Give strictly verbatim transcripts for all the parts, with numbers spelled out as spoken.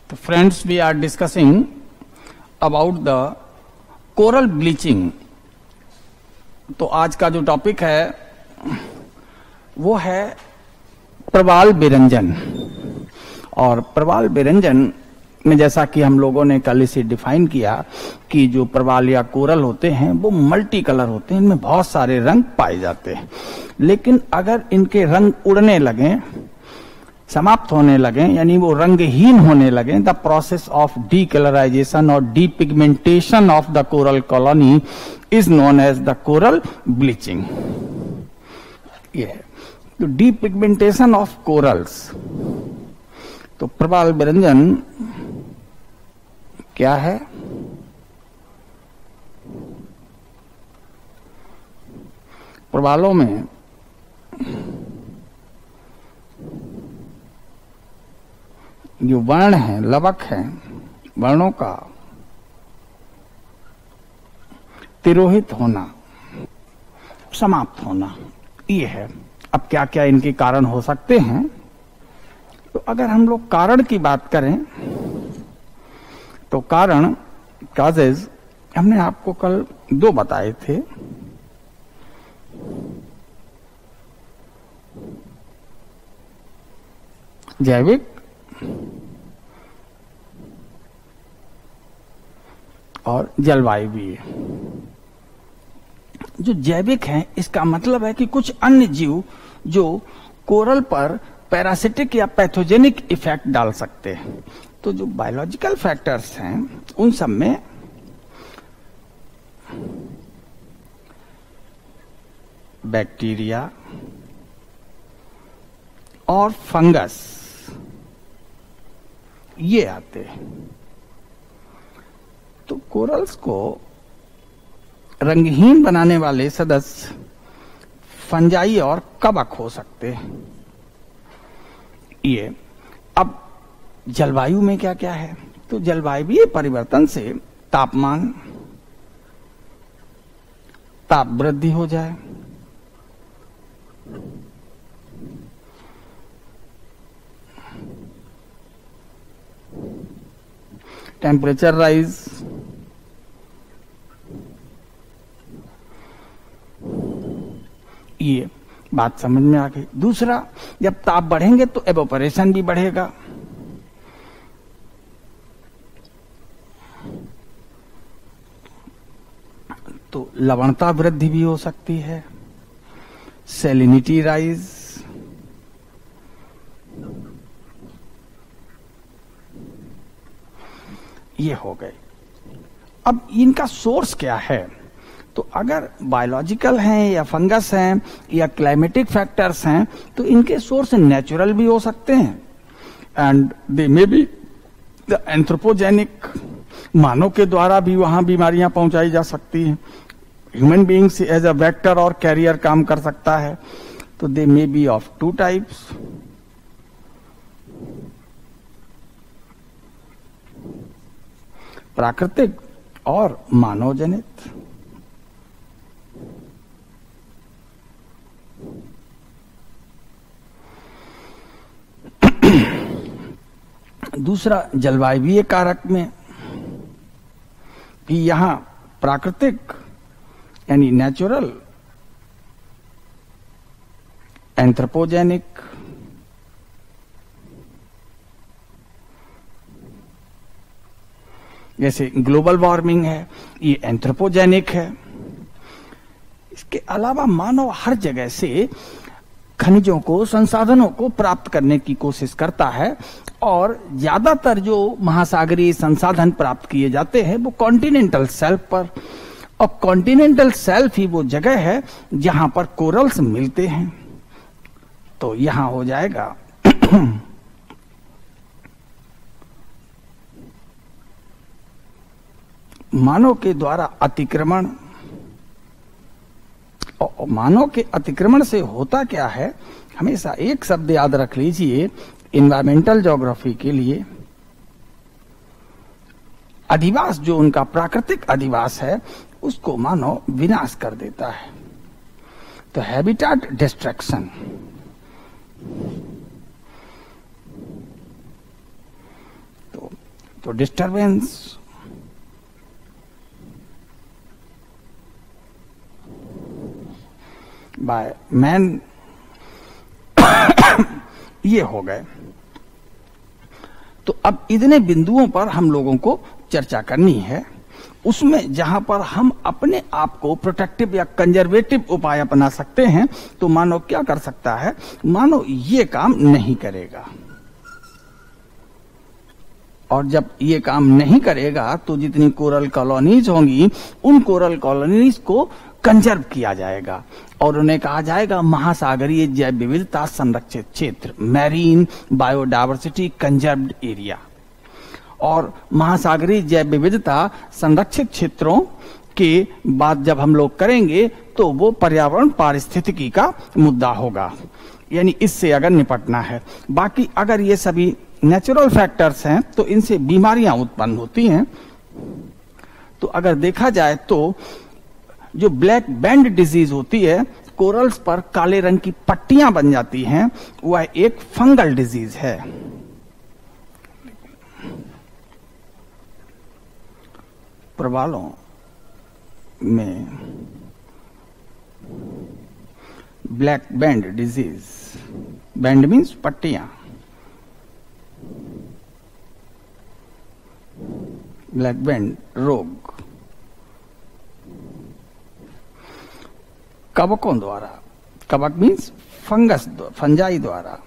तो friends, we are discussing about the coral bleaching. तो आज का जो टॉपिक है वो है प्रवाल विरंजन। और प्रवाल विरंजन में जैसा कि हम लोगों ने कल इसे डिफाइन किया कि जो प्रवाल या कोरल होते हैं वो मल्टी कलर होते हैं, इनमें बहुत सारे रंग पाए जाते हैं। लेकिन अगर इनके रंग उड़ने लगें, समाप्त होने लगे, यानी वो रंगहीन होने लगे, the process of decolourisation और depigmentation of the coral colony is known as the coral bleaching. ये तो डी पिगमेंटेशन ऑफ कोरल्स। तो प्रवाल विरंजन क्या है? प्रवालों में जो वर्ण है, लवक है, वर्णों का तिरोहित होना, समाप्त होना, ये है। अब क्या क्या इनके कारण हो सकते हैं? तो अगर हम लोग कारण की बात करें तो कारण, काजेज, हमने आपको कल दो बताए थे। जैविक और जलवायवीय। जो जैविक है इसका मतलब है कि कुछ अन्य जीव जो कोरल पर पैरासिटिक या पैथोजेनिक इफेक्ट डाल सकते हैं। तो जो बायोलॉजिकल फैक्टर्स हैं उन सब में बैक्टीरिया और फंगस ये आते हैं। तो कोरल्स को रंगहीन बनाने वाले सदस्य फंजाई और कवक हो सकते हैं। ये अब जलवायु में क्या क्या है? तो जलवायुवीय परिवर्तन से तापमान, ताप वृद्धि हो जाए, टेम्परेचर राइज, ये बात समझ में आ गई। दूसरा, जब ताप बढ़ेंगे तो एवोपरेशन भी बढ़ेगा। तो लवणता वृद्धि भी हो सकती है, सैलिनिटी राइज, ये हो गए। अब इनका सोर्स क्या है? तो अगर बायोलॉजिकल हैं या फंगस हैं या क्लाइमेटिक फैक्टर्स हैं तो इनके सोर्स नेचुरल भी हो सकते हैं, and they may be the anthropogenic. मानव के द्वारा भी वहां बीमारियां पहुंचाई जा सकती हैं। Human beings as a vector और कैरियर काम कर सकता है। तो they may be of two types, प्राकृतिक और मानव जनित। दूसरा, जलवायुवीय कारक में कि यहां प्राकृतिक यानी नेचुरल, एंथ्रोपोजेनिक, जैसे ग्लोबल वार्मिंग है, ये एंथ्रोपोजेनिक है। इसके अलावा मानव हर जगह से खनिजों को, संसाधनों को प्राप्त करने की कोशिश करता है, और ज्यादातर जो महासागरीय संसाधन प्राप्त किए जाते हैं वो कॉन्टिनेंटल शेल्फ पर। और कॉन्टिनेंटल शेल्फ ही वो जगह है जहां पर कोरल्स मिलते हैं। तो यहां हो जाएगा मानव के द्वारा अतिक्रमण। और मानव के अतिक्रमण से होता क्या है? हमेशा एक शब्द याद रख लीजिए एनवायरमेंटल ज्योग्राफी के लिए। अधिवास, जो उनका प्राकृतिक अधिवास है, उसको मानव विनाश कर देता है। तो हैबिटेट डिस्ट्रक्शन। तो तो डिस्टरबेंस बाय मैन ये हो गए। तो अब इतने बिंदुओं पर हम लोगों को चर्चा करनी है, उसमें जहां पर हम अपने आप को प्रोटेक्टिव या कंजर्वेटिव उपाय अपना सकते हैं, तो मानव क्या कर सकता है, मानव ये काम नहीं करेगा। और जब ये काम नहीं करेगा तो जितनी कोरल कॉलोनीज होंगी उन कोरल कॉलोनीज को कंजर्व किया जाएगा और उन्हें कहा जाएगा महासागरीय जैव विविधता संरक्षित क्षेत्र, मैरीन बायोडायवर्सिटी कंजर्व्ड एरिया। और महासागरीय जैव विविधता संरक्षित क्षेत्रों के बाद जब हम लोग करेंगे तो वो पर्यावरण पारिस्थितिकी का मुद्दा होगा, यानी इससे अगर निपटना है। बाकी अगर ये सभी नेचुरल फैक्टर्स हैं तो इनसे बीमारियां उत्पन्न होती हैं। तो अगर देखा जाए तो जो ब्लैक बैंड डिजीज होती है, कोरल्स पर काले रंग की पट्टियां बन जाती हैं, वह एक फंगल डिजीज है। प्रवालों में black band disease, band means पट्टियां, ब्लैक बैंड रोग कवकों द्वारा, कवक मीन्स फंगस, फंजाई द्वारा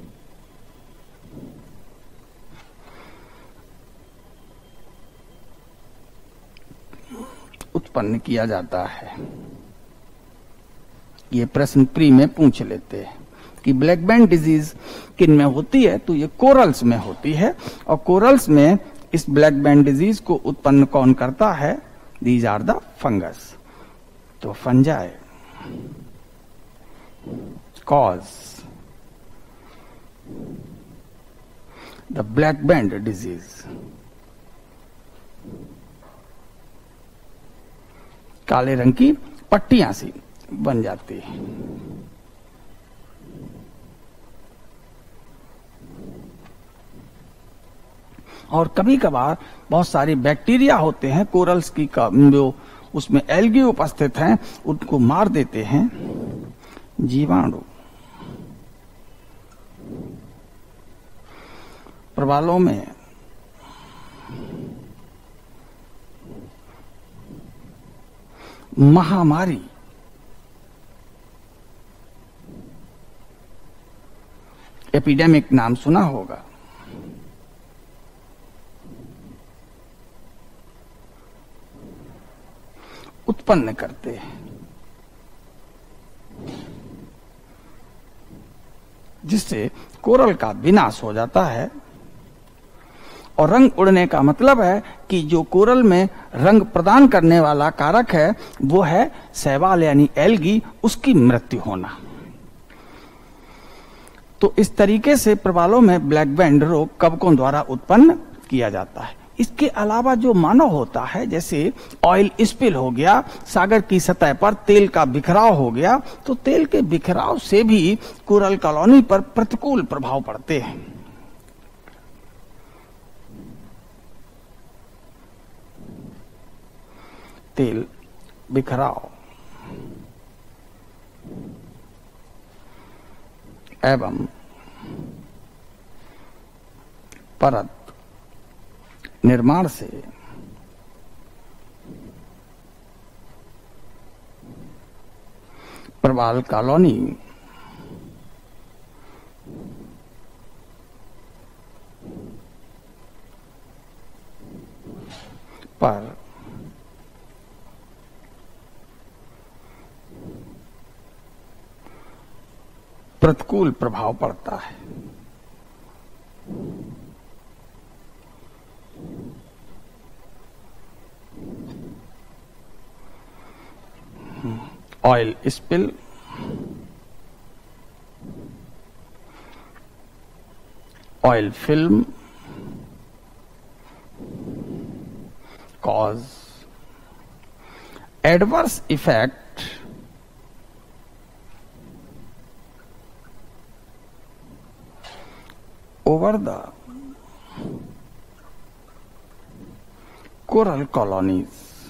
उत्पन्न किया जाता है। ये प्रश्न प्री में पूछ लेते हैं कि ब्लैक बैंड डिजीज किन में होती है, तो ये कोरल्स में होती है। और कोरल्स में इस ब्लैक बैंड डिजीज को उत्पन्न कौन करता है, दीज आर द फंगस। तो fungi cause the black band disease. काले रंग की पट्टियां सी बन जाती है। और कभी कभार बहुत सारे बैक्टीरिया होते हैं कोरल्स की, जो उसमें एल्गी उपस्थित हैं, उनको मार देते हैं जीवाणु। प्रवालों में महामारी, एपिडेमिक नाम सुना होगा, उत्पन्न करते हैं, जिससे कोरल का विनाश हो जाता है। और रंग उड़ने का मतलब है कि जो कोरल में रंग प्रदान करने वाला कारक है वो है शैवाल यानी एल्गी, उसकी मृत्यु होना। तो इस तरीके से प्रवालों में ब्लैक बैंड रोग कवकों द्वारा उत्पन्न किया जाता है। इसके अलावा जो मानव होता है, जैसे ऑयल स्पिल हो गया, सागर की सतह पर तेल का बिखराव हो गया, तो तेल के बिखराव से भी कोरल कॉलोनी पर प्रतिकूल प्रभाव पड़ते हैं। तेल बिखराव एवं परत निर्माण से प्रवाल कॉलोनी पर प्रतिकूल प्रभाव पड़ता है। Oil spill, oil film cause adverse effect over the coral colonies,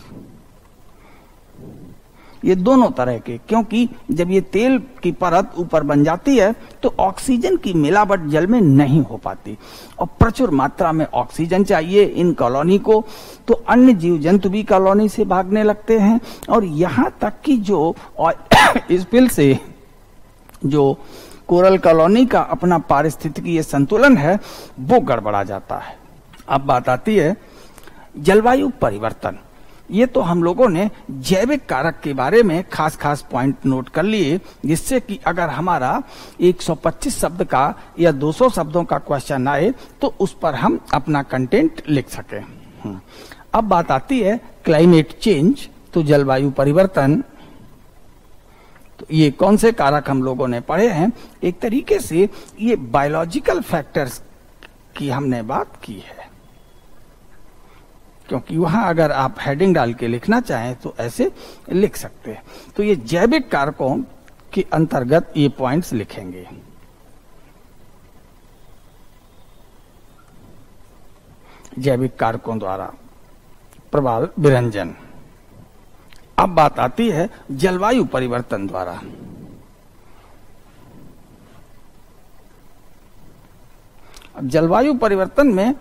ये दोनों तरह के, क्योंकि जब ये तेल की परत ऊपर बन जाती है तो ऑक्सीजन की मिलावट जल में नहीं हो पाती और प्रचुर मात्रा में ऑक्सीजन चाहिए इन कॉलोनी को, तो अन्य जीव जंतु भी कॉलोनी से भागने लगते हैं और यहां तक कि जो स्पिल से जो कोरल कॉलोनी का अपना पारिस्थितिकीय संतुलन है वो गड़बड़ा जाता है। अब बात आती है जलवायु परिवर्तन। ये तो हम लोगों ने जैविक कारक के बारे में खास खास पॉइंट नोट कर लिए, जिससे कि अगर हमारा एक सौ पच्चीस शब्द का या दो सौ शब्दों का क्वेश्चन आए तो उस पर हम अपना कंटेंट लिख सकें। अब बात आती है क्लाइमेट चेंज, तो जलवायु परिवर्तन। तो ये कौन से कारक हम लोगों ने पढ़े हैं? एक तरीके से ये बायोलॉजिकल फैक्टर्स की हमने बात की है, क्योंकि वहां अगर आप हेडिंग डाल के लिखना चाहें तो ऐसे लिख सकते हैं। तो ये जैविक कारकों के अंतर्गत ये पॉइंट्स लिखेंगे। जैविक कारकों द्वारा प्रभाव विरंजन। अब बात आती है जलवायु परिवर्तन द्वारा। अब जलवायु परिवर्तन में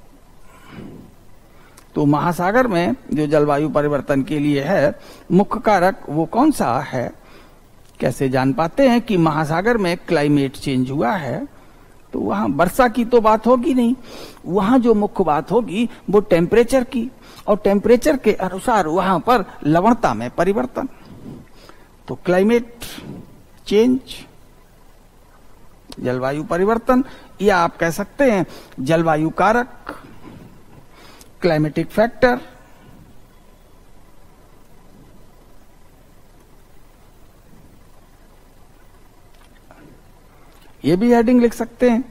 तो महासागर में जो जलवायु परिवर्तन के लिए है मुख्य कारक वो कौन सा है? कैसे जान पाते हैं कि महासागर में क्लाइमेट चेंज हुआ है? तो वहां वर्षा की तो बात होगी नहीं, वहां जो मुख्य बात होगी वो टेम्परेचर की, और टेम्परेचर के अनुसार वहां पर लवणता में परिवर्तन। तो क्लाइमेट चेंज, जलवायु परिवर्तन, या आप कह सकते हैं जलवायु कारक, क्लाइमेटिक फैक्टर। ये भी हेडिंग लिख सकते हैं।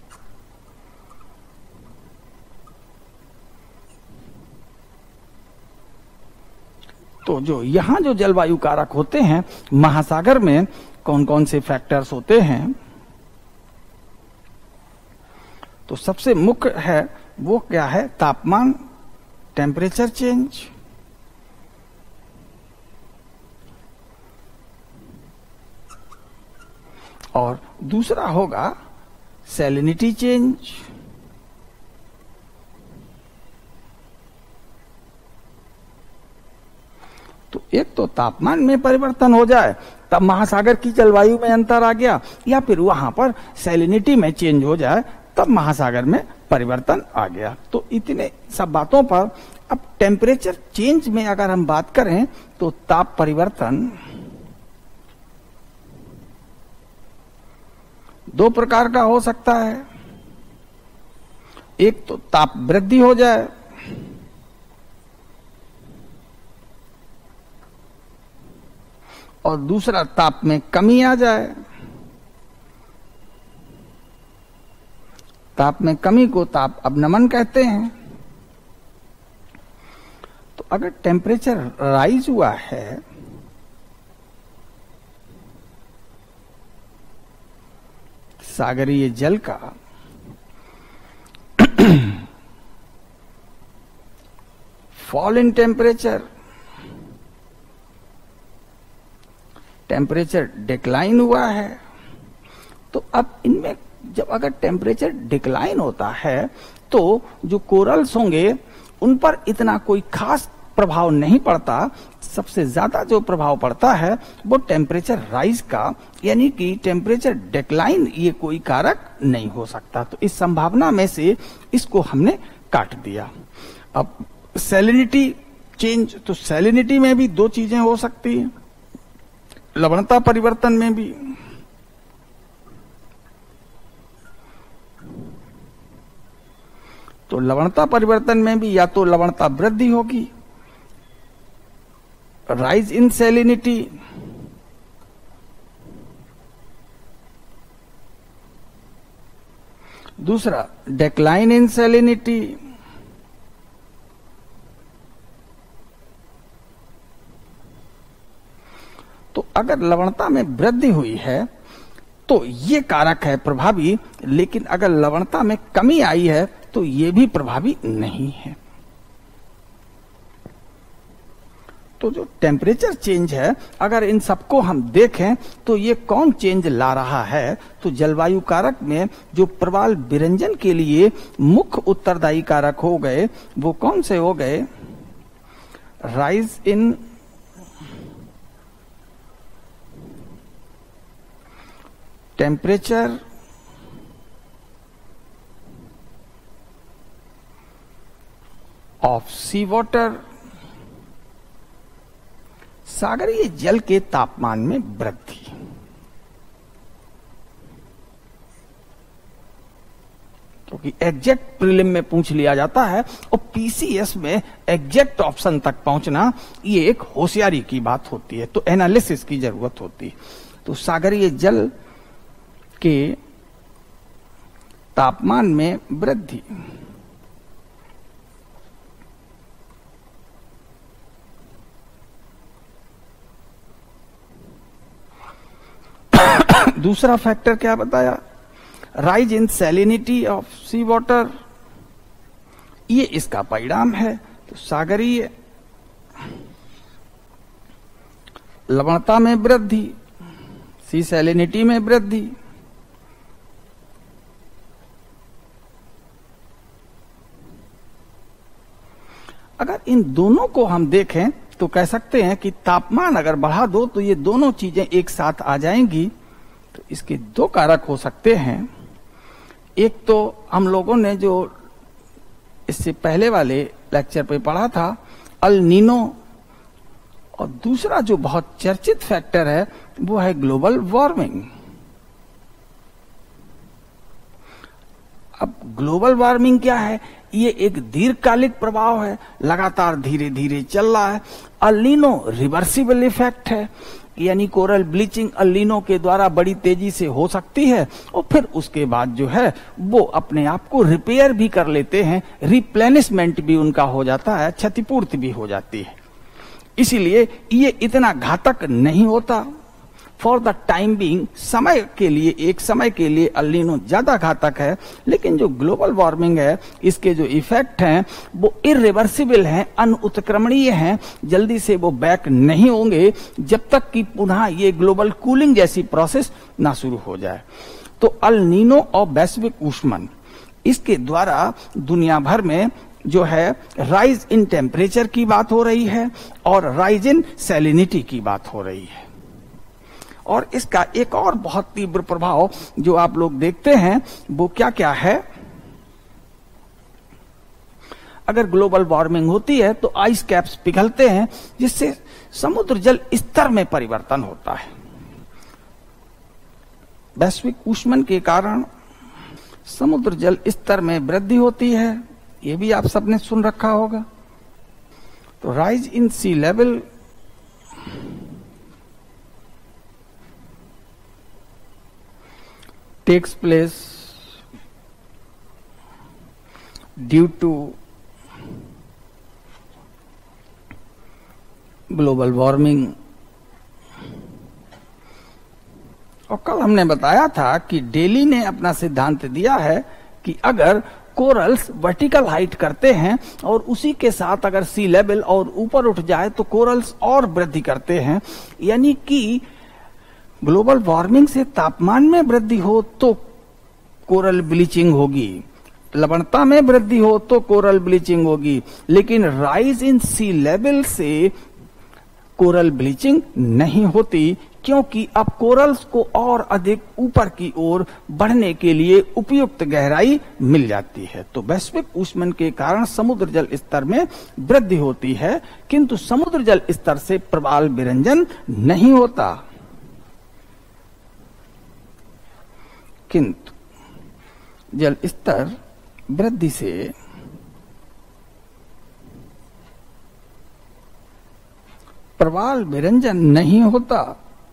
तो जो यहां जो जलवायु कारक होते हैं महासागर में कौन कौन से फैक्टर्स होते हैं? तो सबसे मुख्य है वो क्या है? तापमान, टेम्परेचर चेंज, और दूसरा होगा सैलिनिटी चेंज। तो एक तो तापमान में परिवर्तन हो जाए तब महासागर की जलवायु में अंतर आ गया, या फिर वहां पर सैलिनिटी में चेंज हो जाए तब महासागर में परिवर्तन आ गया। तो इतने सब बातों पर अब टेम्परेचर चेंज में अगर हम बात करें तो ताप परिवर्तन दो प्रकार का हो सकता है। एक तो ताप वृद्धि हो जाए, और दूसरा ताप में कमी आ जाए। ताप में कमी को ताप अवनमन कहते हैं। तो अगर टेम्परेचर राइज हुआ है सागरीय जल का fall in temperature, temperature decline हुआ है, तो अब इनमें जब अगर टेम्परेचर डिक्लाइन होता है तो जो कोरल्स होंगे उन पर इतना कोई खास प्रभाव नहीं पड़ता। सबसे ज्यादा जो प्रभाव पड़ता है वो टेम्परेचर राइज का, यानी कि टेम्परेचर डिक्लाइन ये कोई कारक नहीं हो सकता। तो इस संभावना में से इसको हमने काट दिया। अब सैलिनिटी चेंज, तो सैलिनिटी में भी दो चीजें हो सकती हैं, लवणता परिवर्तन में भी। तो लवणता परिवर्तन में भी या तो लवणता वृद्धि होगी, राइज इन सैलिनिटी, दूसरा डिक्लाइन इन सैलिनिटी। तो अगर लवणता में वृद्धि हुई है तो ये कारक है प्रभावी, लेकिन अगर लवणता में कमी आई है तो ये भी प्रभावी नहीं है। तो जो टेम्परेचर चेंज है, अगर इन सबको हम देखें तो ये कौन चेंज ला रहा है, तो जलवायु कारक में जो प्रवाल विरंजन के लिए मुख्य उत्तरदायी कारक हो गए वो कौन से हो गए? Rise in temperature of sea water, सागरीय जल के तापमान में वृद्धि। क्योंकि एग्जैक्ट प्रीलिम में पूछ लिया जाता है और पीसीएस में एग्जैक्ट ऑप्शन तक पहुंचना ये एक होशियारी की बात होती है, तो एनालिसिस की जरूरत होती है। तो सागरीय जल के तापमान में वृद्धि। दूसरा फैक्टर क्या बताया? Rise in salinity of sea water, ये इसका परिणाम है। तो सागरीय लवणता में वृद्धि, सी सैलिनिटी में वृद्धि। अगर इन दोनों को हम देखें तो कह सकते हैं कि तापमान अगर बढ़ा दो तो ये दोनों चीजें एक साथ आ जाएंगी। तो इसके दो कारक हो सकते हैं। एक तो हम लोगों ने जो इससे पहले वाले लेक्चर पे पढ़ा था, अल नीनो, और दूसरा जो बहुत चर्चित फैक्टर है वो है ग्लोबल वार्मिंग। अब ग्लोबल वार्मिंग क्या है? ये एक दीर्घकालिक प्रभाव है, लगातार धीरे धीरे चल रहा है। अल नीनो रिवर्सिबल इफेक्ट है, यानी कोरल ब्लीचिंग अल नीनो के द्वारा बड़ी तेजी से हो सकती है और फिर उसके बाद जो है वो अपने आप को रिपेयर भी कर लेते हैं, रिप्लेनिशमेंट भी उनका हो जाता है, क्षतिपूर्ति भी हो जाती है। इसीलिए ये इतना घातक नहीं होता। फॉर द टाइम बीइंग, समय के लिए, एक समय के लिए अल नीनो ज्यादा घातक है, लेकिन जो ग्लोबल वार्मिंग है इसके जो इफेक्ट हैं वो इरिवर्सिबल हैं, अनउत्क्रमणीय हैं, जल्दी से वो बैक नहीं होंगे जब तक कि पुनः ये ग्लोबल कूलिंग जैसी प्रोसेस ना शुरू हो जाए। तो अल नीनो और वैश्विक ऊष्मन, इसके द्वारा दुनिया भर में जो है राइज इन टेम्परेचर की बात हो रही है और राइज इन सैलिनिटी की बात हो रही है। और इसका एक और बहुत तीव्र प्रभाव जो आप लोग देखते हैं वो क्या क्या है? अगर ग्लोबल वार्मिंग होती है तो आइस कैप्स पिघलते हैं, जिससे समुद्र जल स्तर में परिवर्तन होता है। वैश्विक ऊष्मन के कारण समुद्र जल स्तर में वृद्धि होती है, ये भी आप सबने सुन रखा होगा। तो rise in sea level takes place due to global warming। और कल हमने बताया था कि डेली ने अपना सिद्धांत दिया है कि अगर कोरल्स वर्टिकल हाइट करते हैं और उसी के साथ अगर सी लेवल और ऊपर उठ जाए तो कोरल्स और वृद्धि करते हैं, यानी कि ग्लोबल वार्मिंग से तापमान में वृद्धि हो तो कोरल ब्लीचिंग होगी, लवणता में वृद्धि हो तो कोरल ब्लीचिंग होगी, लेकिन राइज इन सी लेवल से कोरल ब्लीचिंग नहीं होती, क्योंकि अब कोरल्स को और अधिक ऊपर की ओर बढ़ने के लिए उपयुक्त गहराई मिल जाती है। तो वैश्विक ऊष्मन के कारण समुद्र जल स्तर में वृद्धि होती है, किंतु समुद्र जल स्तर से प्रवाल विरंजन नहीं होता। किंतु जल स्तर वृद्धि से प्रवाल विरंजन नहीं होता।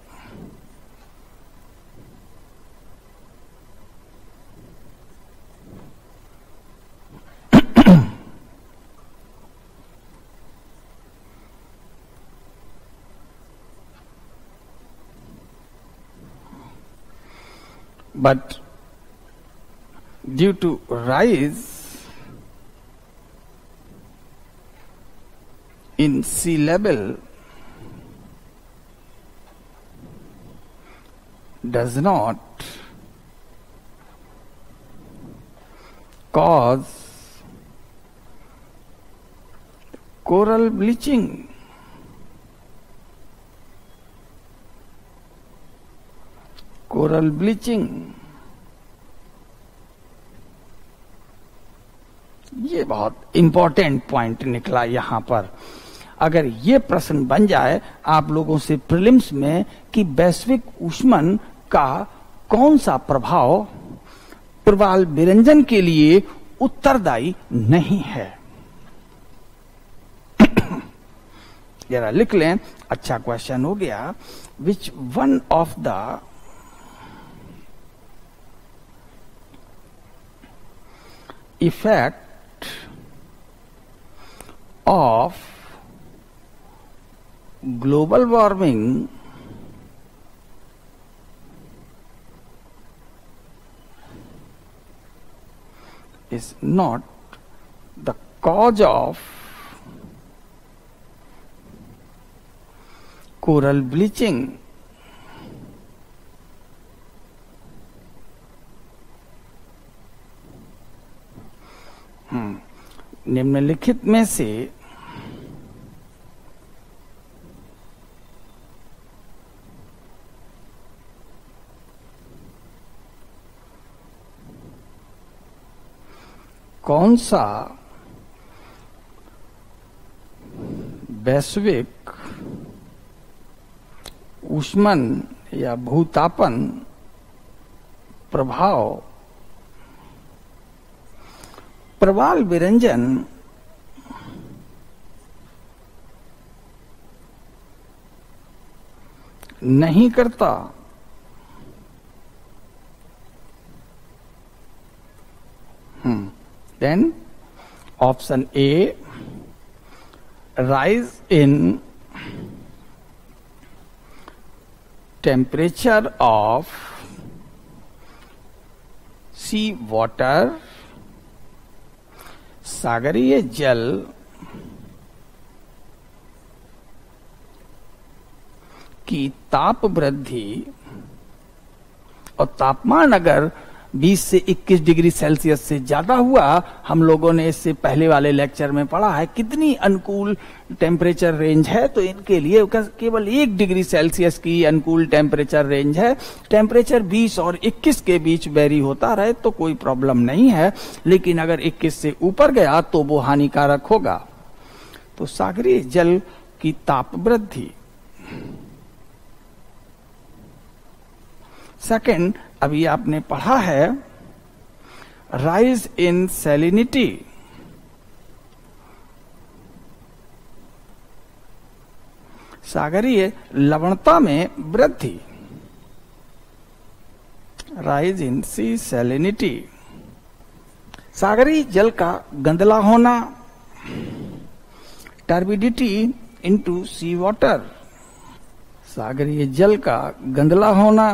But due to rise in sea level, does not cause coral bleaching. Coral bleaching, ये बहुत इंपॉर्टेंट पॉइंट निकला यहां पर। अगर ये प्रश्न बन जाए आप लोगों से प्रीलिम्स में कि वैश्विक ऊष्मन का कौन सा प्रभाव प्रवाल विरंजन के लिए उत्तरदायी नहीं है, जरा लिख लें। अच्छा क्वेश्चन हो गया। Which one of the effect of global warming is not the cause of coral bleaching. हम्म निम्नलिखित में से कौन सा वैश्विक ऊष्मन या भूतापन प्रभाव प्रवाल विरंजन नहीं करता? हम्म Then option A, rise in temperature of sea water, सागरीय जल की ताप वृद्धि, और तापमान अगर बीस से इक्कीस डिग्री सेल्सियस से ज्यादा हुआ, हम लोगों ने इससे पहले वाले लेक्चर में पढ़ा है कितनी अनुकूल टेम्परेचर रेंज है, तो इनके लिए केवल एक डिग्री सेल्सियस की अनुकूल टेम्परेचर रेंज है। टेम्परेचर बीस और इक्कीस के बीच वेरी होता रहे तो कोई प्रॉब्लम नहीं है, लेकिन अगर इक्कीस से ऊपर गया तो वो हानिकारक होगा। तो सागरीय जल की ताप वृद्धि। सेकंड, अभी आपने पढ़ा है राइज इन सैलिनिटी, सागरीय लवणता में वृद्धि, राइज इन सी सैलिनिटी। सागरीय जल का गंदला होना, टर्बिडिटी इनटू सी वाटर, सागरीय जल का गंदला होना,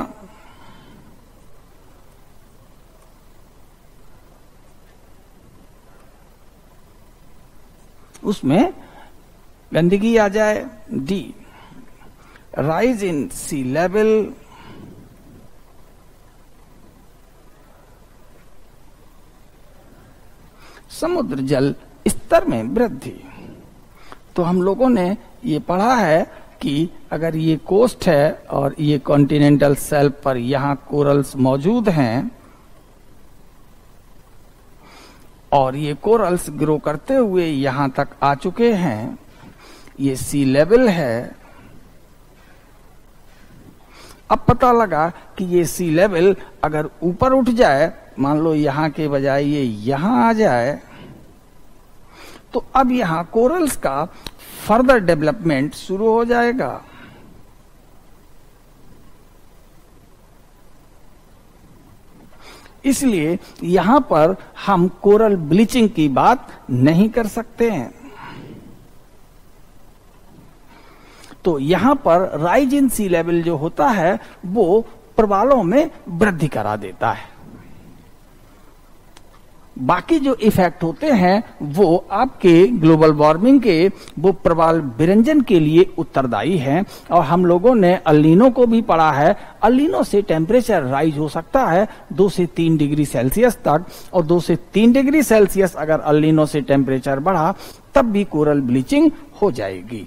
उसमें गंदगी आ जाए। D, rise in sea level, समुद्र जल स्तर में वृद्धि। तो हम लोगों ने ये पढ़ा है कि अगर ये कोस्ट है और ये कॉन्टिनेंटल शेल्फ पर यहाँ कोरल्स मौजूद हैं और ये कोरल्स ग्रो करते हुए यहां तक आ चुके हैं, ये सी लेवल है। अब पता लगा कि ये सी लेवल अगर ऊपर उठ जाए, मान लो यहां के बजाय ये यहां आ जाए, तो अब यहां कोरल्स का फर्दर डेवलपमेंट शुरू हो जाएगा। इसलिए यहां पर हम कोरल ब्लीचिंग की बात नहीं कर सकते हैं। तो यहां पर राइज इन सी लेवल जो होता है वो प्रवालों में वृद्धि करा देता है। बाकी जो इफेक्ट होते हैं वो आपके ग्लोबल वार्मिंग के वो प्रवाल विरंजन के लिए उत्तरदायी हैं। और हम लोगों ने अल्नीनो को भी पढ़ा है। अल्नीनो से टेम्परेचर राइज हो सकता है दो से तीन डिग्री सेल्सियस तक, और दो से तीन डिग्री सेल्सियस अगर अल्नीनो से टेम्परेचर बढ़ा तब भी कोरल ब्लीचिंग हो जाएगी।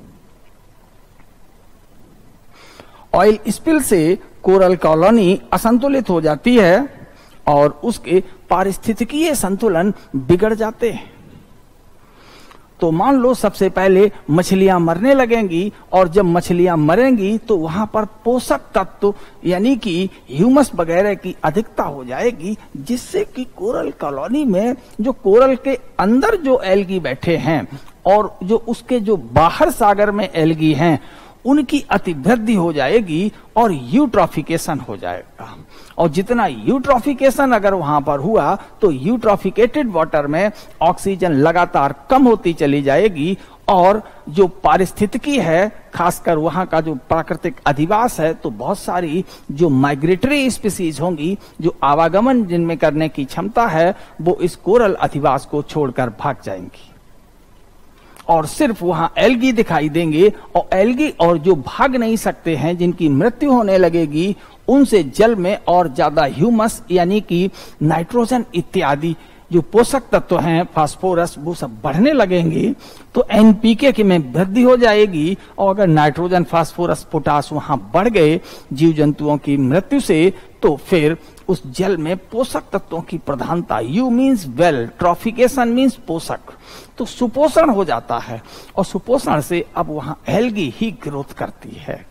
ऑयल स्पिल से कोरल कॉलोनी असंतुलित हो जाती है और उसके पारिस्थितिकीय संतुलन बिगड़ जाते हैं। तो मान लो सबसे पहले मछलियां मरने लगेंगी, और जब मछलियां मरेंगी तो वहां पर पोषक तत्व यानी कि ह्यूमस वगैरह की अधिकता हो जाएगी, जिससे कि कोरल कॉलोनी में जो कोरल के अंदर जो एल्गी बैठे हैं और जो उसके जो बाहर सागर में एल्गी हैं उनकी अतिवृद्धि हो जाएगी और यूट्रॉफिकेशन हो जाएगा। और जितना यूट्रॉफिकेशन अगर वहां पर हुआ तो यूट्रॉफिकेटेड वाटर में ऑक्सीजन लगातार कम होती चली जाएगी, और जो पारिस्थितिकी है खासकर वहां का जो प्राकृतिक अधिवास है, तो बहुत सारी जो माइग्रेटरी स्पीसीज होंगी जो आवागमन जिनमें करने की क्षमता है वो इस कोरल अधिवास को छोड़कर भाग जाएंगी और सिर्फ वहां एल्गी दिखाई देंगे। और एल्गी और जो भाग नहीं सकते हैं, जिनकी मृत्यु होने लगेगी, उनसे जल में और ज्यादा ह्यूमस यानी कि नाइट्रोजन इत्यादि जो पोषक तत्व हैं, फास्फोरस, वो सब बढ़ने लगेंगे। तो एनपीके की में वृद्धि हो जाएगी, और अगर नाइट्रोजन, फास्फोरस, पोटास वहां बढ़ गए जीव जंतुओं की मृत्यु से, तो फिर उस जल में पोषक तत्वों की प्रधानता, eu means well, trophication means पोषक, तो सुपोषण हो जाता है। और सुपोषण से अब वहां एल्गी ही ग्रोथ करती है,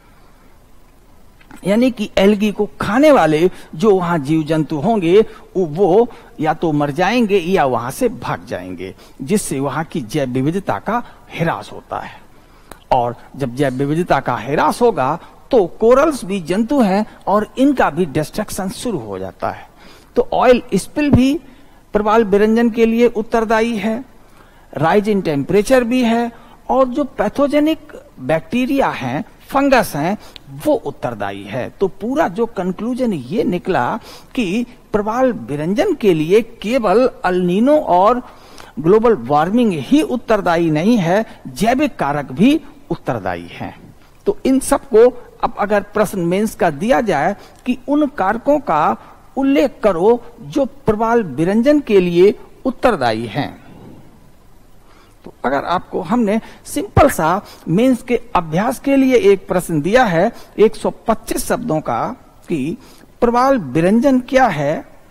यानी कि एल्गी को खाने वाले जो वहां जीव जंतु होंगे वो या तो मर जाएंगे या वहां से भाग जाएंगे, जिससे वहां की जैव विविधता का ह्रास होता है। और जब जैव विविधता का ह्रास होगा तो कोरल्स भी जंतु हैं और इनका भी डिस्ट्रक्शन शुरू हो जाता है। तो ऑयल स्पिल भी प्रवाल विरंजन के लिए उत्तरदायी है, राइज इन टेम्परेचर भी है, और जो पैथोजेनिक बैक्टीरिया हैं, फंगस हैं, वो उत्तरदायी है। तो पूरा जो कंक्लूजन ये निकला कि प्रवाल विरंजन के लिए केवल अल्नीनो और ग्लोबल वार्मिंग ही उत्तरदायी नहीं है, जैविक कारक भी उत्तरदायी हैं। तो इन सबको अब अगर प्रश्न मेंस का दिया जाए कि उन कारकों का उल्लेख करो जो प्रवाल विरंजन के लिए उत्तरदायी हैं, तो अगर आपको हमने सिंपल सा मेंस के अभ्यास के लिए एक प्रश्न दिया है एक सौ पच्चीस शब्दों का कि प्रवाल विरंजन क्या है,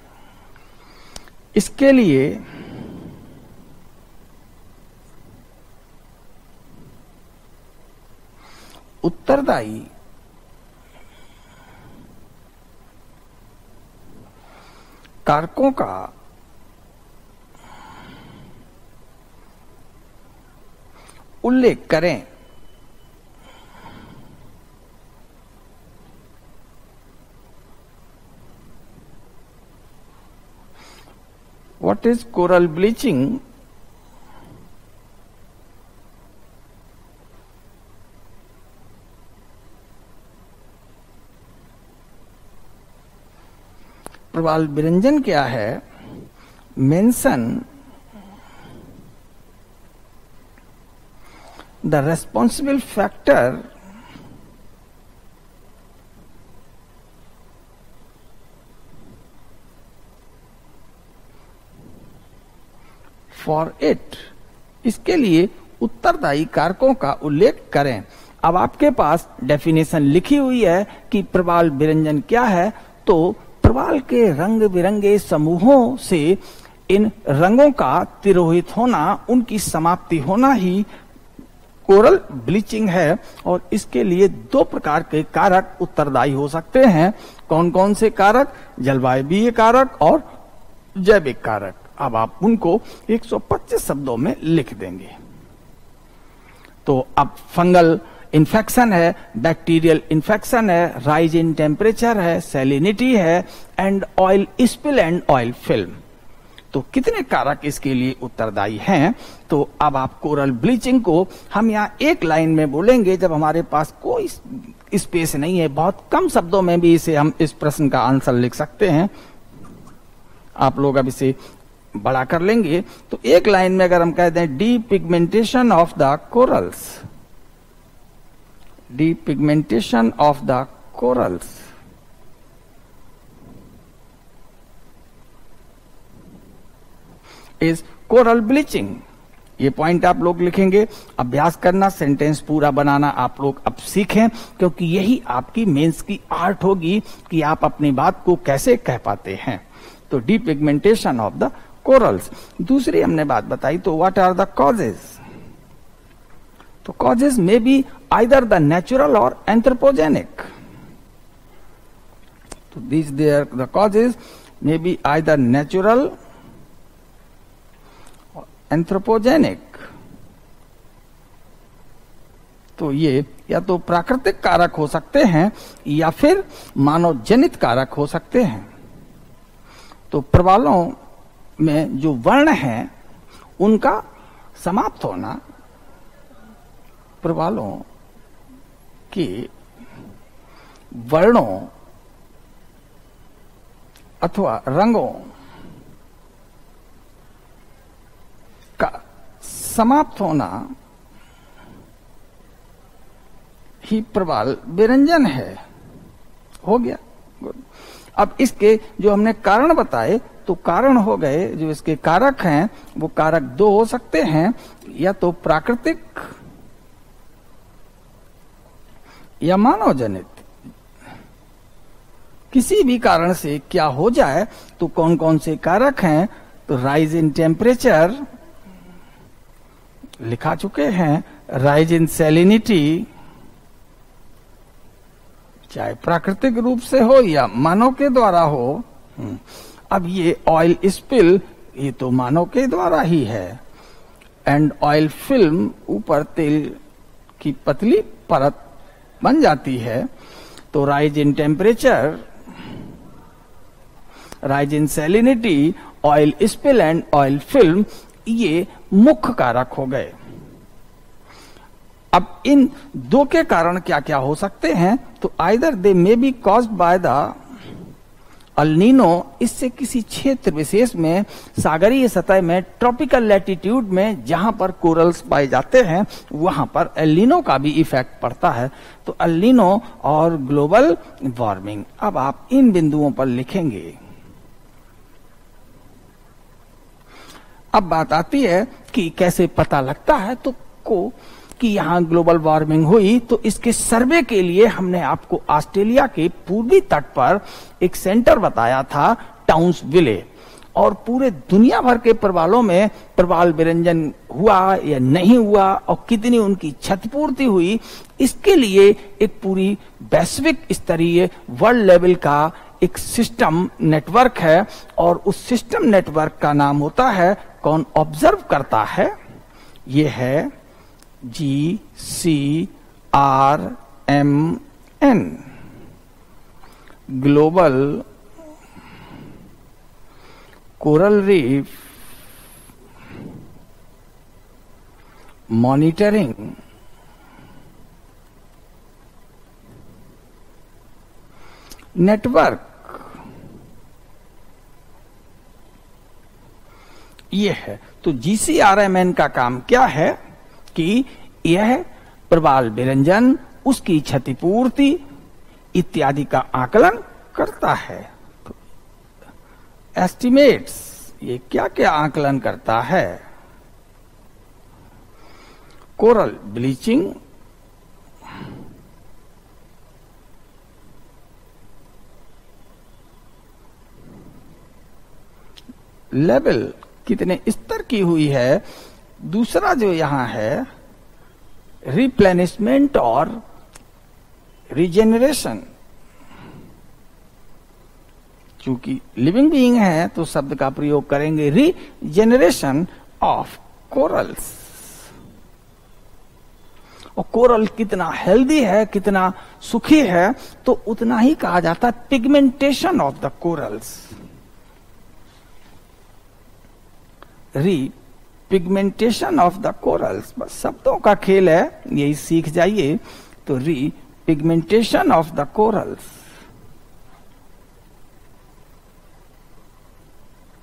इसके लिए उत्तरदायी कारकों का उल्लेख करें। What is coral bleaching? प्रवाल विरंजन क्या है? Mention the responsible factor for it। इसके लिए उत्तरदायी कारकों का उल्लेख करें। अब आपके पास डेफिनेशन लिखी हुई है कि प्रवाल विरंजन क्या है, तो प्रवाल के रंग बिरंगे समूहों से इन रंगों का तिरोहित होना, उनकी समाप्ति होना ही कोरल ब्लीचिंग है। और इसके लिए दो प्रकार के कारक उत्तरदायी हो सकते हैं। कौन कौन से कारक? जलवायवीय कारक और जैविक कारक। अब आप उनको एक सौ पच्चीस शब्दों में लिख देंगे। तो अब फंगल इन्फेक्शन है, बैक्टीरियल इन्फेक्शन है, राइज इन टेम्परेचर है, सैलिनिटी है, and oil spill and oil film. तो कितने कारक इसके लिए उत्तरदायी हैं? तो अब आप कोरल ब्लीचिंग को हम यहाँ एक लाइन में बोलेंगे जब हमारे पास कोई स्पेस नहीं है। बहुत कम शब्दों में भी इसे हम इस प्रश्न का आंसर लिख सकते हैं। आप लोग अब इसे बड़ा कर लेंगे। तो एक लाइन में अगर हम कह दें depigmentation of the corals, depigmentation of the corals, is coral bleaching. ये पॉइंट आप लोग लिखेंगे। अभ्यास करना, सेंटेंस पूरा बनाना आप लोग अब सीखें, क्योंकि यही आपकी मेंस की आर्ट होगी कि आप अपनी बात को कैसे कह पाते हैं। तो डीपिगमेंटेशन ऑफ द कोरल्स। दूसरी हमने बात बताई, तो व्हाट आर द कॉजेज? तो causes may be either the natural और एंथ्रोपोजेनिक। तो this there the causes may be either natural anthropogenic. तो ये या तो प्राकृतिक कारक हो सकते हैं या फिर मानव जनित कारक हो सकते हैं। तो प्रवालों में जो वर्ण हैं उनका समाप्त होना, प्रवालों के वर्णों अथवा रंगों का समाप्त होना ही प्रवाल विरंजन है। हो गया। अब इसके जो हमने कारण बताए, तो कारण हो गए, जो इसके कारक हैं वो कारक दो हो सकते हैं, या तो प्राकृतिक या मानव जनित। किसी भी कारण से क्या हो जाए, तो कौन कौन से कारक हैं? तो राइज इन टेम्परेचर लिखा चुके हैं, राइज इन सैलिनिटी, चाहे प्राकृतिक रूप से हो या मानव के द्वारा हो। अब ये ऑयल स्पिल, ये तो मानव के द्वारा ही है। एंड ऑयल फिल्म, ऊपर तेल की पतली परत बन जाती है। तो rise in temperature, rise in salinity, oil spill and oil film, ये मुख्य कारक हो गए। अब इन दो के कारण क्या क्या हो सकते हैं? तो either they may be caused by the El Nino, इससे किसी क्षेत्र विशेष में, सागरीय सतह में, ट्रॉपिकल लैटिट्यूड में जहां पर कोरल्स पाए जाते हैं, वहां पर एल नीनो का भी इफेक्ट पड़ता है। तो एल नीनो और ग्लोबल वार्मिंग। अब आप इन बिंदुओं पर लिखेंगे। अब बात आती है कि कैसे पता लगता है तो को कि यहां ग्लोबल वार्मिंग हुई। तो इसके सर्वे के लिए हमने आपको ऑस्ट्रेलिया के पूर्वी तट पर एक सेंटर बताया था, टाउन्सविले, और पूरे दुनिया भर के प्रवालों में प्रवाल विरंजन हुआ या नहीं हुआ और कितनी उनकी क्षतिपूर्ति हुई, इसके लिए एक पूरी वैश्विक स्तरीय वर्ल्ड लेवल का एक सिस्टम नेटवर्क है। और उस सिस्टम नेटवर्क का नाम होता है, कौन ऑब्जर्व करता है? ये है G C R M N, global coral reef monitoring network. ये है। तो G C R M N का काम क्या है कि यह प्रवाल विरंजन, उसकी क्षतिपूर्ति इत्यादि का आकलन करता है। तो एस्टिमेट्स, ये क्या क्या आकलन करता है? कोरल ब्लीचिंग, लेवल कितने स्तर की हुई है। दूसरा जो यहां है, रिप्लेनिशमेंट और रिजेनरेशन। चूंकि लिविंग बीइंग है तो शब्द का प्रयोग करेंगे रीजेनरेशन ऑफ कोरल्स। और कोरल कितना हेल्दी है, कितना सुखी है, तो उतना ही कहा जाता है pigmentation of the corals. Repigmentation of the corals, बस शब्दों का खेल है, यही सीख जाइए। तो repigmentation of the corals,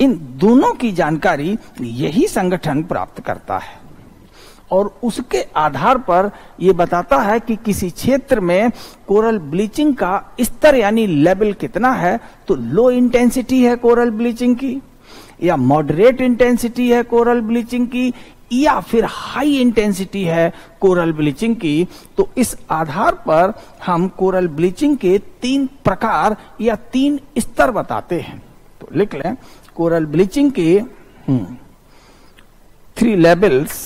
इन दोनों की जानकारी यही संगठन प्राप्त करता है और उसके आधार पर यह बताता है कि किसी क्षेत्र में कोरल ब्लीचिंग का स्तर यानी लेवल कितना है। तो लो इंटेंसिटी है कोरल ब्लीचिंग की, या मॉडरेट इंटेंसिटी है कोरल ब्लीचिंग की, या फिर हाई इंटेंसिटी है कोरल ब्लीचिंग की। तो इस आधार पर हम कोरल ब्लीचिंग के तीन प्रकार या तीन स्तर बताते हैं। तो लिख लें, कोरल ब्लीचिंग के three levels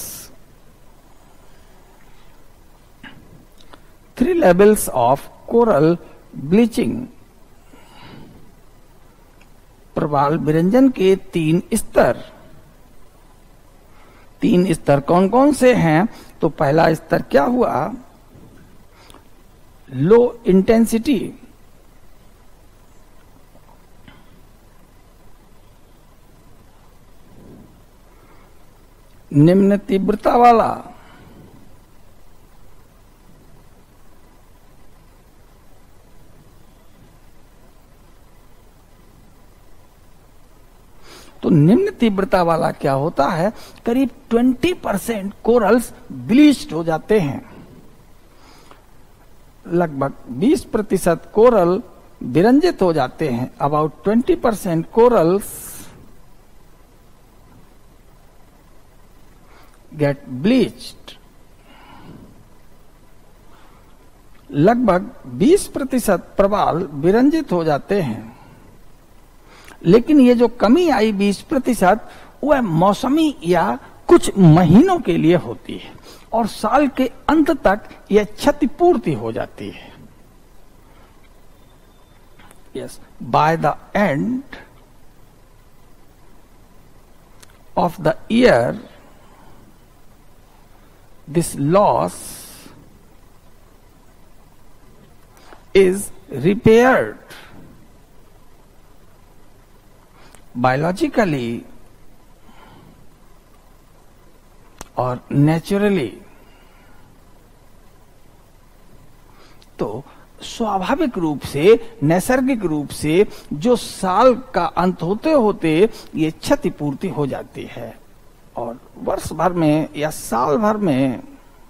three levels of coral bleaching. प्रवाल विरंजन के तीन स्तर। तीन स्तर कौन कौन से हैं? तो पहला स्तर क्या हुआ? लो इंटेंसिटी, निम्न तीव्रता वाला। तो निम्न तीव्रता वाला क्या होता है? करीब बीस परसेंट कोरल्स ब्लीच्ड हो जाते हैं, लगभग बीस प्रतिशत कोरल विरंजित हो जाते हैं। About twenty percent corals get bleached. लगभग बीस प्रतिशत प्रवाल विरंजित हो जाते हैं, लेकिन ये जो कमी आई बीस प्रतिशत, वह मौसमी या कुछ महीनों के लिए होती है और साल के अंत तक यह क्षतिपूर्ति हो जाती है। Yes, by the end of the year this loss is repaired biologically और नेचुरली। तो स्वाभाविक रूप से, नैसर्गिक रूप से जो साल का अंत होते होते ये क्षतिपूर्ति हो जाती है और वर्ष भर में या साल भर में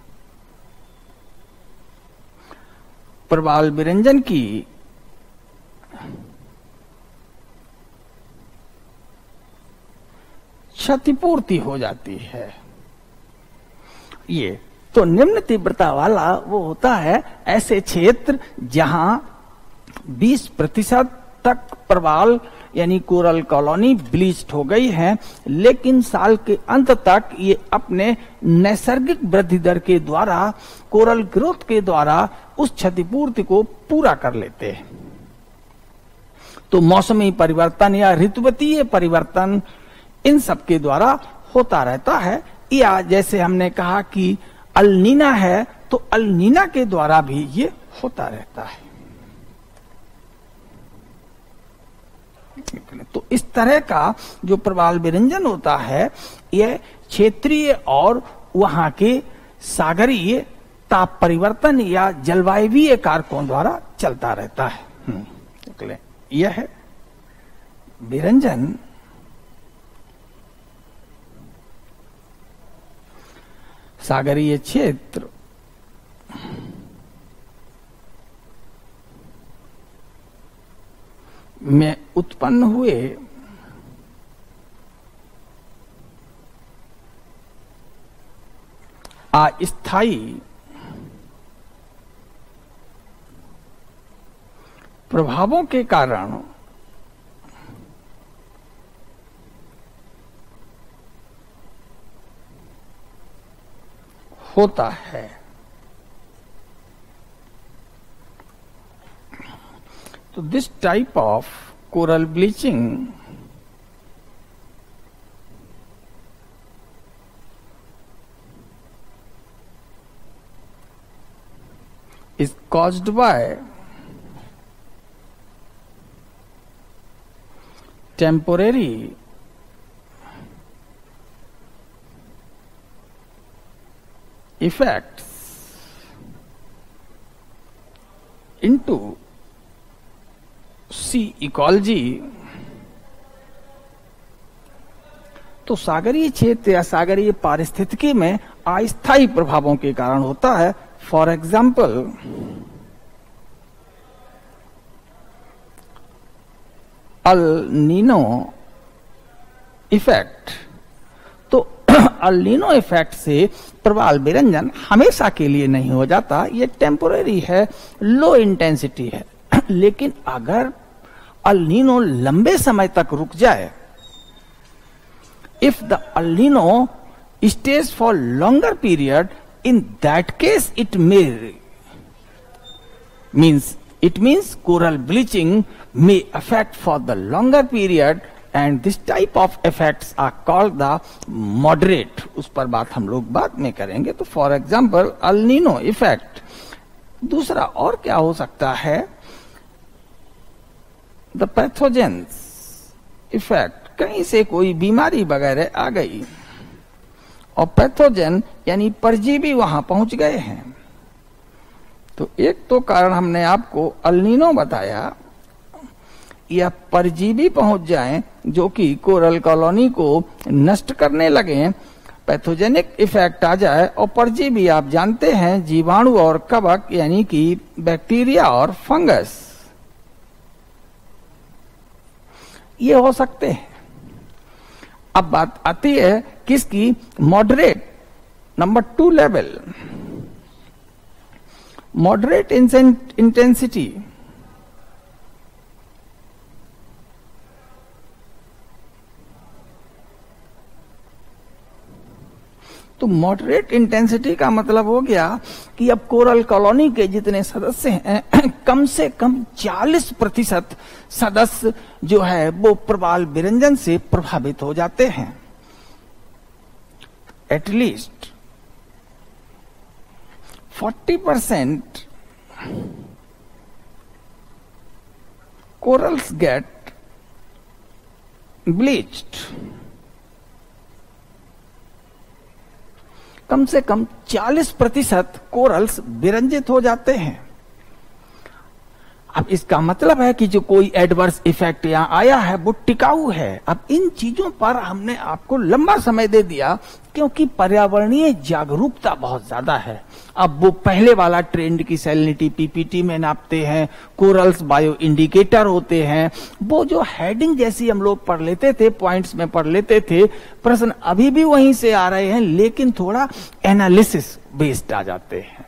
प्रवाल विरंजन की क्षतिपूर्ति हो जाती है। ये तो निम्न तीव्रता वाला वो होता है ऐसे क्षेत्र जहां बीस प्रतिशत तक प्रवाल यानी कोरल कॉलोनी ब्लीच्ड हो गई है, लेकिन साल के अंत तक ये अपने नैसर्गिक वृद्धि दर के द्वारा, कोरल ग्रोथ के द्वारा उस क्षतिपूर्ति को पूरा कर लेते हैं। तो मौसमी परिवर्तन या ऋतुवतीय परिवर्तन इन सब के द्वारा होता रहता है। या जैसे हमने कहा कि अल-नीना है, तो अल-नीना के द्वारा भी ये होता रहता है। तो इस तरह का जो प्रवाल विरंजन होता है, यह क्षेत्रीय और वहां के सागरीय ताप परिवर्तन या जलवायवीय कारकों द्वारा चलता रहता है। यह है विरंजन सागरीय क्षेत्र में उत्पन्न हुए अस्थायी प्रभावों के कारण होता है। तो this type of coral bleaching is caused by temporary effects into sea ecology तो सागरीय क्षेत्र या सागरीय पारिस्थितिकी में अस्थायी प्रभावों के कारण होता है। For example, El Nino effect. तो अल नीनो इफेक्ट से प्रवाल विरंजन हमेशा के लिए नहीं हो जाता, ये टेम्पोररी है, लो इंटेंसिटी है। लेकिन अगर अल नीनो लंबे समय तक रुक जाए, if the El Nino stays for longer period, in that case it may means it means coral bleaching may affect for the longer period, and this type of effects are called the moderate। उस पर बात हम लोग बाद में करेंगे। तो for example El Nino effect. दूसरा और क्या हो सकता है? The pathogens effect. कहीं से कोई बीमारी वगैरह आ गई और पैथोजन यानी परजीवी वहां पहुंच गए हैं। तो एक तो कारण हमने आपको अल नीनो बताया, या परजीवी पहुंच जाएं जो कि कोरल कॉलोनी को नष्ट करने लगे, पैथोजेनिक इफेक्ट आ जाए। और परजीवी आप जानते हैं जीवाणु और कवक यानी कि बैक्टीरिया और फंगस, ये हो सकते हैं। अब बात आती है किसकी? Moderate number two level, moderate intensity. तो मॉडरेट इंटेंसिटी का मतलब हो गया कि अब कोरल कॉलोनी के जितने सदस्य हैं कम से कम चालीस प्रतिशत सदस्य जो है वो प्रवाल विरंजन से प्रभावित हो जाते हैं। At least forty percent corals get bleached. कम से कम चालीस प्रतिशत कोरल्स विरंजित हो जाते हैं। अब इसका मतलब है कि जो कोई एडवर्स इफेक्ट यहाँ आया है वो टिकाऊ है। अब इन चीजों पर हमने आपको लंबा समय दे दिया क्योंकि पर्यावरणीय जागरूकता बहुत ज्यादा है। अब वो पहले वाला ट्रेंड की सैलिनिटी पीपीटी में नापते हैं, कोरल्स बायो इंडिकेटर होते हैं, वो जो हेडिंग जैसी हम लोग पढ़ लेते थे, पॉइंट्स में पढ़ लेते थे, प्रश्न अभी भी वहीं से आ रहे हैं लेकिन थोड़ा एनालिसिस बेस्ड आ जाते हैं।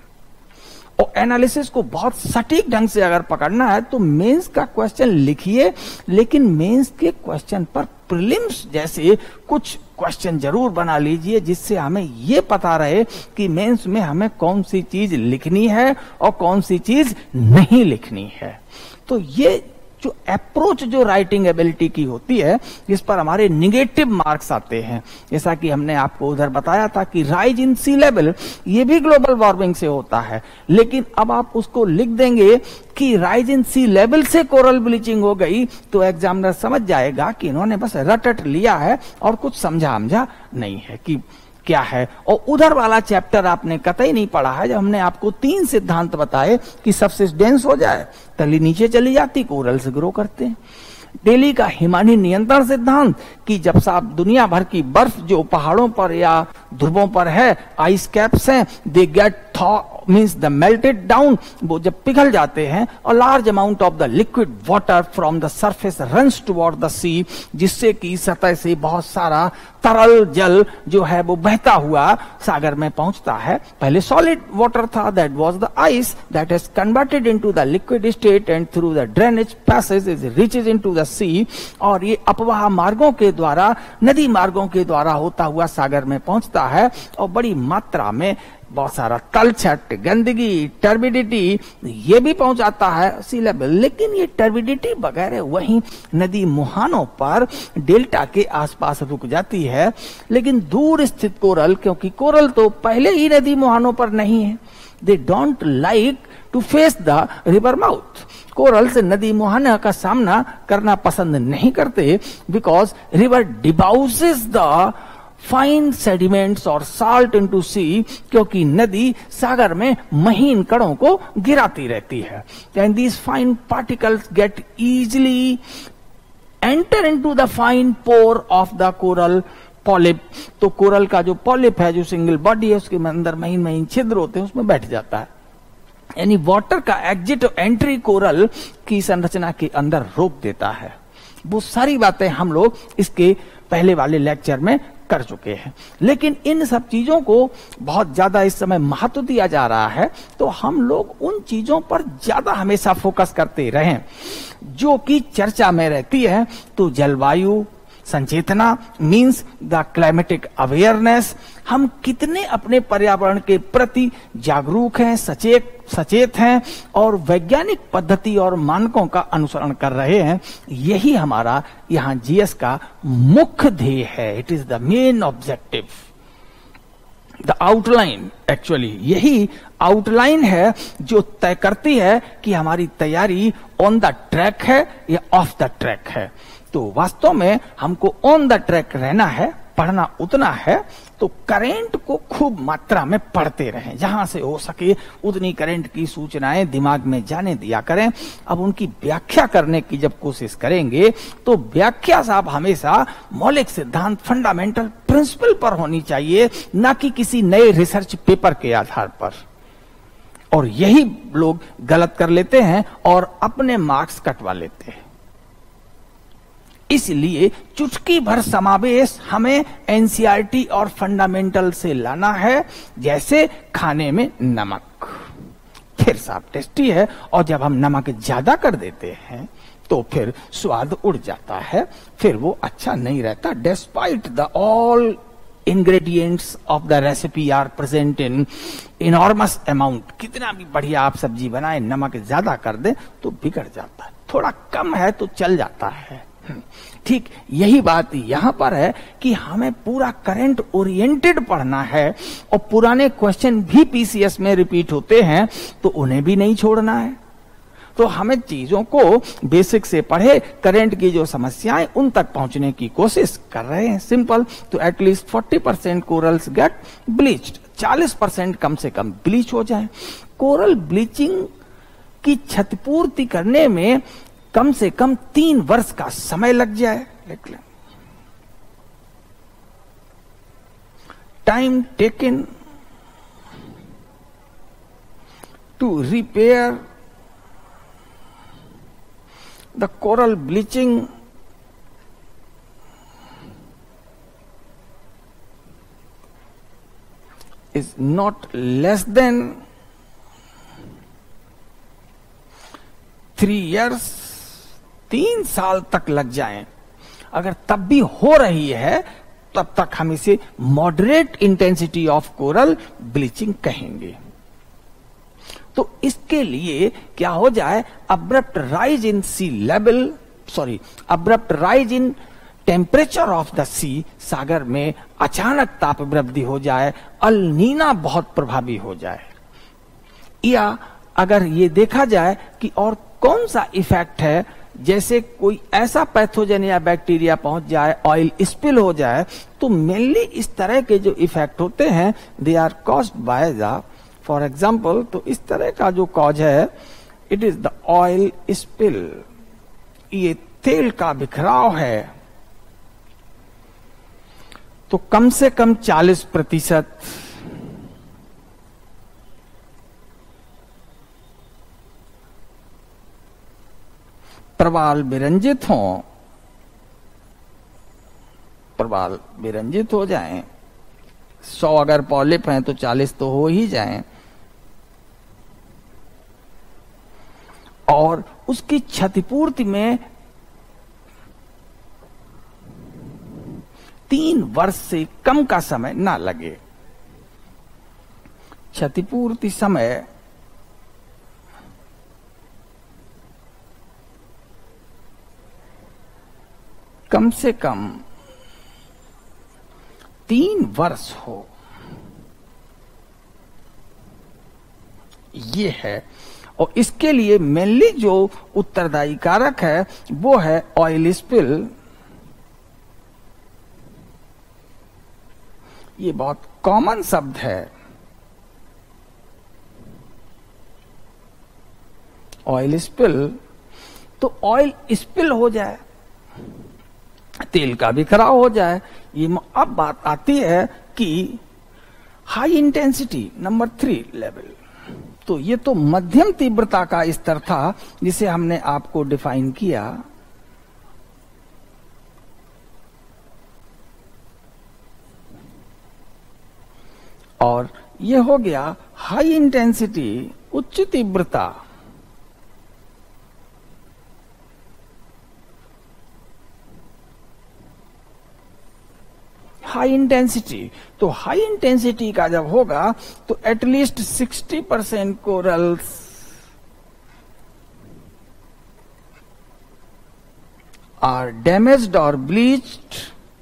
और एनालिसिस को बहुत सटीक ढंग से अगर पकड़ना है तो मेंस का क्वेश्चन लिखिए, लेकिन मेंस के क्वेश्चन पर प्रीलिम्स जैसे कुछ क्वेश्चन जरूर बना लीजिए जिससे हमें ये पता रहे कि मेंस में हमें कौन सी चीज लिखनी है और कौन सी चीज नहीं लिखनी है। तो ये जो अप्रोच जो राइटिंग एबिलिटी की होती है इस पर हमारे निगेटिव मार्क्स आते हैं। जैसा कि हमने आपको उधर बताया था कि राइज इन सी लेवल ये भी ग्लोबल वार्मिंग से होता है, लेकिन अब आप उसको लिख देंगे कि राइज इन सी लेवल से कोरल ब्लीचिंग हो गई तो एग्जामिनर समझ जाएगा कि इन्होंने बस रटट लिया है और कुछ समझा समझा नहीं है कि क्या है। और उधर वाला चैप्टर आपने कतई नहीं पढ़ा है जब हमने आपको तीन सिद्धांत बताए कि सबसिस्टेंस हो जाए, तली नीचे चली जाती, कोरल से ग्रो करते हैं। डेली का हिमानी नियंत्रण सिद्धांत कि जब साहब दुनिया भर की बर्फ जो पहाड़ों पर या ध्रुवों पर है, आइस कैप्स हैं, they get thaw means the melted down, वो जब पिघल जाते हैं और large amount of the liquid water from the surface runs toward the sea, जिससे कि सतह से बहुत सारा तरल जल जो है वो बहता हुआ सागर में पहुंचता है। पहले सॉलिड वाटर था, that was the ice, that has converted into the liquid state and through the drainage passage is reaches into the sea, और ये अपवाह मार्गों के द्वारा, नदी मार्गों के द्वारा होता हुआ सागर में पहुंचता है और बड़ी मात्रा में बहुत सारा तलछट, गंदगी, टर्बिडिटी ये भी पहुंचाता है सी लेवल। लेकिन ये टर्बिडिटी वगैरह वहीं नदी मुहानों पर डेल्टा के आसपास रुक जाती है। लेकिन दूर स्थित कोरल, क्योंकि कोरल तो पहले ही नदी मुहानों पर नहीं है, they don't like to face the river mouth, coral से नदी मुहाना का सामना करना पसंद नहीं करते, because river debouches the fine sediments और साल्ट इनटू सी, क्योंकि नदी सागर में महीन कणों को गिराती रहती है। And these fine particles get easily enter into the fine pore of the coral polyp, तो कोरल का जो पॉलिप है, जो सिंगल बॉडी है, उसके अंदर महीन महीन छिद्र होते हैं, उसमें बैठ जाता है। यानी वाटर का एग्जिट और एंट्री कोरल की संरचना के अंदर रोक देता है। वो सारी बातें हम लोग इसके पहले वाले लेक्चर में कर चुके हैं। लेकिन इन सब चीजों को बहुत ज्यादा इस समय महत्व दिया जा रहा है, तो हम लोग उन चीजों पर ज्यादा हमेशा फोकस करते रहें जो कि चर्चा में रहती है। तो जलवायु संचेतना मीन्स द क्लाइमेटिक अवेयरनेस, हम कितने अपने पर्यावरण के प्रति जागरूक हैं, सचेत सचेत हैं और वैज्ञानिक पद्धति और मानकों का अनुसरण कर रहे हैं। यही हमारा यहाँ जीएस का मुख्य ध्येय है। It is the main objective, the outline. Actually यही आउटलाइन है जो तय करती है कि हमारी तैयारी ऑन द ट्रैक है या ऑफ द ट्रैक है। तो वास्तव में हमको ऑन द ट्रैक रहना है, पढ़ना उतना है तो करंट को खूब मात्रा में पढ़ते रहें, जहां से हो सके उतनी करंट की सूचनाएं दिमाग में जाने दिया करें। अब उनकी व्याख्या करने की जब कोशिश करेंगे तो व्याख्या साहब हमेशा मौलिक सिद्धांत, फंडामेंटल प्रिंसिपल पर होनी चाहिए, ना कि किसी नए रिसर्च पेपर के आधार पर। और यही लोग गलत कर लेते हैं और अपने मार्क्स कटवा लेते हैं। इसलिए चुटकी भर समावेश हमें एनसीईआरटी और फंडामेंटल से लाना है, जैसे खाने में नमक। फिर साफ टेस्टी है, और जब हम नमक ज्यादा कर देते हैं तो फिर स्वाद उड़ जाता है, फिर वो अच्छा नहीं रहता। Despite the all ingredients of the recipe are present in enormous amount, कितना भी बढ़िया आप सब्जी बनाए, नमक ज्यादा कर दें तो बिगड़ जाता है, थोड़ा कम है तो चल जाता है। ठीक यही बात यहां पर है कि हमें पूरा करंट ओरिएंटेड पढ़ना है, और पुराने क्वेश्चन भी पीसीएस में रिपीट होते हैं तो उन्हें भी नहीं छोड़ना है। तो हमें चीजों को बेसिक से पढ़े, करंट की जो समस्याएं उन तक पहुंचने की कोशिश कर रहे हैं। सिंपल, तो at least forty percent corals get bleached, चालीस परसेंट कम से कम ब्लीच हो जाए। कोरल ब्लीचिंग की क्षतिपूर्ति करने में कम से कम तीन वर्ष का समय लग जाए। Time taken to repair the coral bleaching is not less than three years, तीन साल तक लग जाएं। अगर तब भी हो रही है तब तक हम इसे moderate intensity of coral bleaching कहेंगे। तो इसके लिए क्या हो जाए, abrupt rise in sea level, sorry abrupt rise in temperature of the sea, सागर में अचानक ताप वृद्धि हो जाए, अल नीना बहुत प्रभावी हो जाए। या अगर ये देखा जाए कि और कौन सा इफेक्ट है, जैसे कोई ऐसा पैथोजन या बैक्टीरिया पहुंच जाए, ऑयल स्पिल हो जाए, तो मेनली इस तरह के जो इफेक्ट होते हैं they are caused by the, for example, तो इस तरह का जो कॉज है it is the oil spill, ये तेल का बिखराव है। तो कम से कम चालीस प्रतिशत प्रवाल विरंजित हों, प्रवाल विरंजित हो जाएं। सौ अगर पॉलिप हैं तो चालीस तो हो ही जाएं, और उसकी क्षतिपूर्ति में तीन वर्ष से कम का समय ना लगे। क्षतिपूर्ति समय कम से कम तीन वर्ष हो, ये है। और इसके लिए मेनली जो उत्तरदायी कारक है वो है ऑयल स्पिल। ये बहुत कॉमन शब्द है, ऑयल स्पिल। तो ऑयल स्पिल हो जाए तेल का बिखराव हो जाए। ये अब बात आती है कि high intensity number three level, तो ये तो मध्यम तीव्रता का स्तर था जिसे हमने आपको डिफाइन किया। और ये हो गया हाई इंटेंसिटी उच्च तीव्रता। हाई इंटेंसिटी, तो हाई इंटेंसिटी का जब होगा तो at least sixty percent corals are damaged और ब्लीच्ड,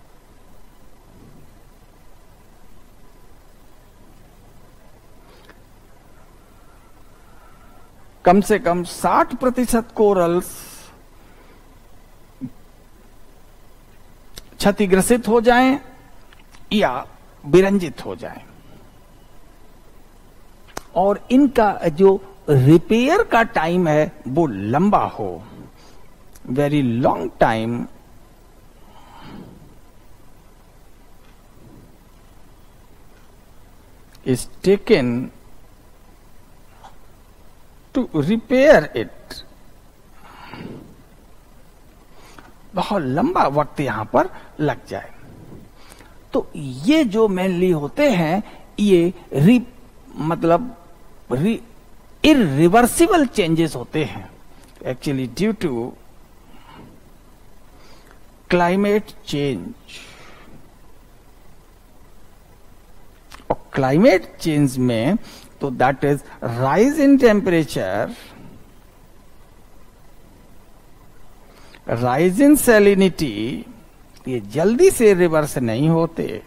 कम से कम साठ प्रतिशत कोरल्स क्षतिग्रसित हो जाएं या विरंजित हो जाएं, और इनका जो रिपेयर का टाइम है वो लंबा हो, very long time is taken to repair it. बहुत लंबा वक्त यहां पर लग जाए। तो ये जो मेनली होते हैं ये री मतलब री इरिवर्सिबल चेंजेस होते हैं, actually due to climate change. और क्लाइमेट चेंज में तो that is rise in temperature, rise in salinity, ये जल्दी से रिवर्स नहीं होते।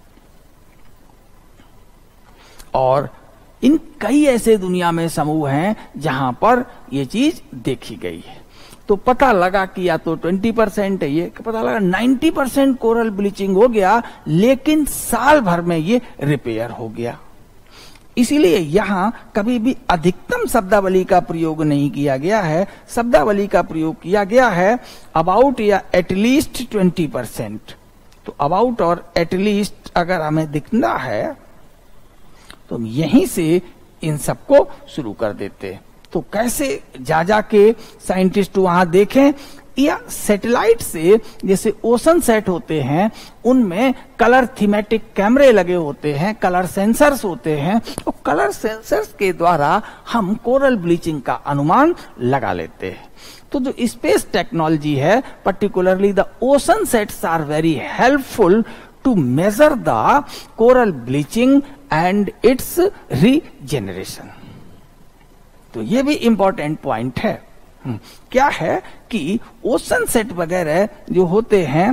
और इन कई ऐसे दुनिया में समूह हैं जहां पर ये चीज देखी गई है। तो पता लगा कि या तो ट्वेंटी परसेंट है, ये पता लगा नाइन्टी परसेंट कोरल ब्लीचिंग हो गया, लेकिन साल भर में ये रिपेयर हो गया। इसीलिए यहां कभी भी अधिकतम शब्दावली का प्रयोग नहीं किया गया है, शब्दावली का प्रयोग किया गया है अबाउट या एटलीस्ट ट्वेंटी परसेंट। तो अबाउट और एटलीस्ट अगर हमें दिखना है तो हम यहीं से इन सबको शुरू कर देते। तो कैसे जा जा के साइंटिस्ट वहां देखें, या सैटेलाइट से जैसे ओशन सेट होते हैं उनमें कलर थीमेटिक कैमरे लगे होते हैं, कलर सेंसर्स होते हैं, और कलर सेंसर्स के द्वारा हम कोरल ब्लीचिंग का अनुमान लगा लेते हैं। तो जो स्पेस टेक्नोलॉजी है, particularly the ocean sats are very helpful to measure the coral bleaching and its regeneration. तो ये भी इंपॉर्टेंट पॉइंट है। क्या है कि ओशन सेट वगैरह जो होते हैं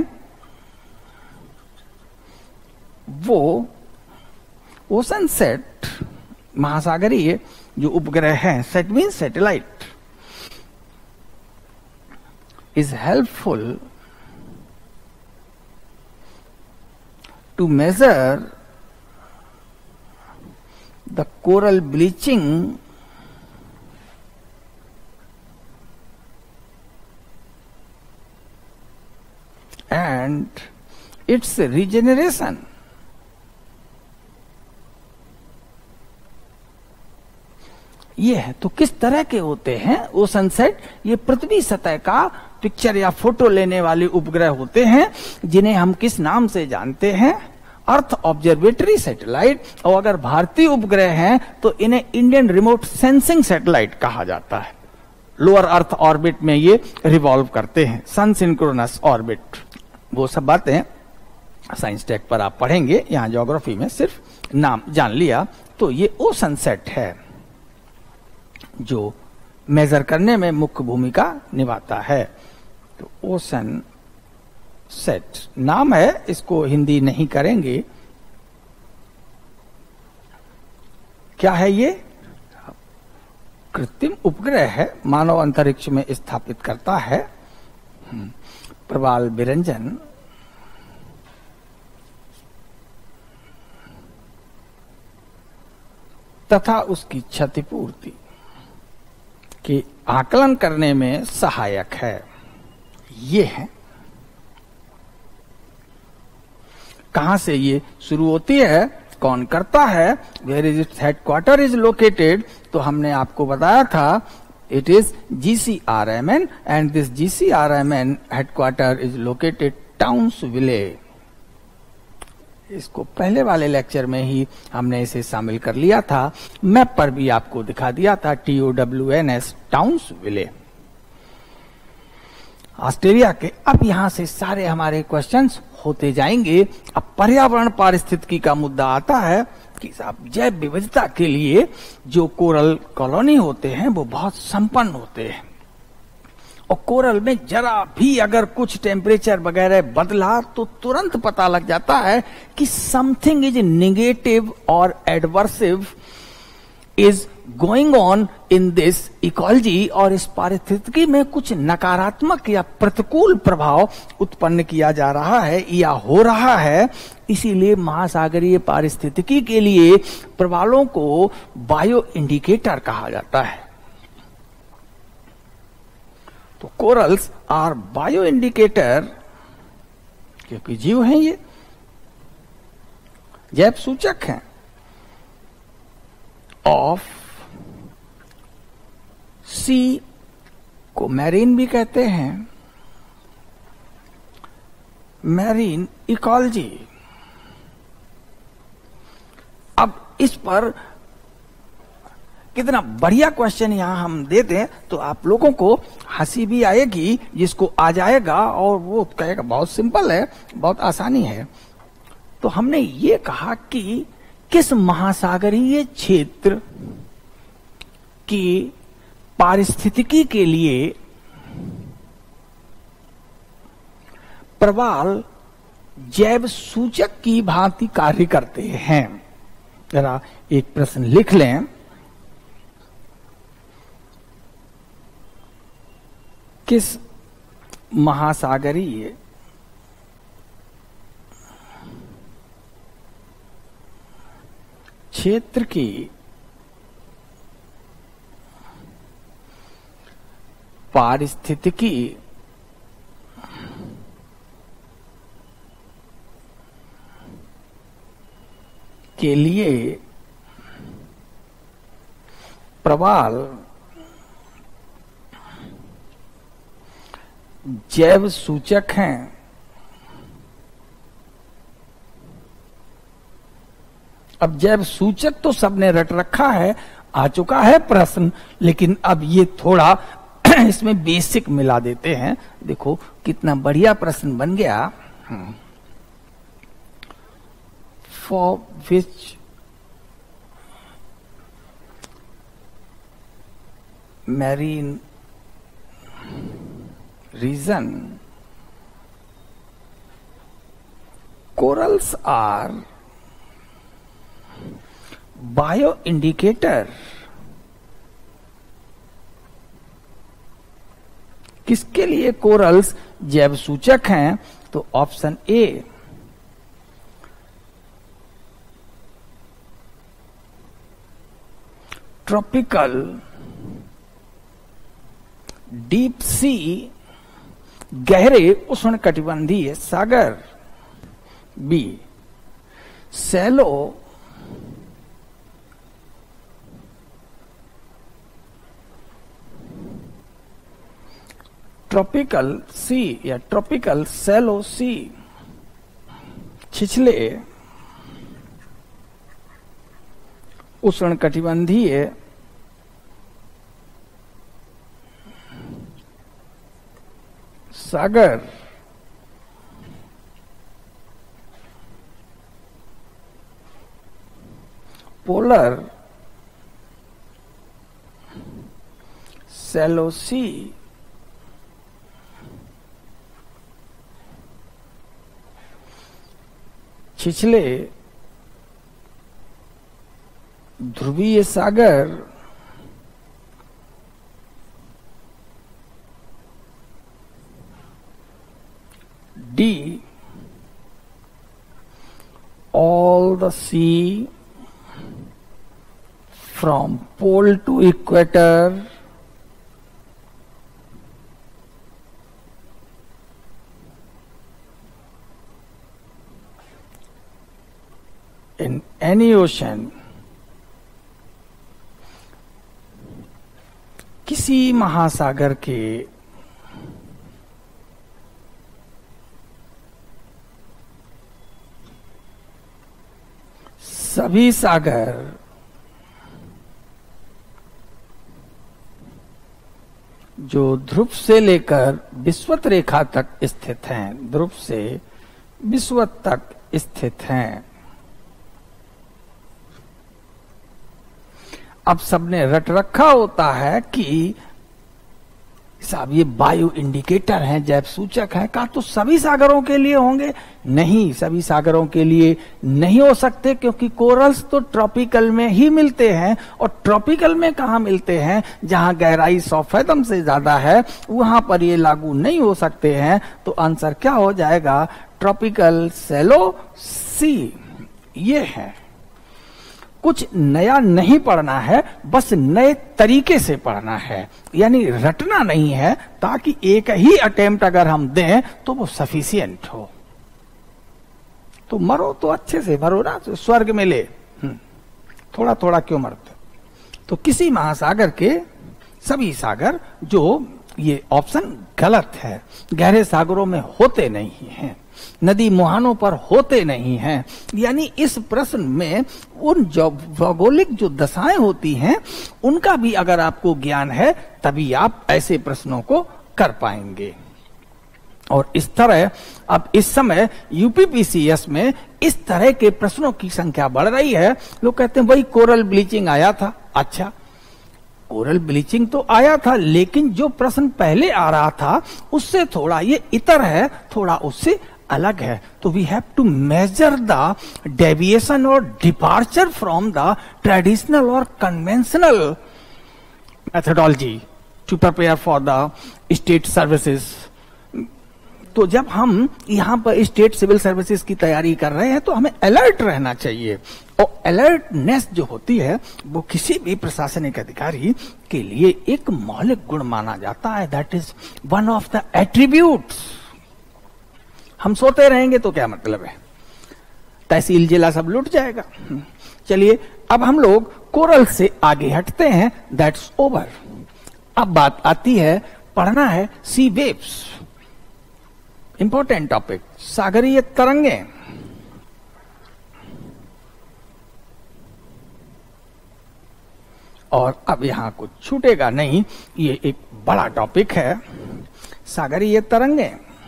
वो ओशन सेट महासागरीय जो उपग्रह हैं, sat mean satellite, is helpful to measure the coral bleaching and its regeneration। ये है तो किस तरह के होते हैं ओशन सेट? ये पृथ्वी सतह का पिक्चर या फोटो लेने वाले उपग्रह होते हैं जिन्हें हम किस नाम से जानते हैं? Earth observatory satellite. और अगर भारतीय उपग्रह हैं तो इन्हें इंडियन रिमोट सेंसिंग सैटेलाइट कहा जाता है। लोअर अर्थ ऑर्बिट में ये रिवॉल्व करते हैं, सन सिंक्रोनस ऑर्बिट। वो सब बातें साइंस टेक पर आप पढ़ेंगे, यहां ज्योग्राफी में सिर्फ नाम जान लिया। तो ये ओशन सेट है जो मेजर करने में मुख्य भूमिका निभाता है। तो ओशन सेट नाम है, इसको हिंदी नहीं करेंगे। क्या है ये? कृत्रिम उपग्रह है, मानव अंतरिक्ष में स्थापित करता है। प्रवाल विरंजन तथा उसकी क्षतिपूर्ति के आकलन करने में सहायक है। ये है कहां से ये शुरू होती है, कौन करता है, where is its headquarter is located, तो हमने आपको बताया था it is GCRMN and this GCRMN headquarter is located Townsville. इसको पहले वाले लेक्चर में ही हमने इसे शामिल कर लिया था, मैप पर भी आपको दिखा दिया था, T O W N S, Townsville, Australia के। अब यहां से सारे हमारे क्वेश्चंस होते जाएंगे। अब पर्यावरण पारिस्थितिकी का मुद्दा आता है कि साहब जैव विविधता के लिए जो कोरल कॉलोनी होते हैं वो बहुत संपन्न होते हैं, और कोरल में जरा भी अगर कुछ टेम्परेचर वगैरह बदला तो तुरंत पता लग जाता है कि समथिंग इज नेगेटिव और adversive is going on in this ecology, और इस पारिस्थितिकी में कुछ नकारात्मक या प्रतिकूल प्रभाव उत्पन्न किया जा रहा है या हो रहा है। इसीलिए महासागरीय पारिस्थितिकी के लिए प्रवालों को बायो इंडिकेटर कहा जाता है। तो कोरल्स आर बायो इंडिकेटर, क्योंकि जीव हैं, ये जैव सूचक हैं ऑफ सी को मैरीन भी कहते हैं, मैरीन इकोलॉजी। अब इस पर कितना बढ़िया क्वेश्चन यहां हम देते हैं तो आप लोगों को हंसी भी आएगी, जिसको आ जाएगा और वो कहेगा बहुत सिंपल है, बहुत आसानी है। तो हमने ये कहा कि किस महासागरीय क्षेत्र की पारिस्थितिकी के लिए प्रवाल जैव सूचक की भांति कार्य करते हैं। जरा एक प्रश्न लिख लें, किस महासागरीय क्षेत्र की पारिस्थितिकी के लिए प्रवाल जैव सूचक हैं। अब जैव सूचक तो सबने रट रखा है, आ चुका है प्रश्न, लेकिन अब ये थोड़ा इसमें बेसिक मिला देते हैं। देखो कितना बढ़िया प्रश्न बन गया। For which marine region corals are bio indicator. किसके लिए कोरल्स जैव सूचक हैं? तो option A, tropical deep sea, गहरे उष्णकटिबंधीय सागर। बी, सैलो ट्रॉपिकल सी या ट्रॉपिकल सैलो सी, छिछले उष्णकटिबंधीय सागर। पोलर सैलो सी, छिछले ध्रुवीय सागर। D, all the sea from pole to equator in any ocean, किसी महासागर के सभी सागर जो ध्रुव से लेकर विषुवत रेखा तक स्थित हैं, ध्रुव से विषुवत तक स्थित हैं। अब सबने रट रखा होता है कि साहब ये बायो इंडिकेटर हैं, जैव सूचक हैं, का तो सभी सागरों के लिए होंगे। नहीं, सभी सागरों के लिए नहीं हो सकते, क्योंकि कोरल्स तो ट्रॉपिकल में ही मिलते हैं, और ट्रॉपिकल में कहाँ मिलते हैं? जहां गहराई सौ फैथम से ज्यादा है वहां पर ये लागू नहीं हो सकते हैं। तो आंसर क्या हो जाएगा? Tropical shallow sea. ये है, कुछ नया नहीं पढ़ना है, बस नए तरीके से पढ़ना है, यानी रटना नहीं है, ताकि एक ही अटेम्प्ट अगर हम दें तो वो सफिशिएंट हो। तो मरो तो अच्छे से मरो ना, तो स्वर्ग मिले, थोड़ा थोड़ा क्यों मरते? तो किसी महासागर के सभी सागर, जो ये ऑप्शन गलत है, गहरे सागरों में होते नहीं हैं, नदी मुहानों पर होते नहीं हैं। यानी इस प्रश्न में उन जो भौगोलिक जो दशाएं होती हैं उनका भी अगर आपको ज्ञान है तभी आप ऐसे प्रश्नों को कर पाएंगे। और इस तरह अब इस समय यूपीपीसीएस में इस तरह के प्रश्नों की संख्या बढ़ रही है। लोग कहते हैं वही कोरल ब्लीचिंग आया था। अच्छा, कोरल ब्लीचिंग तो आया था, लेकिन जो प्रश्न पहले आ रहा था उससे थोड़ा ये इतर है, थोड़ा उससे अलग है। तो we have to measure the deviation और डिपार्चर फ्रॉम द ट्रेडिशनल और conventional methodology to prepare for the state services. तो जब हम यहाँ पर स्टेट सिविल सर्विसेज की तैयारी कर रहे हैं तो हमें अलर्ट रहना चाहिए, और अलर्टनेस जो होती है वो किसी भी प्रशासनिक अधिकारी के लिए एक मौलिक गुण माना जाता है। That is one of the attributes. हम सोते रहेंगे तो क्या मतलब है? तहसील जिला सब लूट जाएगा। चलिए अब हम लोग कोरल से आगे हटते हैं। That's over. अब बात आती है, पढ़ना है सी वेव्स, इंपॉर्टेंट टॉपिक, सागरीय तरंगे। और अब यहां कुछ छूटेगा नहीं, ये एक बड़ा टॉपिक है, सागरीय तरंगे,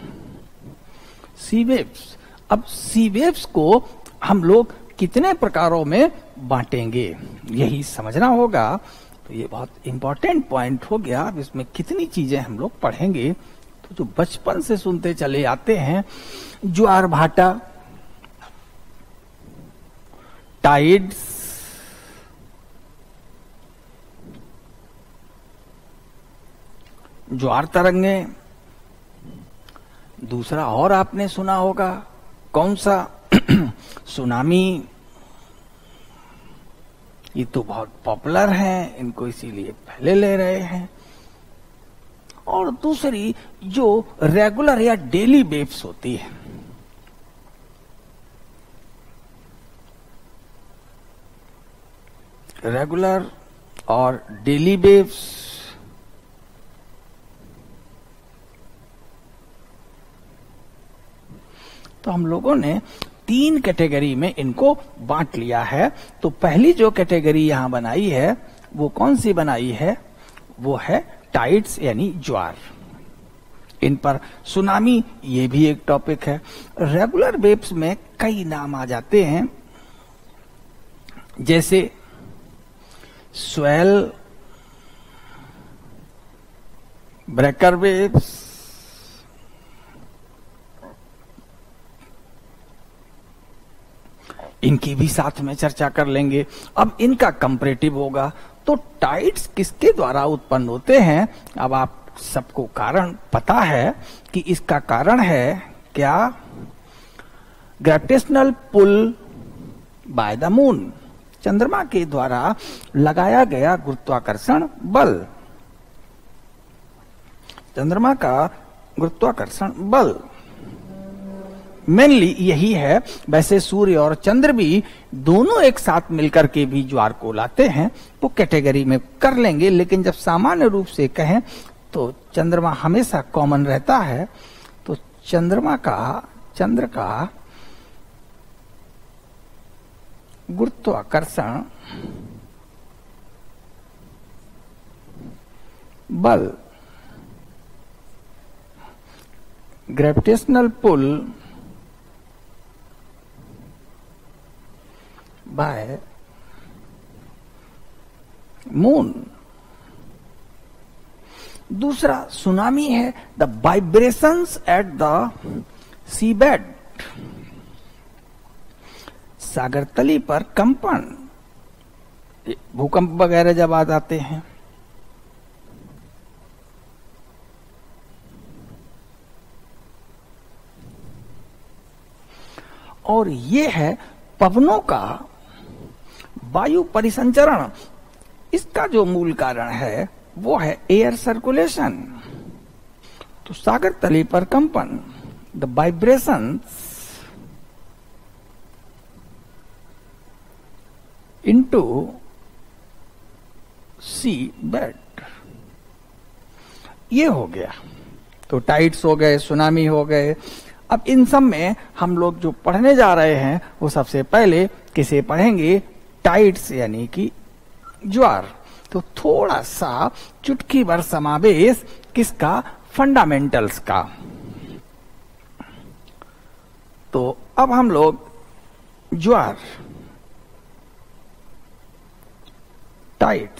सी वेव्स। अब सी वेव्स को हम लोग कितने प्रकारों में बांटेंगे यही समझना होगा। तो ये बहुत इंपॉर्टेंट पॉइंट हो गया। अब इसमें कितनी चीजें हम लोग पढ़ेंगे, तो जो बचपन से सुनते चले आते हैं, ज्वार भाटा, टाइड्स, ज्वार तरंगे। दूसरा और आपने सुना होगा, कौन सा? सुनामी। ये तो बहुत पॉपुलर है, इनको इसीलिए पहले ले रहे हैं। और दूसरी जो रेगुलर या डेली वेव्स होती है, रेगुलर और डेली वेव्स, तो हम लोगों ने तीन कैटेगरी में इनको बांट लिया है। तो पहली जो कैटेगरी यहां बनाई है वो कौन सी बनाई है? वो है टाइड्स यानी ज्वार। इन पर सुनामी, ये भी एक टॉपिक है। रेगुलर वेव्स में कई नाम आ जाते हैं, जैसे स्वेल, ब्रेकर वेव्स, इनकी भी साथ में चर्चा कर लेंगे। अब इनका कंपैरेटिव होगा। तो टाइड्स किसके द्वारा उत्पन्न होते हैं? अब आप सबको कारण पता है कि इसका कारण है क्या? Gravitational pull by the moon, चंद्रमा के द्वारा लगाया गया गुरुत्वाकर्षण बल, चंद्रमा का गुरुत्वाकर्षण बल। मेनली यही है। वैसे सूर्य और चंद्र भी दोनों एक साथ मिलकर के भी ज्वार को लाते हैं, वो कैटेगरी में कर लेंगे। लेकिन जब सामान्य रूप से कहें तो चंद्रमा हमेशा कॉमन रहता है। तो चंद्रमा का चंद्र का गुरुत्वाकर्षण बल, ग्रेविटेशनल पुल बाय मून। दूसरा सुनामी है the vibrations at the sea bed, सागर तली पर कंपन, भूकंप वगैरह जब आ जाते हैं। और ये है पवनों का वायु परिसंचरण। इसका जो मूल कारण है वो है एयर सर्कुलेशन। तो सागर तली पर कंपन, the vibrations into sea bed, ये हो गया। तो टाइड्स हो गए, सुनामी हो गए। अब इन सब में हम लोग जो पढ़ने जा रहे हैं वो सबसे पहले किसे पढ़ेंगे? टाइड्स यानी कि ज्वार। तो थोड़ा सा चुटकी भर समावेश किसका? फंडामेंटल्स का। तो अब हम लोग ज्वार, टाइड्स,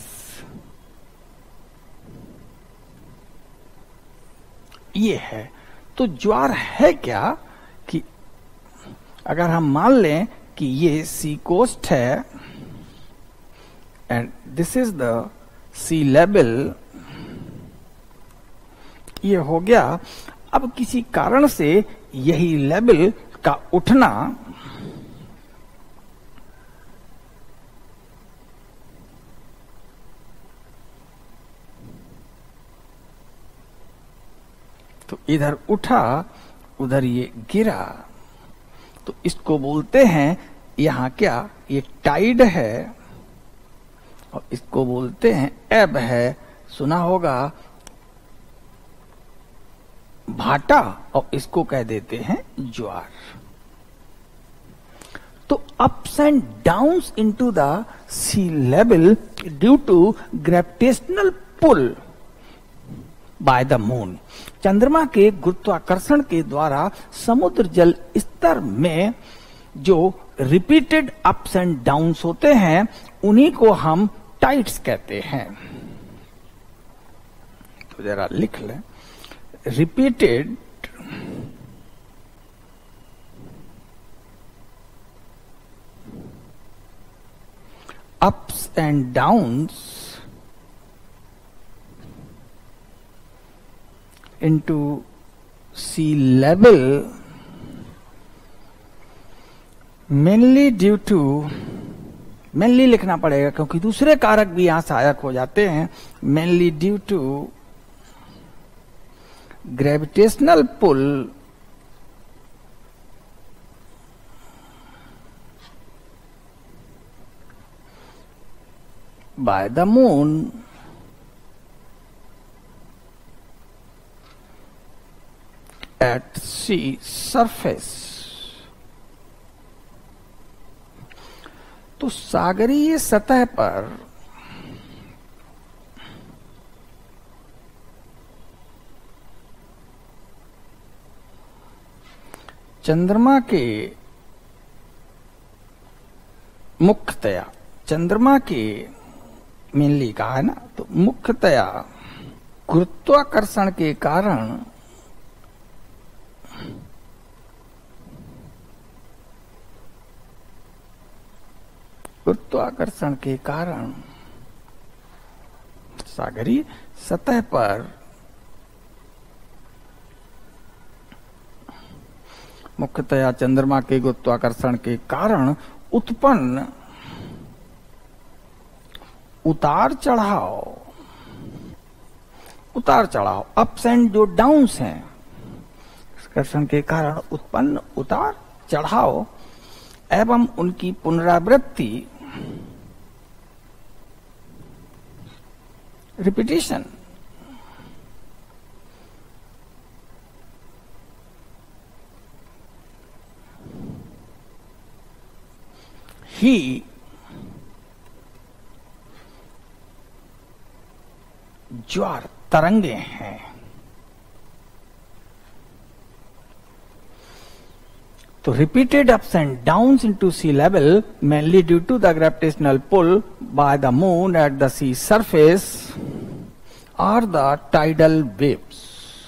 ये है। तो ज्वार है क्या? कि अगर हम मान लें कि ये सी कोस्ट है and this is the sea level, ये हो गया। अब किसी कारण से यही लेवल का उठना तो इधर उठा, उधर ये गिरा, तो इसको बोलते हैं यहां क्या? ये टाइड है और इसको बोलते हैं एब है। सुना होगा भाटा, और इसको कह देते हैं ज्वार। तो ups and downs into the sea level due to gravitational pull by the moon. चंद्रमा के गुरुत्वाकर्षण के द्वारा समुद्र जल स्तर में जो रिपीटेड अप्स एंड डाउन्स होते हैं उन्हीं को हम टाइड्स कहते हैं। तो जरा लिख लें, repeated ups and downs into sea level mainly due to, mainly लिखना पड़ेगा क्योंकि दूसरे कारक भी यहां सहायक हो जाते हैं। mainly due to gravitational pull by the moon at sea surface। तो सागरीय सतह पर चंद्रमा के मुख्यतया, चंद्रमा के मेनली कहा है ना, तो मुख्यतया गुरुत्वाकर्षण के कारण गुरुत्वाकर्षण के कारण सागरीय सतह पर मुख्यतया चंद्रमा के गुरुत्वाकर्षण के कारण उत्पन्न उतार चढ़ाव, उतार चढ़ाव अप्स एंड जो डाउन्स हैं, गुरुत्वाकर्षण के कारण उत्पन्न उतार चढ़ाव एवं उनकी पुनरावृत्ति, रिपीटिशन, ही ज्वार तरंगे हैं। तो repeated ups and downs into sea level, mainly due to the gravitational pull by the moon at the sea surface, are the tidal waves.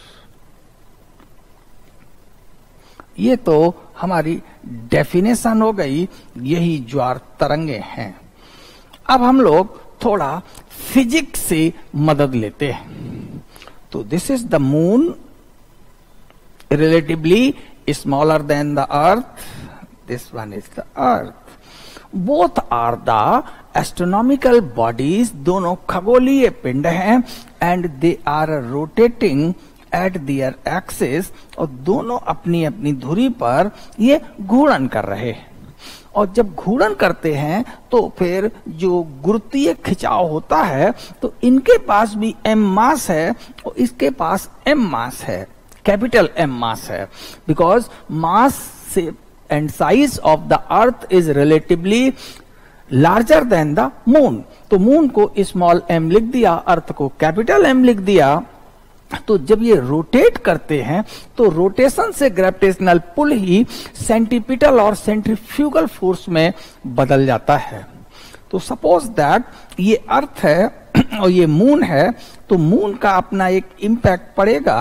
ये तो हमारी डेफिनेशन हो गई, यही ज्वार तरंगे हैं। अब हम लोग थोड़ा फिजिक्स से मदद लेते हैं। तो this is the moon, relatively smaller than the earth, this one is the earth, both are the astronomical bodies, दोनों खगोलीय पिंड हैं, and they are rotating at their axis, और दोनों अपनी अपनी धुरी पर ये घूर्णन कर रहे हैं। और जब घूर्णन करते हैं तो फिर जो गुरुत्वीय खिंचाव होता है, तो इनके पास भी m मास है और इसके पास m मास है, कैपिटल एम मास है, बिकॉज मास से and size of the earth is relatively larger than the moon. तो मून को स्मॉल एम लिख दिया, अर्थ को कैपिटल एम लिख दिया। तो जब ये रोटेट करते हैं तो रोटेशन से ग्रेविटेशनल पुल ही सेंट्रीपिटल और सेंट्रीफ्यूगल फोर्स में बदल जाता है। तो सपोज दैट ये अर्थ है और ये मून है, तो मून का अपना एक इंपैक्ट पड़ेगा।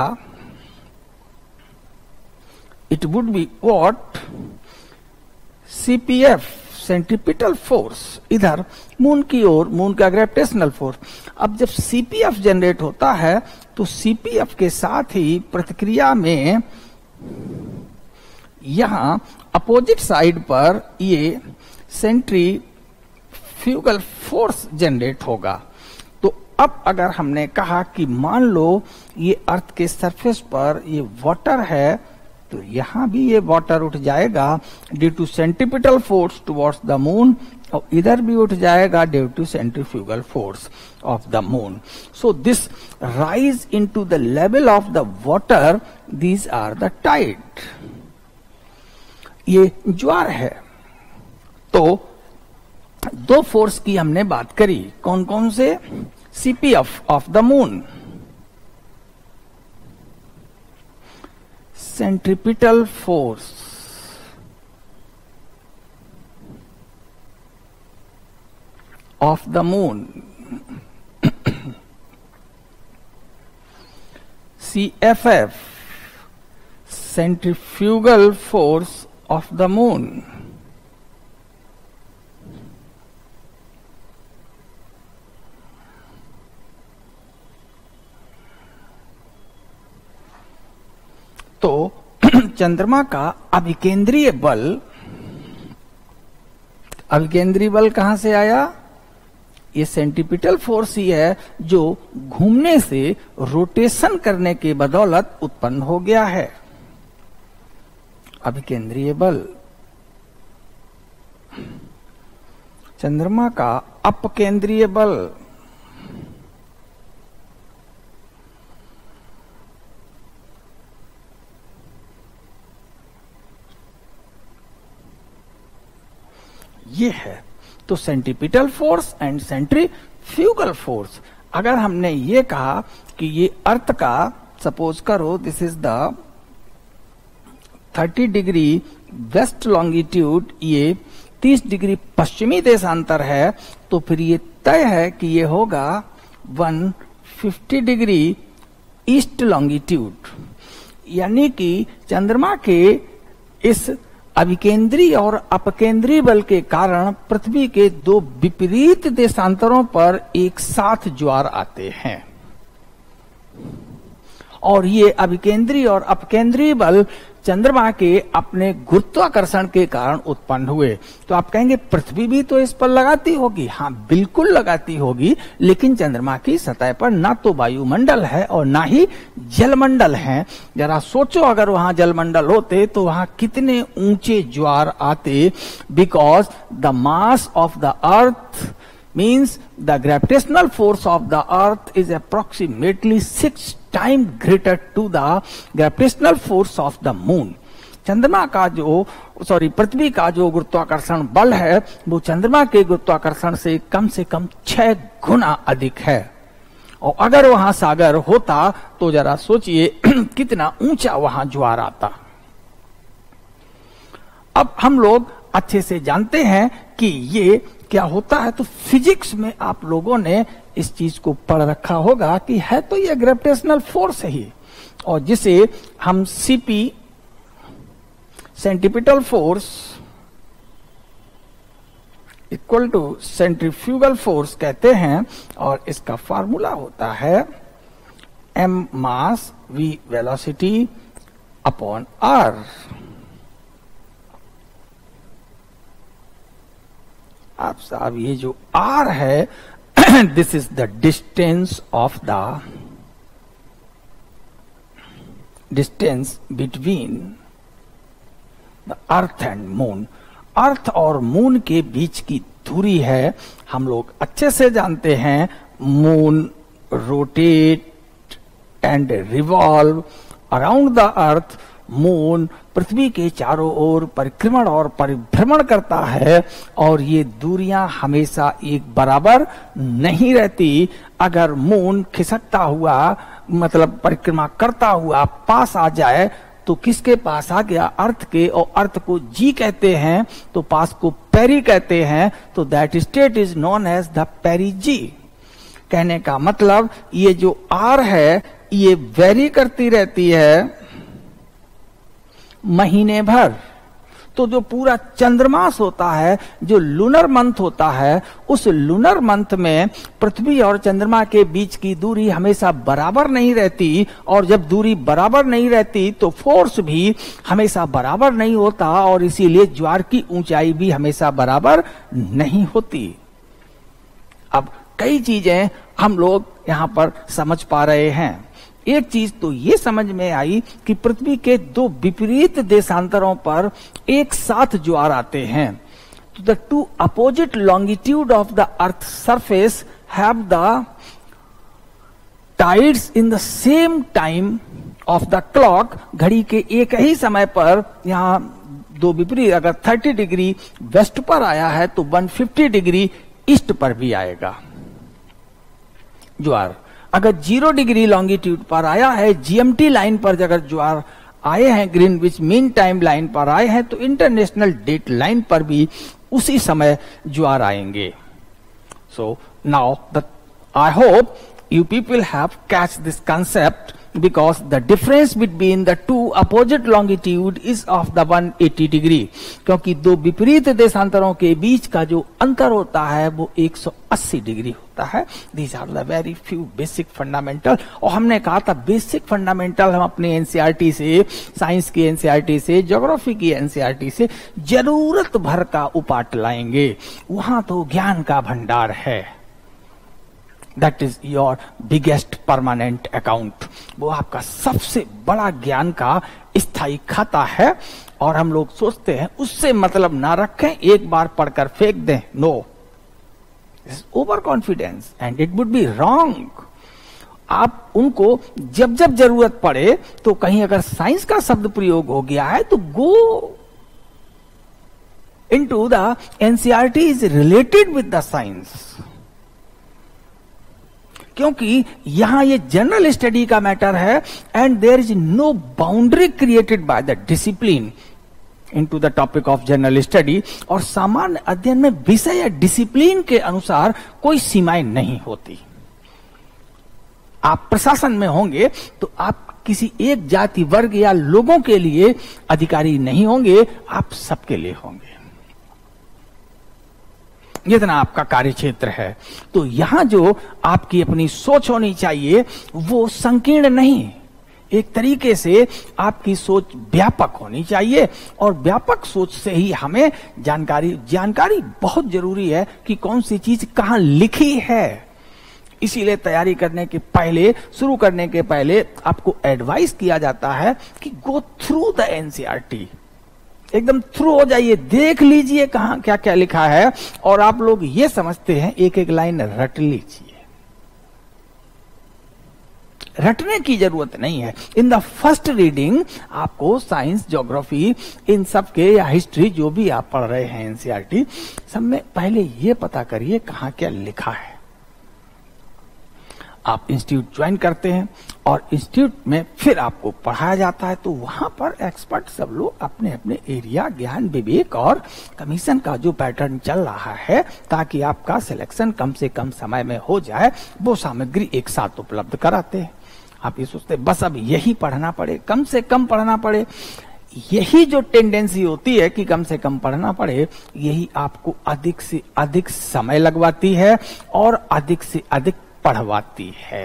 It would be what? C P F, centripetal force, इधर मून की ओर, मून का ग्रेविटेशनल फोर्स। अब जब C P F जनरेट होता है तो C P F के साथ ही प्रतिक्रिया में यहां अपोजिट साइड पर ये सेंट्रीफ्यूगल फोर्स जनरेट होगा। तो अब अगर हमने कहा कि मान लो ये अर्थ के सरफेस पर ये वाटर है, तो यहां भी ये वाटर उठ जाएगा due to centripetal force towards the moon, और इधर भी उठ जाएगा due to centrifugal force of the moon. So this rise into the level of the water, these are the tide. ये ज्वार है। तो दो फोर्स की हमने बात करी, कौन कौन से? C P F of the moon, centripetal force of the moon, C F F, centrifugal force of the moon, तो चंद्रमा का अभिकेंद्रीय बल, अभिकेंद्रीय बल कहां से आया? ये सेंट्रीपिटल फोर्स ही है जो घूमने से, रोटेशन करने के बदौलत उत्पन्न हो गया है। अभिकेंद्रीय बल चंद्रमा का अपकेंद्रीय बल, ये है। तो centripetal force and centrifugal force. अगर हमने ये कहा कि ये अर्थ का, सपोज करो this is the thirty degree west longitude, ये तीस डिग्री पश्चिमी देशांतर है, तो फिर ये तय है कि ये होगा one fifty degree east longitude. यानी कि चंद्रमा के इस अभिकेंद्रीय और अपकेंद्रीय बल के कारण पृथ्वी के दो विपरीत देशांतरों पर एक साथ ज्वार आते हैं, और ये अभिकेंद्रीय और अपकेंद्रीय बल चंद्रमा के अपने गुरुत्वाकर्षण के कारण उत्पन्न हुए। तो आप कहेंगे पृथ्वी भी तो इस पर लगाती होगी। हाँ, बिल्कुल लगाती होगी, लेकिन चंद्रमा की सतह पर ना तो वायुमंडल है और ना ही जलमंडल है। जरा सोचो, अगर वहां जलमंडल होते तो वहां कितने ऊंचे ज्वार आते, because the mass of the earth means the gravitational force of the earth is approximately six times greater to the gravitational force of the moon. चंद्रमा का जो सॉरी पृथ्वी का जो गुरुत्वाकर्षण बल है वो चंद्रमा के गुरुत्वाकर्षण से कम से कम छह गुना अधिक है। और अगर वहां सागर होता तो जरा सोचिए कितना ऊंचा वहां ज्वार आता। अब हम लोग अच्छे से जानते हैं कि ये क्या होता है, तो फिजिक्स में आप लोगों ने इस चीज को पढ़ रखा होगा कि है तो ये ग्रेविटेशनल फोर्स ही, और जिसे हम CP centripetal force equal to centrifugal force कहते हैं। और इसका फार्मूला होता है M mass V velocity upon R. आप साहब ये जो आर है this is the distance of the distance between the earth and moon. Earth और मून के बीच की दूरी है। हम लोग अच्छे से जानते हैं moon rotate and revolve around the earth. Moon पृथ्वी के चारों ओर परिक्रमण और परिभ्रमण करता है, और ये दूरियां हमेशा एक बराबर नहीं रहती। अगर मून खिसकता हुआ मतलब परिक्रमा करता हुआ पास आ जाए तो किसके पास आ गया? अर्थ के, और अर्थ को जी कहते हैं तो पास को पेरी कहते हैं, तो that state is known as the perigee. कहने का मतलब ये जो आर है ये वेरी करती रहती है महीने भर। तो जो पूरा चंद्रमास होता है, जो लूनर मंथ होता है, उस लूनर मंथ में पृथ्वी और चंद्रमा के बीच की दूरी हमेशा बराबर नहीं रहती, और जब दूरी बराबर नहीं रहती तो फोर्स भी हमेशा बराबर नहीं होता, और इसीलिए ज्वार की ऊंचाई भी हमेशा बराबर नहीं होती। अब कई चीजें हम लोग यहां पर समझ पा रहे हैं। एक चीज तो ये समझ में आई कि पृथ्वी के दो विपरीत देशांतरों पर एक साथ ज्वार आते हैं। तो the two opposite longitude of the earth surface have the tides in the same time of the clock. घड़ी के एक ही समय पर यहां दो विपरीत, अगर तीस डिग्री वेस्ट पर आया है तो एक सौ पचास डिग्री ईस्ट पर भी आएगा ज्वार। अगर जीरो डिग्री लॉन्गिट्यूड पर आया है, जीएमटी लाइन पर अगर ज्वार आए हैं, ग्रीनविच मीन टाइम लाइन पर आए हैं, तो इंटरनेशनल डेट लाइन पर भी उसी समय ज्वार आएंगे। So now the I hope you people have catch this concept, because the difference between the two opposite longitude is of the one hundred eighty degree। क्योंकि दो विपरीत देशांतरों के बीच का जो अंतर होता है वो एक सौ अस्सी डिग्री होता है। These are the very few basic fundamental। और हमने कहा था बेसिक फंडामेंटल हम अपने एनसीईआरटी से, साइंस की एनसीईआरटी से, ज्योग्राफी की एनसीईआरटी से जरूरत भर का उपाट लाएंगे। वहां तो ज्ञान का भंडार है। That is your biggest permanent account. वो आपका सबसे बड़ा ज्ञान का स्थायी खाता है, और हम लोग सोचते हैं उससे मतलब ना रखें, एक बार पढ़कर फेंक दें। No, over confidence and it would be wrong. आप उनको जब जब जरूरत पड़े, तो कहीं अगर साइंस का शब्द प्रयोग हो गया है तो go into the NCERT is related with the science. क्योंकि यहां ये जनरल स्टडी का मैटर है, and there is no boundary created by the discipline into the topic of general study. और सामान्य अध्ययन में विषय या डिसिप्लिन के अनुसार कोई सीमाएं नहीं होती। आप प्रशासन में होंगे तो आप किसी एक जाति, वर्ग या लोगों के लिए अधिकारी नहीं होंगे, आप सबके लिए होंगे। जितना आपका कार्य क्षेत्र है, तो यहां जो आपकी अपनी सोच होनी चाहिए वो संकीर्ण नहीं, एक तरीके से आपकी सोच व्यापक होनी चाहिए, और व्यापक सोच से ही हमें जानकारी जानकारी बहुत जरूरी है कि कौन सी चीज कहाँ लिखी है। इसीलिए तैयारी करने के पहले, शुरू करने के पहले आपको एडवाइस किया जाता है कि गो थ्रू द एनसीईआरटी, एकदम थ्रू हो जाइए, देख लीजिए कहाँ क्या क्या लिखा है। और आप लोग ये समझते हैं एक एक लाइन रट लीजिए, रटने की जरूरत नहीं है। इन द फर्स्ट रीडिंग आपको साइंस, ज्योग्राफी, इन सब के, या हिस्ट्री, जो भी आप पढ़ रहे हैं एनसीईआरटी, सब में पहले ये पता करिए कहाँ क्या लिखा है। आप इंस्टीट्यूट ज्वाइन करते हैं और इंस्टीट्यूट में फिर आपको पढ़ाया जाता है, तो वहां पर एक्सपर्ट सब लोग अपने अपने एरिया, ज्ञान, विवेक और कमीशन का जो पैटर्न चल रहा है, ताकि आपका सिलेक्शन कम से कम समय में हो जाए, वो सामग्री एक साथ उपलब्ध कराते हैं। आप ये सोचते बस अब यही पढ़ना पड़े, कम से कम पढ़ना पड़े, यही जो टेंडेंसी होती है कि कम से कम पढ़ना पड़े, यही आपको अधिक से अधिक समय लगवाती है और अधिक से अधिक पढ़वाती है।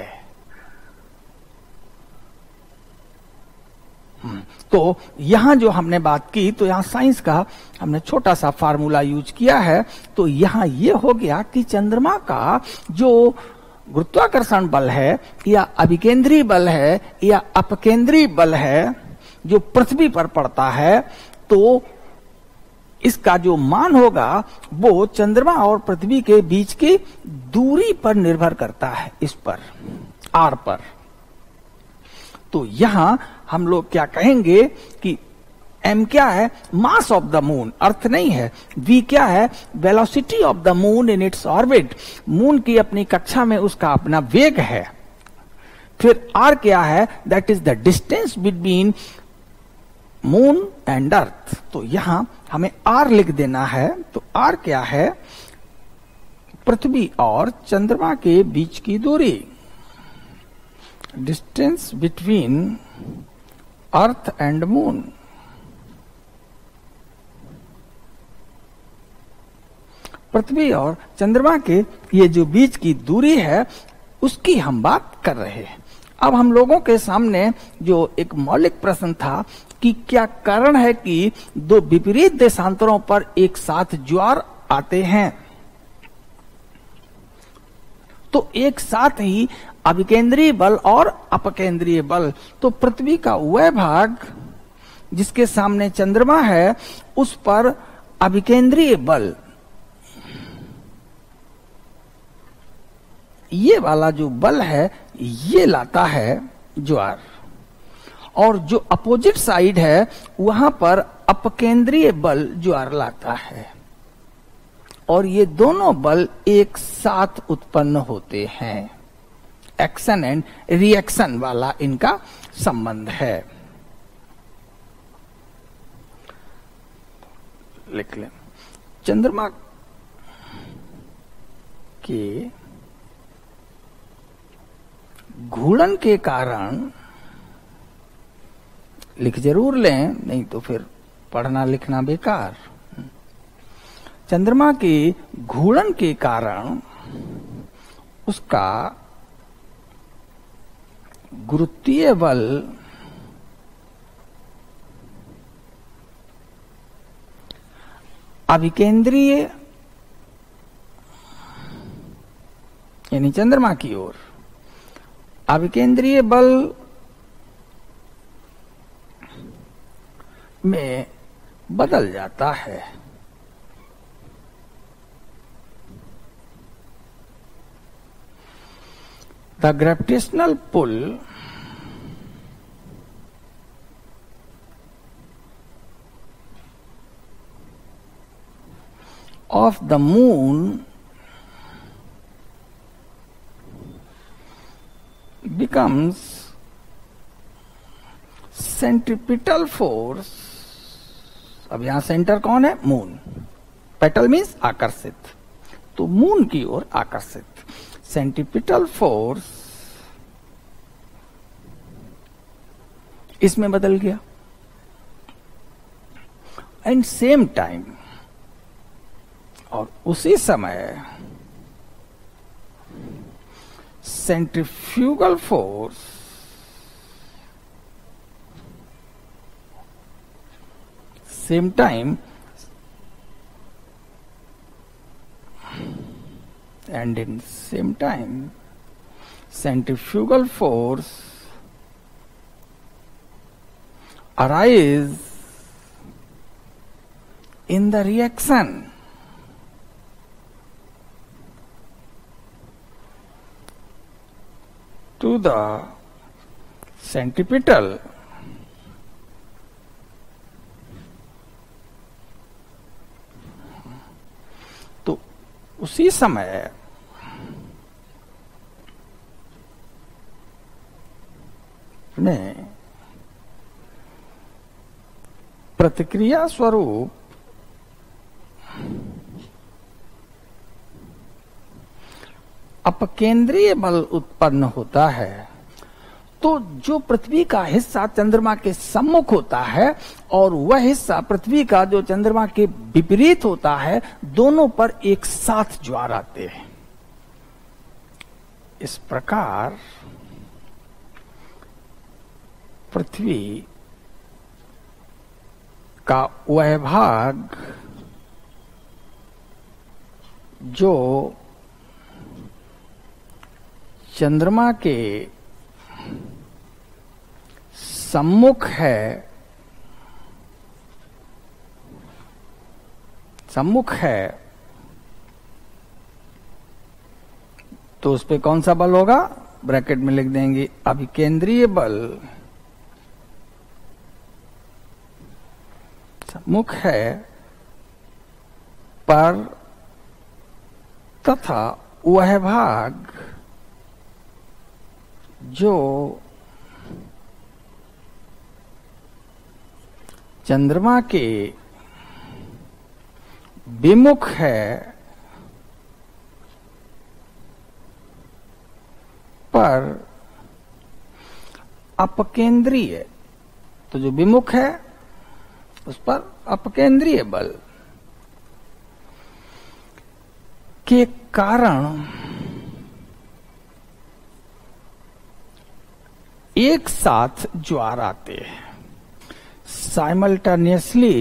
तो यहां जो हमने बात की, तो यहां साइंस का हमने छोटा सा फार्मूला यूज किया है। तो यहां ये हो गया कि चंद्रमा का जो गुरुत्वाकर्षण बल है, या अभिकेंद्रीय बल है, या अपकेंद्रीय बल है, जो पृथ्वी पर पड़ता है, तो इसका जो मान होगा वो चंद्रमा और पृथ्वी के बीच की दूरी पर निर्भर करता है, इस पर, आर पर। तो यहां हम लोग क्या कहेंगे कि एम क्या है? Mass of the moon, earth नहीं है। वी क्या है? Velocity of the moon in its orbit, moon की अपनी कक्षा में उसका अपना वेग है। फिर आर क्या है? That is the distance between moon and earth. तो यहां हमें आर लिख देना है। तो आर क्या है? पृथ्वी और चंद्रमा के बीच की दूरी, distance between earth and moon. पृथ्वी और चंद्रमा के ये जो बीच की दूरी है, उसकी हम बात कर रहे हैं। अब हम लोगों के सामने जो एक मौलिक प्रश्न था कि क्या कारण है कि दो विपरीत देशांतरों पर एक साथ ज्वार आते हैं, तो एक साथ ही अभिकेंद्रीय बल और अपकेंद्रीय बल। तो पृथ्वी का वह भाग जिसके सामने चंद्रमा है, उस पर अभिकेंद्रीय बल, ये वाला जो बल है, ये लाता है ज्वार, और जो अपोजिट साइड है वहां पर अपकेंद्रीय बल ज्वार लाता है, और ये दोनों बल एक साथ उत्पन्न होते हैं। एक्शन एंड रिएक्शन वाला इनका संबंध है। लिख लें, चंद्रमा के घूर्णन के कारण, लिख जरूर लें, नहीं तो फिर पढ़ना लिखना बेकार। चंद्रमा के घूर्णन के कारण उसका गुरुत्वीय बल अभिकेंद्रीय, यानी चंद्रमा की ओर अभिकेंद्रीय बल में बदल जाता है। The gravitational pull of the moon becomes centripetal force। अब यहां सेंटर कौन है? मून। पेटल मीन्स आकर्षित, तो मून की ओर आकर्षित। सेंट्रिपिटल फोर्स इसमें बदल गया। एंड सेम टाइम, और उसी समय centrifugal force same time, and in same time, centrifugal force arise in the reaction to the centripetal तो उसी समय में प्रतिक्रिया स्वरूप अपकेंद्रीय बल उत्पन्न होता है। तो जो पृथ्वी का हिस्सा चंद्रमा के सम्मुख होता है और वह हिस्सा पृथ्वी का जो चंद्रमा के विपरीत होता है, दोनों पर एक साथ ज्वार आते हैं। इस प्रकार पृथ्वी का वह भाग जो चंद्रमा के सम्मुख है, सम्मुख है, तो उस पे कौन सा बल होगा? ब्रैकेट में लिख देंगे अभिकेंद्रीय बल सम्मुख है पर तथा वह भाग जो चंद्रमा के विमुख है पर अपकेंद्रीय, तो जो विमुख है उस पर अपकेंद्रीय बल के कारण एक साथ ज्वार आते हैं। Simultaneously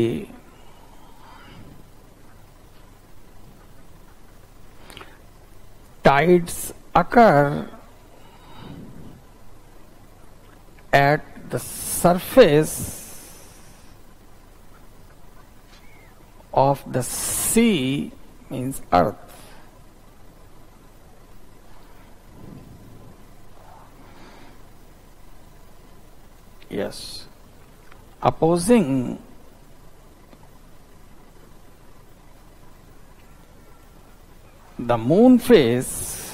tides occur at the surface of the sea, means earth. Yes, opposing the moon phase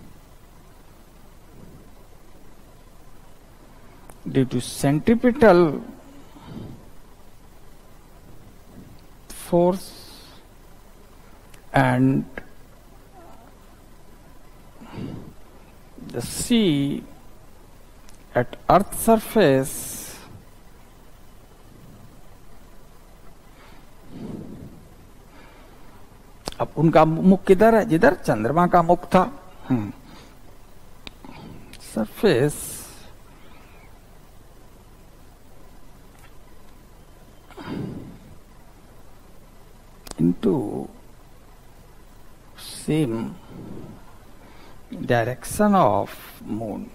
due to centripetal force and the sea at earth surface अब उनका मुख किधर है? जिधर चंद्रमा का मुख था। Surface into same direction of moon.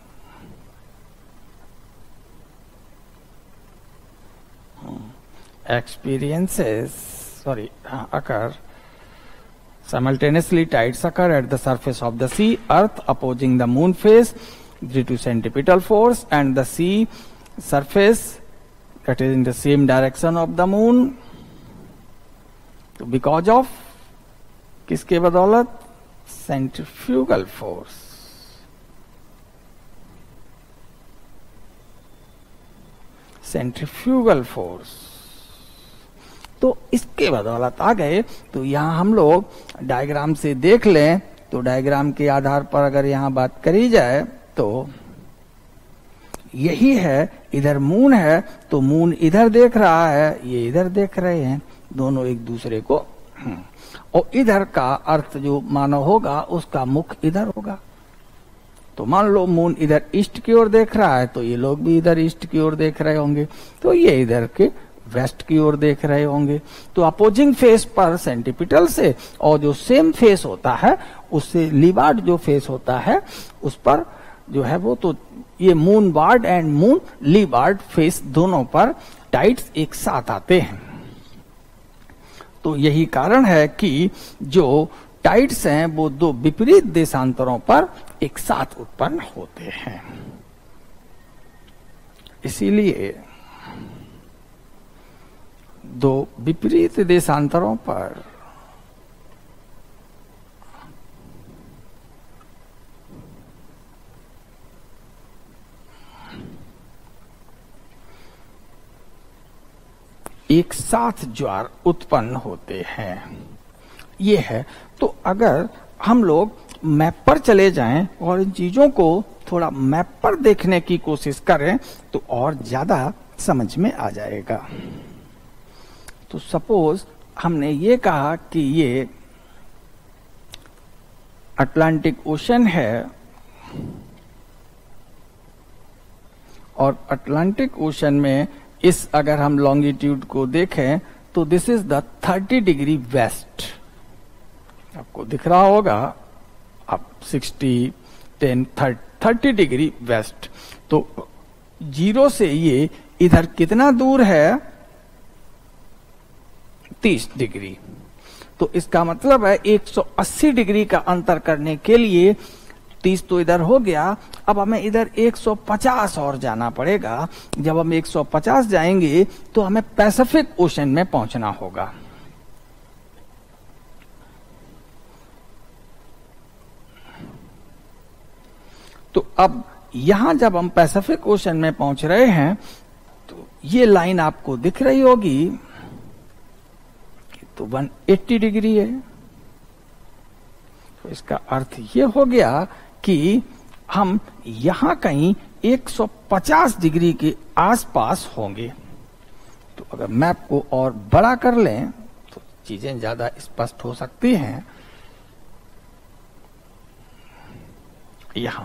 Experiences, sorry, uh, occur simultaneously. Tides occur at the surface of the sea, earth opposing the moon phase due to centripetal force, and the sea surface that is in the same direction of the moon because of किसके बदौलत? Centrifugal force. Centrifugal force तो इसके बदौलत आ गए। तो यहां हम लोग डायग्राम से देख लें तो डायग्राम के आधार पर अगर यहां बात करी जाए तो यही है, इधर मून है तो मून इधर देख रहा है, ये इधर देख रहे हैं, दोनों एक दूसरे को, और इधर का अर्थ जो मानव होगा उसका मुख इधर होगा। तो मान लो मून इधर ईस्ट की ओर देख रहा है तो ये लोग भी इधर ईस्ट की ओर देख रहे होंगे, तो ये इधर के वेस्ट की ओर देख रहे होंगे। तो अपोजिंग फेस पर सेंटीपिटल से और जो सेम फेस होता है उससे लीवार्ड जो फेस होता है उस पर जो है वो, तो ये moonward and moon leeward face दोनों पर टाइड्स एक साथ आते हैं। तो यही कारण है कि जो टाइड्स हैं वो दो विपरीत देशांतरों पर एक साथ उत्पन्न होते हैं। इसीलिए दो विपरीत देशांतरों पर एक साथ ज्वार उत्पन्न होते हैं। ये है। तो अगर हम लोग मैप पर चले जाएं और इन चीजों को थोड़ा मैप पर देखने की कोशिश करें तो और ज्यादा समझ में आ जाएगा। तो सपोज हमने ये कहा कि ये अटलांटिक ओशन है और अटलांटिक ओशन में इस अगर हम लॉन्गिट्यूड को देखें तो this is the thirty degree west. आपको दिख रहा होगा अब sixty ten thirty degree west. तो जीरो से ये इधर कितना दूर है? तीस डिग्री। तो इसका मतलब है एक सौ अस्सी डिग्री का अंतर करने के लिए तीस तो इधर हो गया, अब हमें इधर एक सौ पचास और जाना पड़ेगा। जब हम एक सौ पचास जाएंगे तो हमें पैसिफिक ओशन में पहुंचना होगा। तो अब यहां जब हम पैसिफिक ओशन में पहुंच रहे हैं तो ये लाइन आपको दिख रही होगी, तो एक सौ अस्सी डिग्री है। तो इसका अर्थ ये हो गया कि हम यहां कहीं एक सौ पचास डिग्री के आसपास होंगे। तो अगर मैप को और बड़ा कर लें तो चीजें ज्यादा स्पष्ट हो सकती हैं। यहां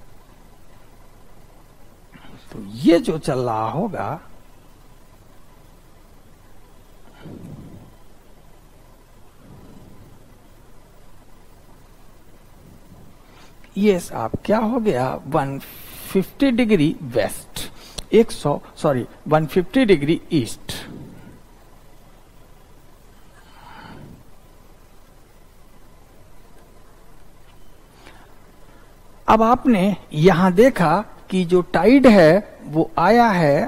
तो ये जो चल रहा होगा ये साहब क्या हो गया? एक सौ पचास डिग्री वेस्ट, एक सौ सॉरी एक सौ पचास डिग्री ईस्ट। अब आपने यहां देखा कि जो टाइड है वो आया है,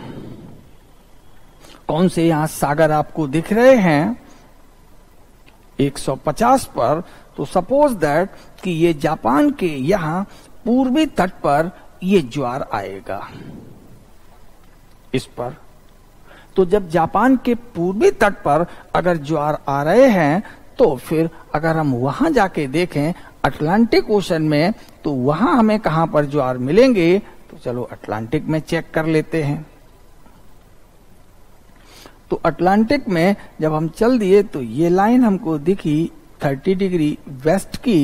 कौन से यहां सागर आपको दिख रहे हैं एक सौ पचास पर। तो सपोज दैट कि ये जापान के यहां पूर्वी तट पर ये ज्वार आएगा इस पर। तो जब जापान के पूर्वी तट पर अगर ज्वार आ रहे हैं तो फिर अगर हम वहां जाके देखें अटलांटिक ओशन में तो वहां हमें कहां पर ज्वार मिलेंगे? तो चलो अटलांटिक में चेक कर लेते हैं। तो अटलांटिक में जब हम चल दिए तो ये लाइन हमको दिखी तीस डिग्री वेस्ट की।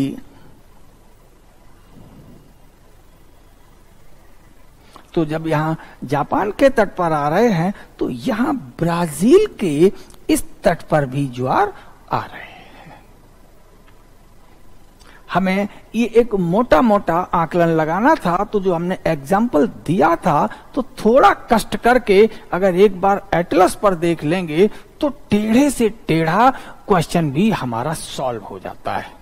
तो जब यहां जापान के तट पर आ रहे हैं तो यहां ब्राजील के इस तट पर भी ज्वार आ रहे हैं। हमें ये एक मोटा मोटा आकलन लगाना था, तो जो हमने एग्जाम्पल दिया था तो थोड़ा कष्ट करके अगर एक बार एटलस पर देख लेंगे तो टेढ़े से टेढ़ा क्वेश्चन भी हमारा सॉल्व हो जाता है।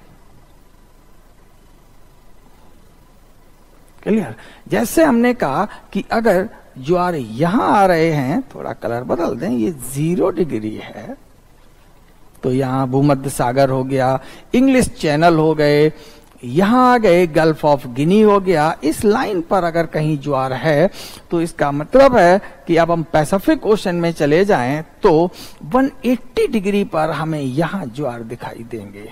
क्लियर? जैसे हमने कहा कि अगर ज्वार यहां आ रहे हैं, थोड़ा कलर बदल दें, ये जीरो डिग्री है तो यहां भूमध्य सागर हो गया, इंग्लिश चैनल हो गए, यहां आ गए गल्फ ऑफ गिनी हो गया। इस लाइन पर अगर कहीं ज्वार है तो इसका मतलब है कि अब हम पैसिफिक ओशन में चले जाएं तो एक सौ अस्सी डिग्री पर हमें यहां ज्वार दिखाई देंगे,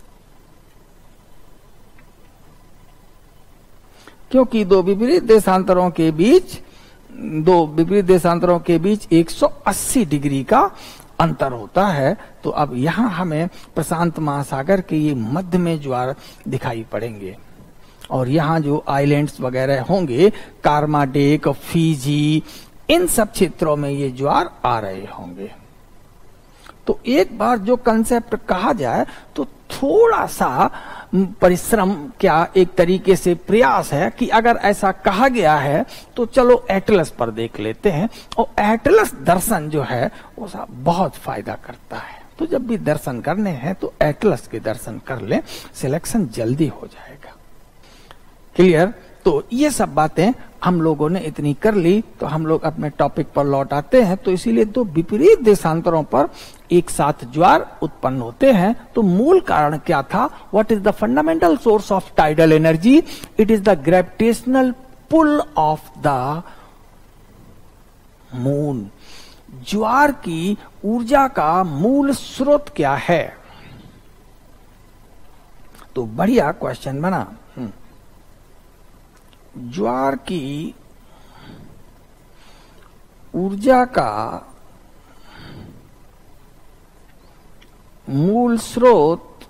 क्योंकि दो विपरीत देशांतरों के बीच दो विपरीत देशांतरों के बीच एक सौ अस्सी डिग्री का अंतर होता है। तो अब यहां हमें प्रशांत महासागर के ये मध्य में ज्वार दिखाई पड़ेंगे और यहां जो आइलैंड्स वगैरह होंगे, कार्माडेक, फीजी, इन सब क्षेत्रों में ये ज्वार आ रहे होंगे। तो एक बार जो कंसेप्ट कहा जाए तो थोड़ा सा परिश्रम, क्या एक तरीके से प्रयास है कि अगर ऐसा कहा गया है तो चलो एटलस पर देख लेते हैं। और एटलस दर्शन जो है वो बहुत फायदा करता है। तो जब भी दर्शन करने हैं तो एटलस के दर्शन कर ले, सिलेक्शन जल्दी हो जाएगा। क्लियर? तो ये सब बातें हम लोगों ने इतनी कर ली, तो हम लोग अपने टॉपिक पर लौट आते हैं। तो इसीलिए दो विपरीत देशांतरों पर एक साथ ज्वार उत्पन्न होते हैं। तो मूल कारण क्या था? What is the fundamental source of tidal energy? It is the gravitational pull of the moon. ज्वार की ऊर्जा का मूल स्रोत क्या है? तो बढ़िया क्वेश्चन बना। ज्वार की ऊर्जा का मूल स्रोत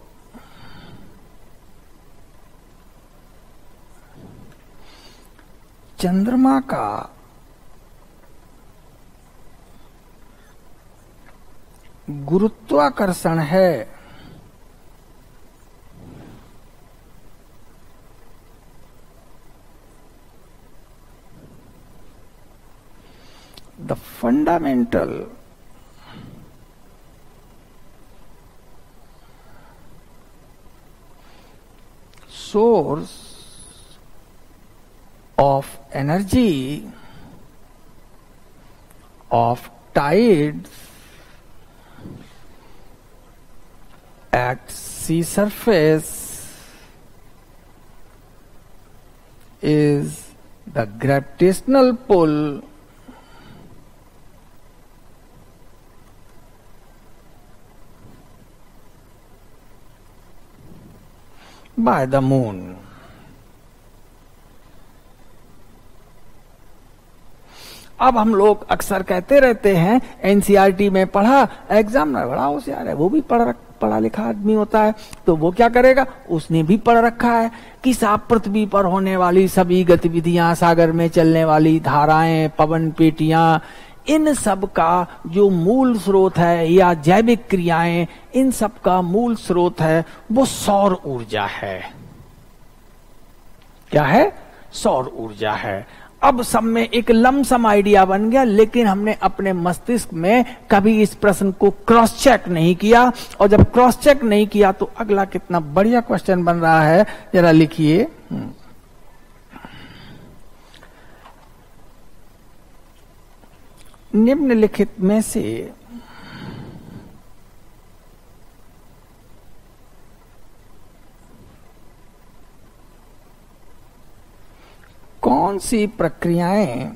चंद्रमा का गुरुत्वाकर्षण है। The fundamental source of energy of tides at sea surface is the gravitational pull by the moon। अब हम लोग अक्सर कहते रहते हैं एनसीईआरटी में पढ़ा, एग्जाम में बड़ा होशियार है, वो भी पढ़ पढ़ा लिखा आदमी होता है। तो वो क्या करेगा? उसने भी पढ़ रखा है कि साफ पृथ्वी पर होने वाली सभी गतिविधियां, सागर में चलने वाली धाराएं, पवन पेटियां, इन सब का जो मूल स्रोत है, या जैविक क्रियाएं, इन सब का मूल स्रोत है वो सौर ऊर्जा है। क्या है? सौर ऊर्जा है। अब सब में एक लमसम आइडिया बन गया, लेकिन हमने अपने मस्तिष्क में कभी इस प्रश्न को क्रॉस चेक नहीं किया। और जब क्रॉस चेक नहीं किया तो अगला कितना बढ़िया क्वेश्चन बन रहा है, जरा लिखिए। निम्नलिखित में से कौन सी प्रक्रियाएं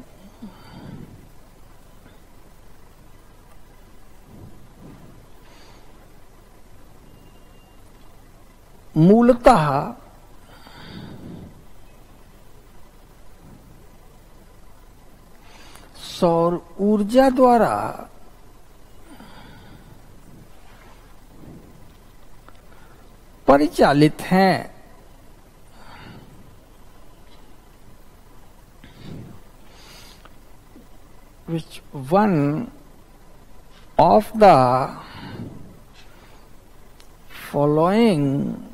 मूलतः सौर ऊर्जा द्वारा परिचालित हैं? Which one of the following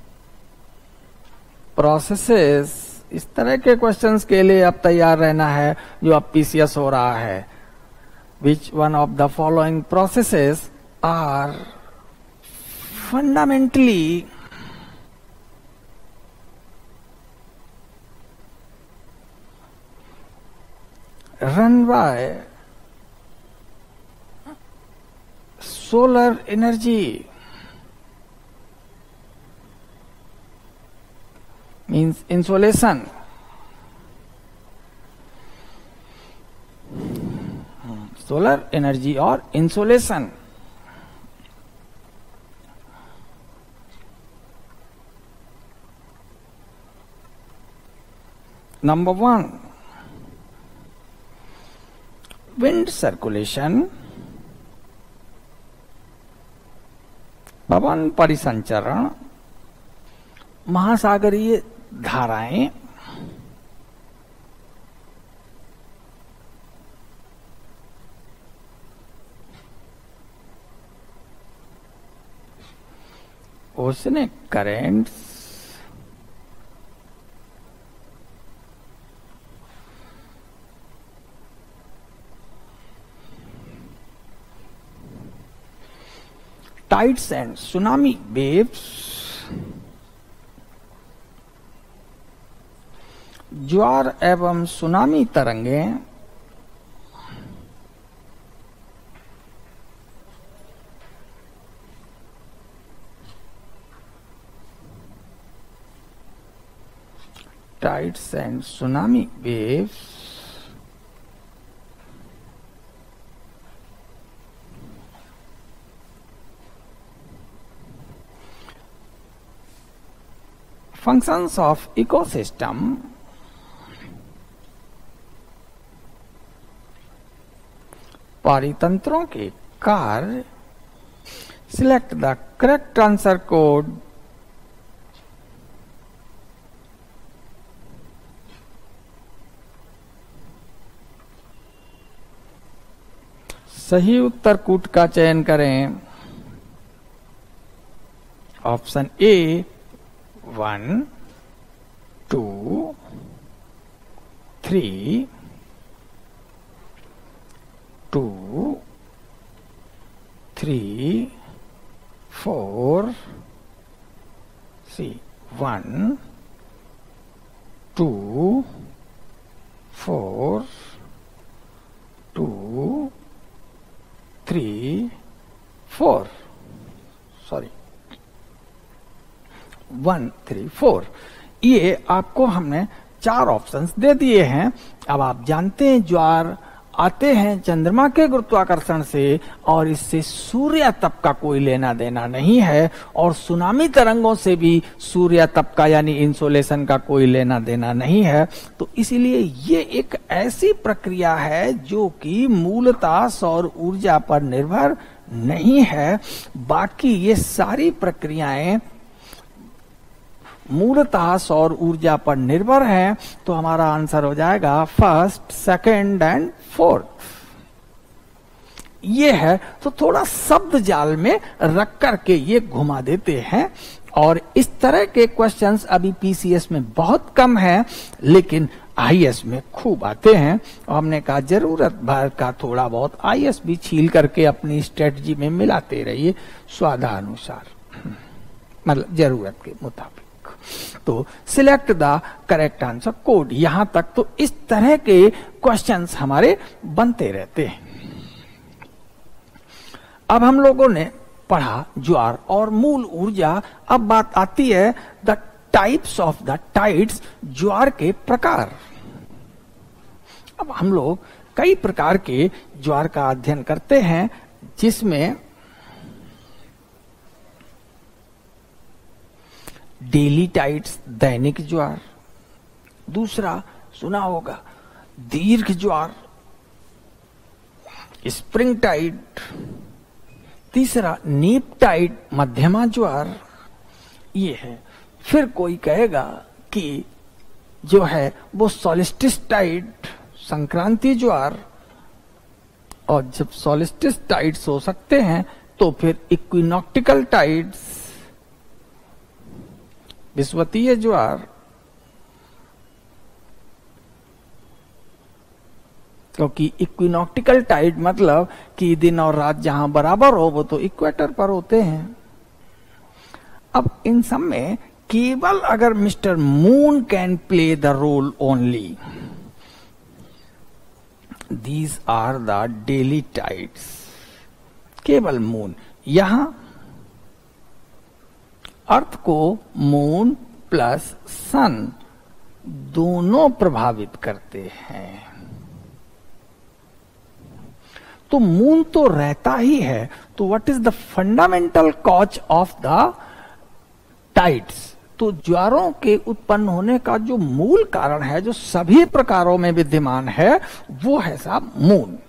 processes, इस तरह के क्वेश्चंस के लिए अब तैयार रहना है जो अब पीसीएस हो रहा है। Which one of the following processes are fundamentally run by solar energy? Means insolation. Solar energy or insolation. Number one, wind circulation, पवन परिसंचरण, महासागरीय धाराएं, oceanic currents tides and tsunami waves ज्वार एवं सुनामी तरंगें tides and tsunami waves functions of ecosystem पारितंत्रों के कार्य select the correct answer code सही उत्तर कूट का चयन करें। Option A one two three two three four C one two four two three four sorry one three four ये आपको हमने चार ऑप्शंस दे दिए हैं। अब आप जानते हैं ज्वार आते हैं चंद्रमा के गुरुत्वाकर्षण से और इससे सूर्य तप का कोई लेना देना नहीं है और सुनामी तरंगों से भी सूर्य तप का यानी इंसोलेशन का कोई लेना देना नहीं है। तो इसीलिए ये एक ऐसी प्रक्रिया है जो कि मूलतः सौर ऊर्जा पर निर्भर नहीं है। बाकी ये सारी प्रक्रियाएं मूलतः सौर ऊर्जा पर निर्भर है। तो हमारा आंसर हो जाएगा फर्स्ट सेकंड एंड फोर्थ। ये है तो थोड़ा शब्द जाल में रख करके ये घुमा देते हैं और इस तरह के क्वेश्चंस अभी पीसीएस में बहुत कम है लेकिन आईएएस में खूब आते हैं। और हमने कहा जरूरत भर का थोड़ा बहुत आईएएस भी छील करके अपनी स्ट्रेटजी में मिलाते रहिए स्वादानुसार, मतलब जरूरत के मुताबिक। तो select the correct answer code. यहां तक तो इस तरह के क्वेश्चंस हमारे बनते रहते हैं। अब हम लोगों ने पढ़ा ज्वार और मूल ऊर्जा। अब बात आती है the types of the tides, ज्वार के प्रकार। अब हम लोग कई प्रकार के ज्वार का अध्ययन करते हैं जिसमें डेली टाइड्स दैनिक ज्वार, दूसरा सुना होगा दीर्घ ज्वार स्प्रिंग टाइड, तीसरा नीप टाइड मध्यमा ज्वार ये है। फिर कोई कहेगा कि जो है वो सॉलिस्टिस टाइड संक्रांति ज्वार, और जब सॉलिस्टिस टाइड्स हो सकते हैं तो फिर इक्विनॉक्टिकल टाइड्स विषुवतीय ज्वार, क्योंकि इक्विनॉक्टिकल टाइड मतलब कि दिन और रात जहां बराबर हो वो तो इक्वेटर पर होते हैं। अब इन सब में केवल अगर mister moon can play the role only, these are the daily tides. केवल मून, यहां अर्थ को मून प्लस सन दोनों प्रभावित करते हैं। तो मून तो रहता ही है, तो what is the fundamental cause of the tides? तो ज्वारों के उत्पन्न होने का जो मूल कारण है जो सभी प्रकारों में विद्यमान है वो है साहब मून।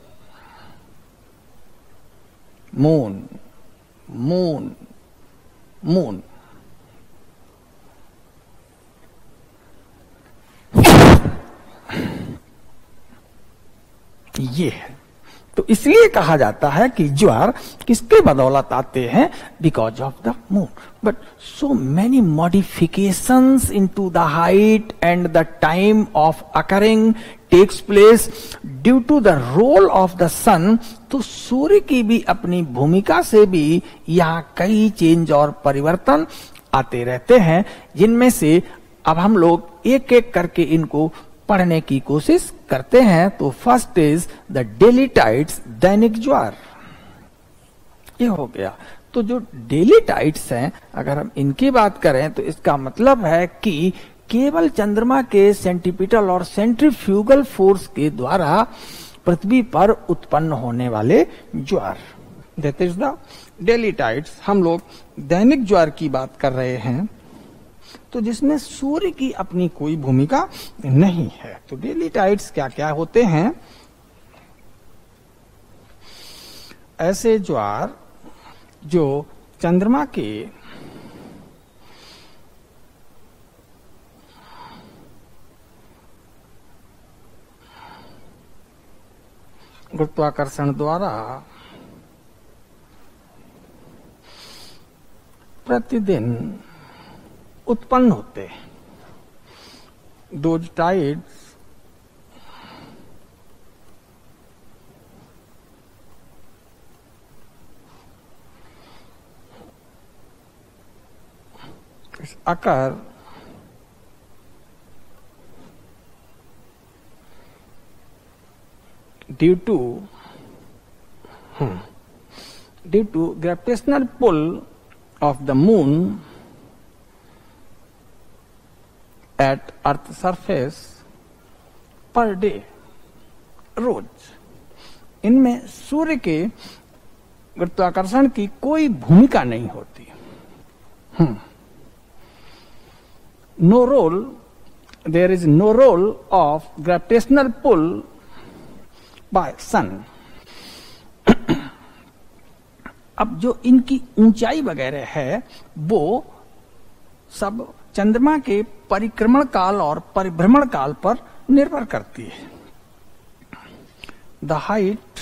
मून मून मून ये है। तो इसलिए कहा जाता है कि ज्वार किसके बदौलत आते हैं? Because of the moon. But so many modifications into the height and the time of occurring takes place due to the role of the sun. तो सूर्य की भी अपनी भूमिका से भी यहाँ कई चेंज और परिवर्तन आते रहते हैं, जिनमें से अब हम लोग एक एक करके इनको पढ़ने की कोशिश करते हैं. तो first is the daily tides, दैनिक ज्वार. ये हो गया. तो जो डेली टाइड्स हैं, अगर हम इनकी बात करें तो इसका मतलब है कि केवल चंद्रमा के सेंटीपिटल और सेंट्रीफ्यूगल फोर्स के द्वारा पृथ्वी पर उत्पन्न होने वाले ज्वार, that is the daily tides. हम लोग दैनिक ज्वार की बात कर रहे हैं, तो जिसमें सूर्य की अपनी कोई भूमिका नहीं है. तो डेली टाइड्स क्या क्या होते हैं? ऐसे ज्वार जो चंद्रमा के गुरुत्वाकर्षण द्वारा प्रतिदिन उत्पन्न होते हैं. Those tides occur due to hmm, due to gravitational pull of the moon at earth surface per day, रोज. इनमें सूर्य के गुरुत्वाकर्षण की कोई भूमिका नहीं होती. No role, there is no role of gravitational pull by sun. अब जो इनकी ऊंचाई वगैरह है वो सब चंद्रमा के परिक्रमण काल और परिभ्रमण काल पर निर्भर करती है. The height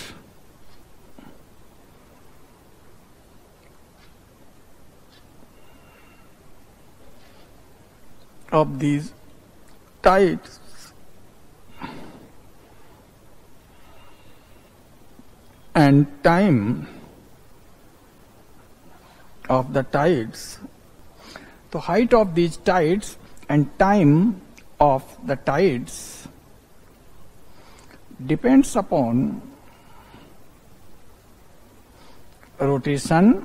of these tides and time of the tides. So height of these tides and time of the tides depends upon rotation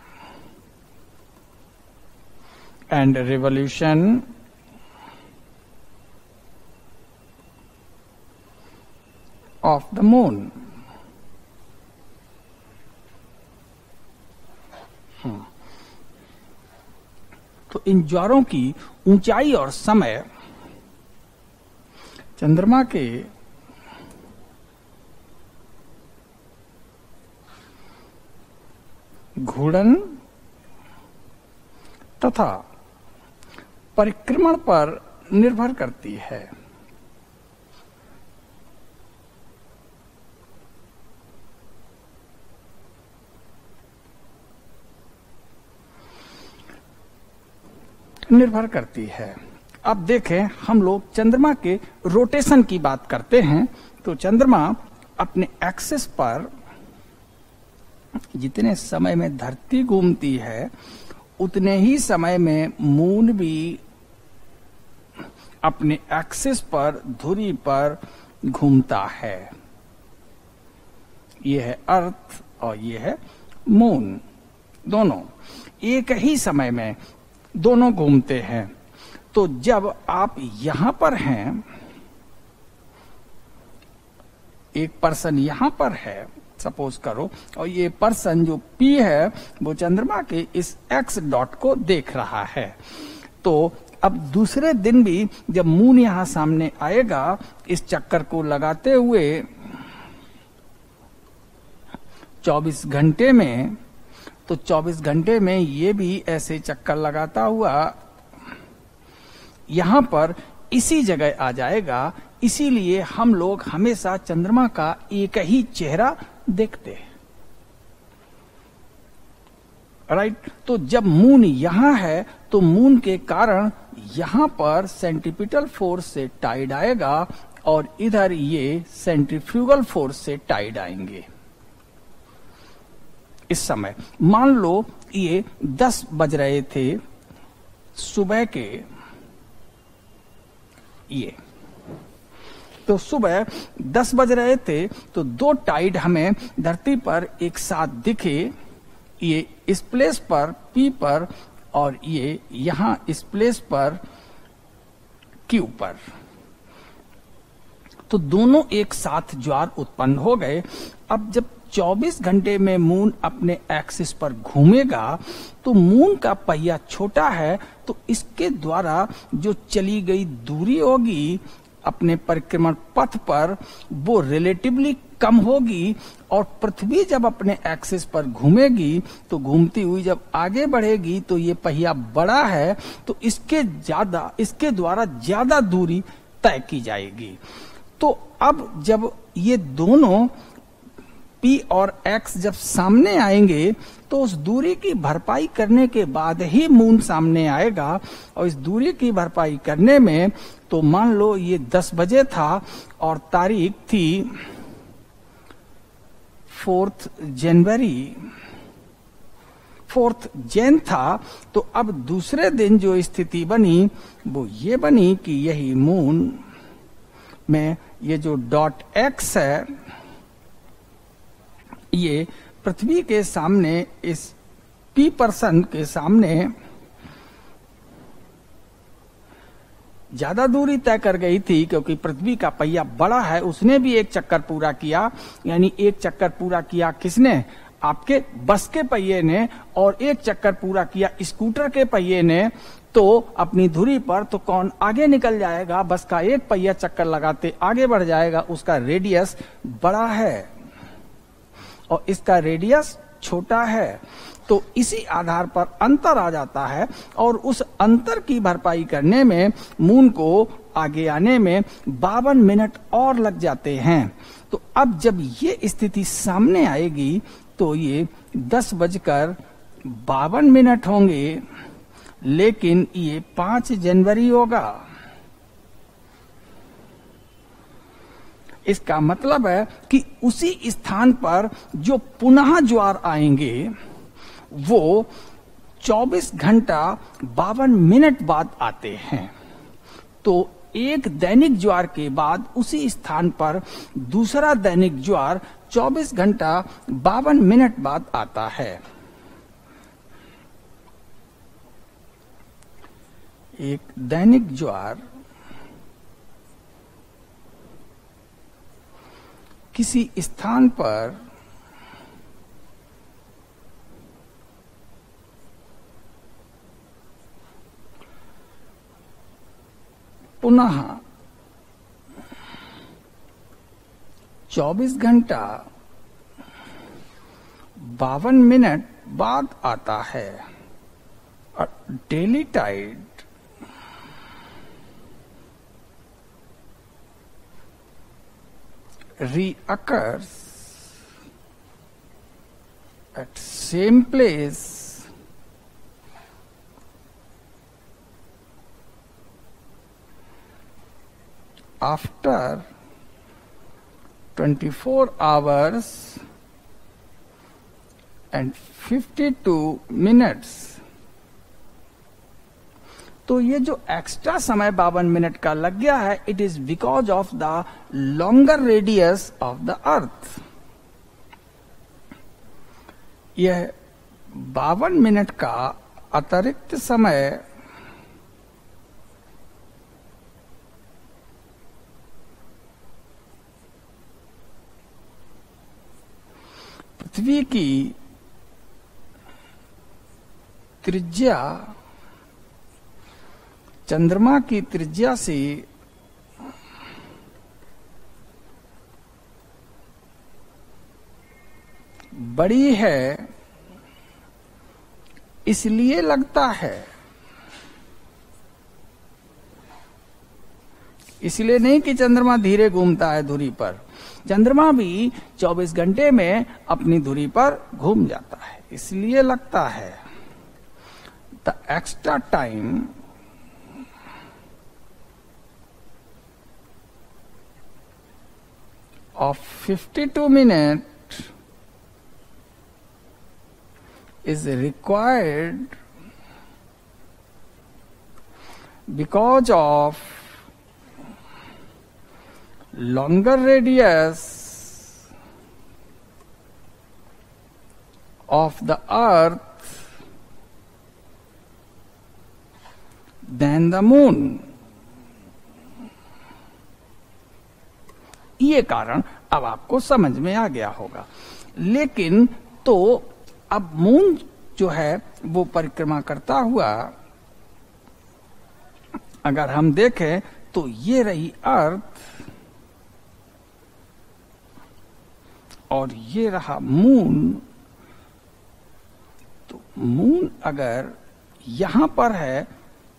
and revolution of the moon. Hmm. तो इन ज्वारों की ऊंचाई और समय चंद्रमा के घूर्णन तथा परिक्रमण पर निर्भर करती है. निर्भर करती है. अब देखें, हम लोग चंद्रमा के रोटेशन की बात करते हैं. तो चंद्रमा अपने एक्सिस पर जितने समय में धरती घूमती है उतने ही समय में मून भी अपने एक्सिस पर धुरी पर घूमता है. ये है अर्थ और ये है मून. दोनों एक ही समय में दोनों घूमते हैं. तो जब आप यहां पर हैं, एक पर्सन यहां पर है सपोज करो, और ये पर्सन जो P है वो चंद्रमा के इस एक्स डॉट को देख रहा है. तो अब दूसरे दिन भी जब मून यहां सामने आएगा इस चक्कर को लगाते हुए चौबीस घंटे में, तो चौबीस घंटे में ये भी ऐसे चक्कर लगाता हुआ यहां पर इसी जगह आ जाएगा. इसीलिए हम लोग हमेशा चंद्रमा का एक ही चेहरा देखते हैं। राइट, तो जब मून यहां है तो मून के कारण यहां पर सेंट्रीपिटल फोर्स से टाइड आएगा और इधर ये सेंट्रीफ्यूगल फोर्स से टाइड आएंगे। इस समय मान लो ये दस बज रहे थे सुबह के, ये तो सुबह दस बज रहे थे तो दो टाइड हमें धरती पर एक साथ दिखे, ये इस प्लेस पर P पर और ये यहां इस प्लेस पर Q पर, तो दोनों एक साथ ज्वार उत्पन्न हो गए। अब जब चौबीस घंटे में मून अपने एक्सिस पर घूमेगा तो मून का पहिया छोटा है, तो इसके द्वारा जो चली गई दूरी होगी अपने परिक्रमण पथ पर वो रिलेटिवली कम होगी, और पृथ्वी जब अपने एक्सिस पर घूमेगी तो घूमती हुई जब आगे बढ़ेगी तो ये पहिया बड़ा है तो इसके ज्यादा इसके द्वारा ज्यादा दूरी तय की जाएगी। तो अब जब ये दोनों P और X जब सामने आएंगे तो उस दूरी की भरपाई करने के बाद ही मून सामने आएगा, और इस दूरी की भरपाई करने में तो मान लो ये दस बजे था और तारीख थी फोर्थ जनवरी, फोर्थ जैन था, तो अब दूसरे दिन जो स्थिति बनी वो ये बनी कि यही मून में ये जो डॉट एक्स है ये पृथ्वी के सामने इस P पर्सन के सामने ज्यादा दूरी तय कर गई थी, क्योंकि पृथ्वी का पहिया बड़ा है, उसने भी एक चक्कर पूरा किया। यानी एक चक्कर पूरा किया किसने? आपके बस के पहिए ने, और एक चक्कर पूरा किया स्कूटर के पहिए ने। तो अपनी धुरी पर तो कौन आगे निकल जाएगा? बस का एक पहिया चक्कर लगाते आगे बढ़ जाएगा, उसका रेडियस बड़ा है और इसका रेडियस छोटा है। तो इसी आधार पर अंतर आ जाता है, और उस अंतर की भरपाई करने में मून को आगे आने में बावन मिनट और लग जाते हैं। तो अब जब ये स्थिति सामने आएगी तो ये दस बजकर बावन मिनट होंगे, लेकिन ये पांच जनवरी होगा। इसका मतलब है कि उसी स्थान पर जो पुनः ज्वार आएंगे वो चौबीस घंटा बावन मिनट बाद आते हैं। तो एक दैनिक ज्वार के बाद उसी स्थान पर दूसरा दैनिक ज्वार चौबीस घंटा बावन मिनट बाद आता है। एक दैनिक ज्वार किसी स्थान पर पुनः चौबीस घंटा बावन मिनट बाद आता है, और daily tide reoccurs at same place after twenty-four hours and fifty-two minutes। तो ये जो एक्स्ट्रा समय बावन मिनट का लग गया है, it is because of the longer radius of the earth. यह बावन मिनट का अतिरिक्त समय पृथ्वी की त्रिज्या चंद्रमा की त्रिज्या से बड़ी है, इसलिए लगता है इसलिए नहीं कि चंद्रमा धीरे घूमता है धुरी पर, चंद्रमा भी चौबीस घंटे में अपनी धुरी पर घूम जाता है। इसलिए लगता है the extra time of fifty-two minutes is required because of longer radius of the earth than the moon। ये कारण अब आपको समझ में आ गया होगा। लेकिन तो अब मून जो है वो परिक्रमा करता हुआ अगर हम देखें तो ये रही अर्थ और ये रहा मून। तो मून अगर यहां पर है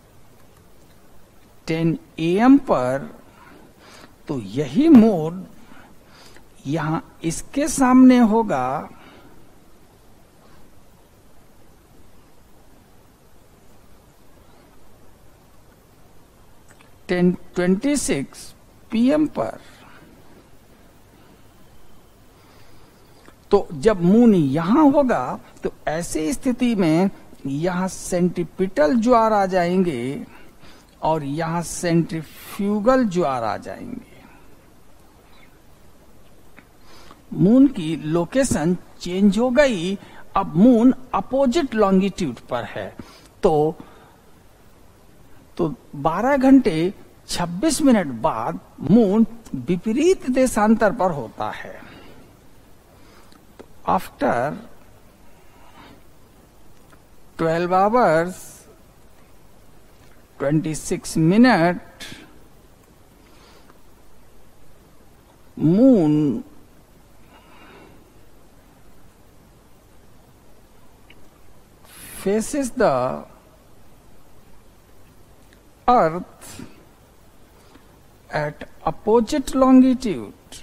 टेन ए एम पर, तो यही मोड यहां इसके सामने होगा ten twenty six P M पर। तो जब मून यहां होगा तो ऐसी स्थिति में यहां सेंट्रीपिटल ज्वार आ जाएंगे और यहां सेंट्रीफ्यूगल ज्वार आ जाएंगे। मून की लोकेशन चेंज हो गई, अब मून अपोजिट लॉन्गिट्यूड पर है। तो तो बारह घंटे छब्बीस मिनट बाद मून विपरीत देशांतर पर होता है। तो after twelve hours twenty six minute moon faces the earth at opposite longitude।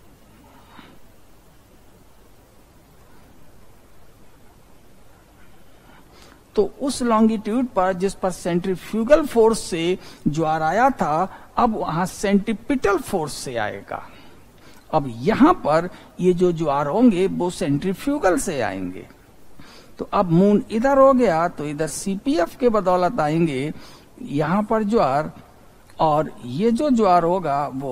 तो उस लॉन्गिट्यूड पर जिस पर सेंट्रीफ्यूगल फोर्स से ज्वार आया था, अब वहां सेंट्रीपिटल फोर्स से आएगा। अब यहां पर ये जो ज्वार होंगे वो सेंट्रीफ्यूगल से आएंगे। तो अब मून इधर हो गया तो इधर सीपीएफ के बदौलत आएंगे यहां पर ज्वार, और ये जो ज्वार होगा वो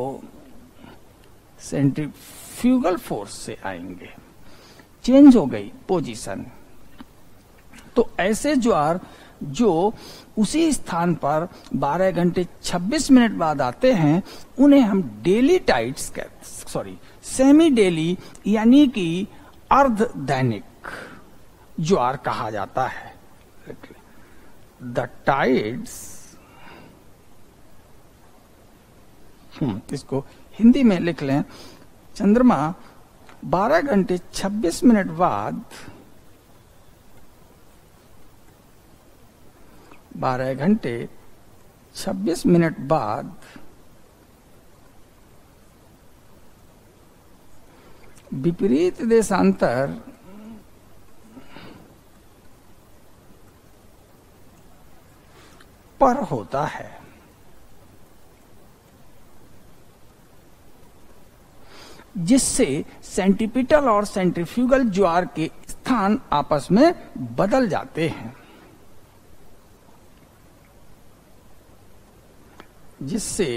सेंट्रीफ्यूगल फोर्स से आएंगे। चेंज हो गई पोजीशन। तो ऐसे ज्वार जो उसी स्थान पर बारह घंटे छब्बीस मिनट बाद आते हैं उन्हें हम डेली टाइड्स कहते, सॉरी सेमी डेली यानी कि अर्ध दैनिक ज्वार कहा जाता है। द टाइड्स, इसको हिंदी में लिख लें, चंद्रमा बारह घंटे छब्बीस मिनट बाद बारह घंटे छब्बीस मिनट बाद विपरीत देशांतर पर होता है। जिससे सेंट्रीपिटल और सेंट्रीफ्यूगल ज्वार के स्थान आपस में बदल जाते हैं, जिससे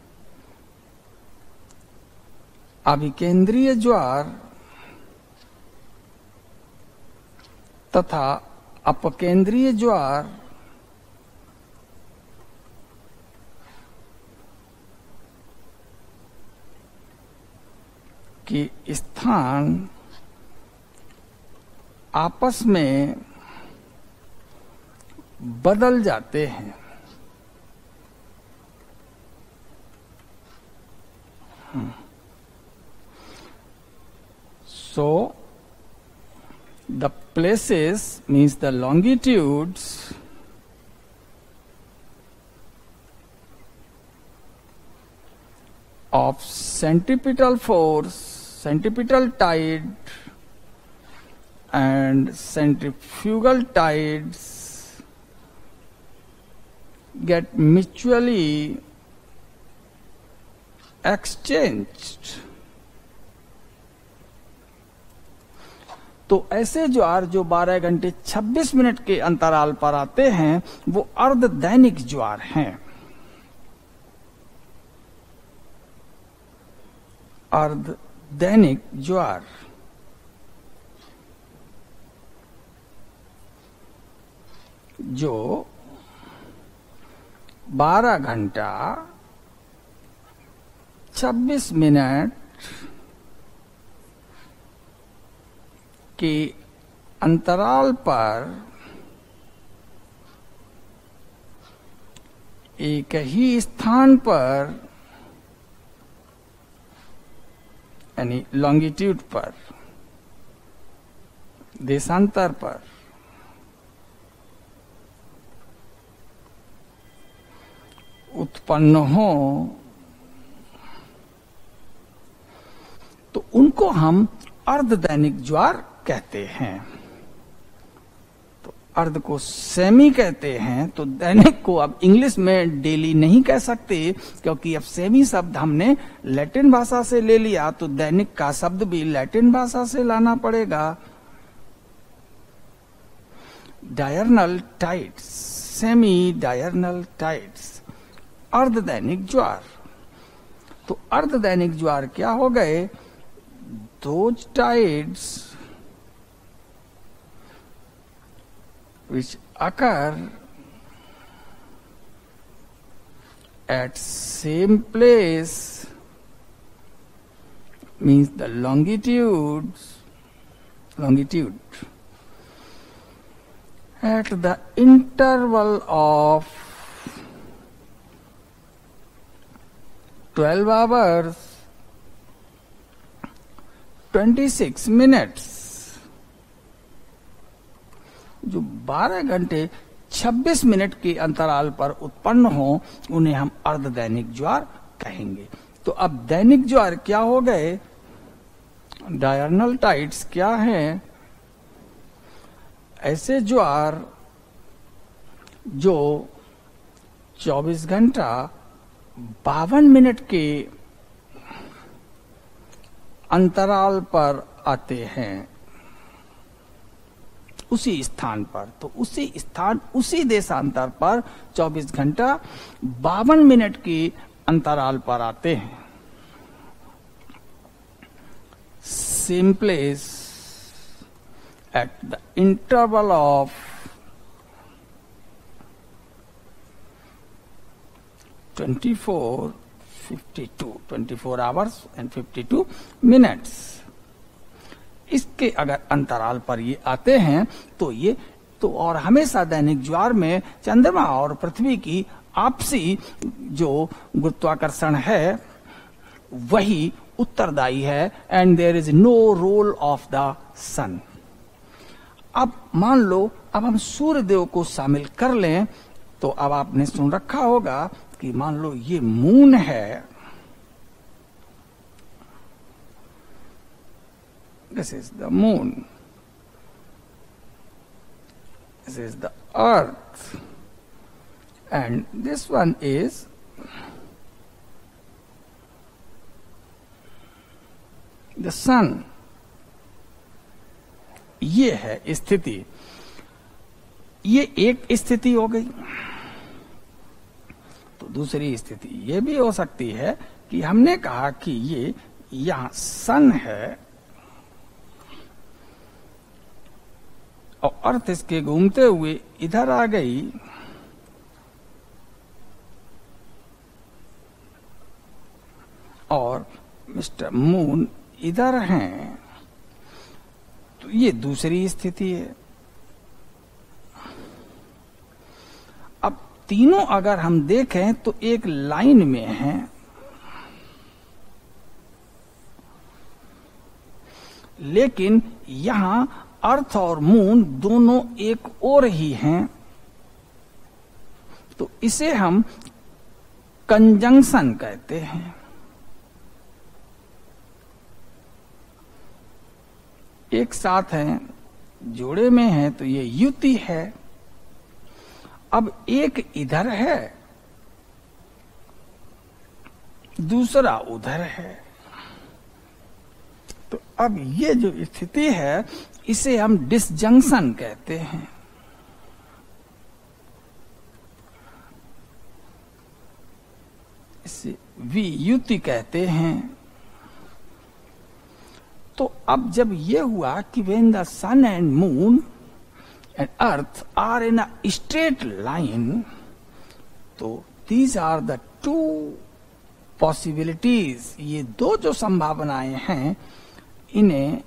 अभिकेंद्रीय ज्वार तथा अपकेंद्रीय ज्वार कि स्थान आपस में बदल जाते हैं। So the places means the longitudes of centripetal force, centripetal tide and centrifugal tides get mutually exchanged. तो ऐसे ज्वार जो बारह घंटे छब्बीस मिनट के अंतराल पर आते हैं वो अर्ध दैनिक ज्वार हैं। अर्ध दैनिक ज्वार जो बारह घंटा छब्बीस मिनट के अंतराल पर एक ही स्थान पर यानी लॉन्गिट्यूड पर, देशांतर पर उत्पन्न हो तो उनको हम अर्धदैनिक ज्वार कहते हैं। तो अर्ध को सेमी कहते हैं, तो दैनिक को अब इंग्लिश में डेली नहीं कह सकते, क्योंकि अब सेमी शब्द हमने लैटिन भाषा से ले लिया, तो दैनिक का शब्द भी लैटिन भाषा से लाना पड़ेगा। Diurnal tides, semi diurnal tides, अर्धदैनिक ज्वार। तो अर्धदैनिक ज्वार क्या हो गए? Those tides which occur at same place means the longitudes, longitude at the interval of twelve hours छब्बीस मिनट्स, जो बारह घंटे छब्बीस मिनट के अंतराल पर उत्पन्न हो उन्हें हम अर्धदैनिक ज्वार कहेंगे। तो अब दैनिक ज्वार क्या हो गए? डायरनल टाइड्स क्या है? ऐसे ज्वार जो चौबीस घंटा बावन मिनट के अंतराल पर आते हैं उसी स्थान पर। तो उसी स्थान, उसी देशांतर पर चौबीस घंटा बावन मिनट के अंतराल पर आते हैं। Same place at the interval of twenty four fifty two, twenty four hours and fifty two minutes. इसके अगर अंतराल पर ये आते हैं तो ये तो और हमेशा दैनिक ज्वार में चंद्रमा और पृथ्वी की आपसी जो गुरुत्वाकर्षण है वही उत्तरदायी है, and there is no role of the sun. अब मान लो अब हम सूर्य देव को शामिल कर लें, तो अब आपने सुन रखा होगा कि मान लो ये मून है, this is the moon, this is the earth, and this one is the sun. ये है स्थिति, ये एक स्थिति हो गई। तो दूसरी स्थिति ये भी हो सकती है कि हमने कहा कि ये यहां सन है और अर्थ इसके घूमते हुए इधर आ गई, और मिस्टर मून इधर हैं, तो ये दूसरी स्थिति है। अब तीनों अगर हम देखें तो एक लाइन में हैं, लेकिन यहां अर्थ और मून दोनों एक और ही हैं, तो इसे हम कंजंक्शन कहते हैं। एक साथ हैं, जोड़े में है, तो ये युति है। अब एक इधर है, दूसरा उधर है, तो अब ये जो स्थिति है इसे हम डिसजंक्शन कहते हैं। इसे वियुति कहते हैं। तो अब जब ये हुआ कि when the sun and moon and earth are in a straight line, तो these are the two possibilities, ये दो जो संभावनाएं हैं, इन्हें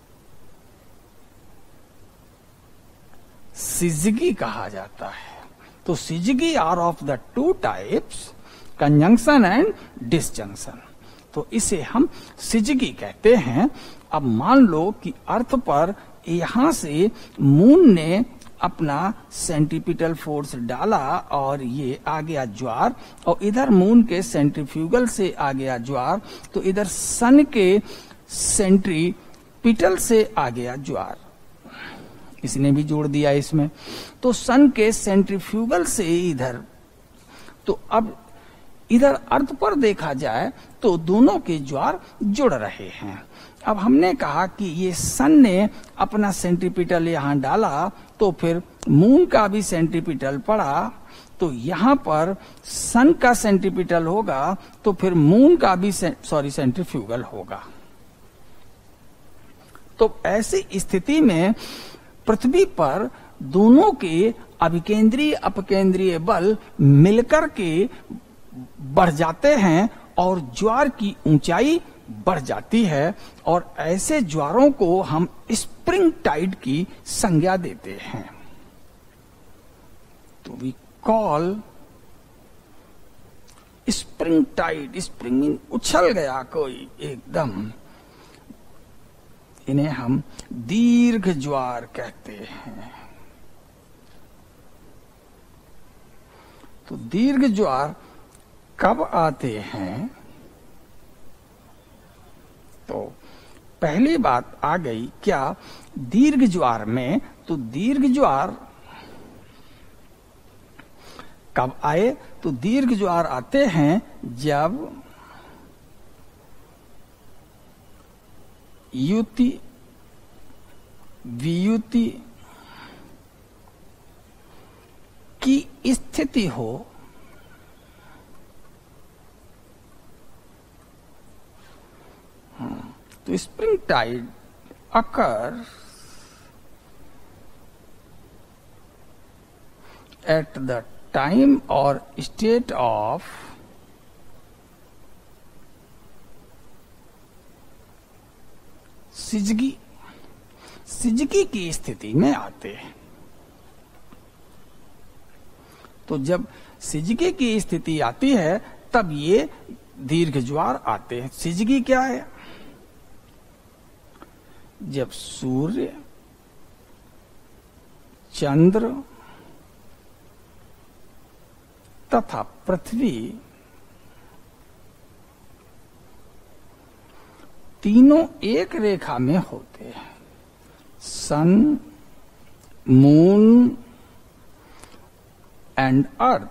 सिजगी कहा जाता है। तो syzygy are of the two types, conjunction and disjunction. तो इसे हम सिजगी कहते हैं। अब मान लो कि अर्थ पर यहां से मून ने अपना सेंट्रीपिटल फोर्स डाला और ये आ गया ज्वार, और इधर मून के सेंट्रीफ्यूगल से आ गया ज्वार, तो इधर सन के सेंट्रीपिटल से आ गया ज्वार, इसने भी जोड़ दिया इसमें। तो सन के सेंट्रीफ्यूगल से इधर, तो अब इधर अर्थ पर देखा जाए तो दोनों के ज्वार जुड़ रहे हैं। अब हमने कहा कि ये सन ने अपना सेंट्रीपिटल यहां डाला, तो फिर मून का भी सेंट्रीपिटल पड़ा, तो यहां पर सन का सेंट्रीपिटल होगा, तो फिर मून का भी सॉरी सेंट्रीफ्यूगल होगा। तो ऐसी स्थिति में पृथ्वी पर दोनों के अभिकेंद्रीय अपकेंद्रीय बल मिलकर के बढ़ जाते हैं और ज्वार की ऊंचाई बढ़ जाती है, और ऐसे ज्वारों को हम स्प्रिंग टाइड की संज्ञा देते हैं। तो we call spring tide, spring उछल गया कोई एकदम, इन्हें हम दीर्घ ज्वार कहते हैं। तो दीर्घ ज्वार कब आते हैं? तो पहली बात आ गई क्या दीर्घ ज्वार में, तो दीर्घ ज्वार कब आए? तो दीर्घ ज्वार आते हैं जब युति वियुति की स्थिति हो, तो spring tide occur at the time और स्टेट ऑफ सिजगी, सिजगी की स्थिति में आते हैं। तो जब सिजगी की स्थिति आती है तब ये दीर्घ ज्वार आते हैं। सिजगी क्या है? जब सूर्य, चंद्र तथा पृथ्वी तीनों एक रेखा में होते हैं, sun, moon and earth,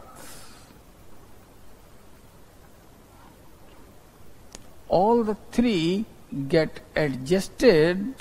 all the three get adjusted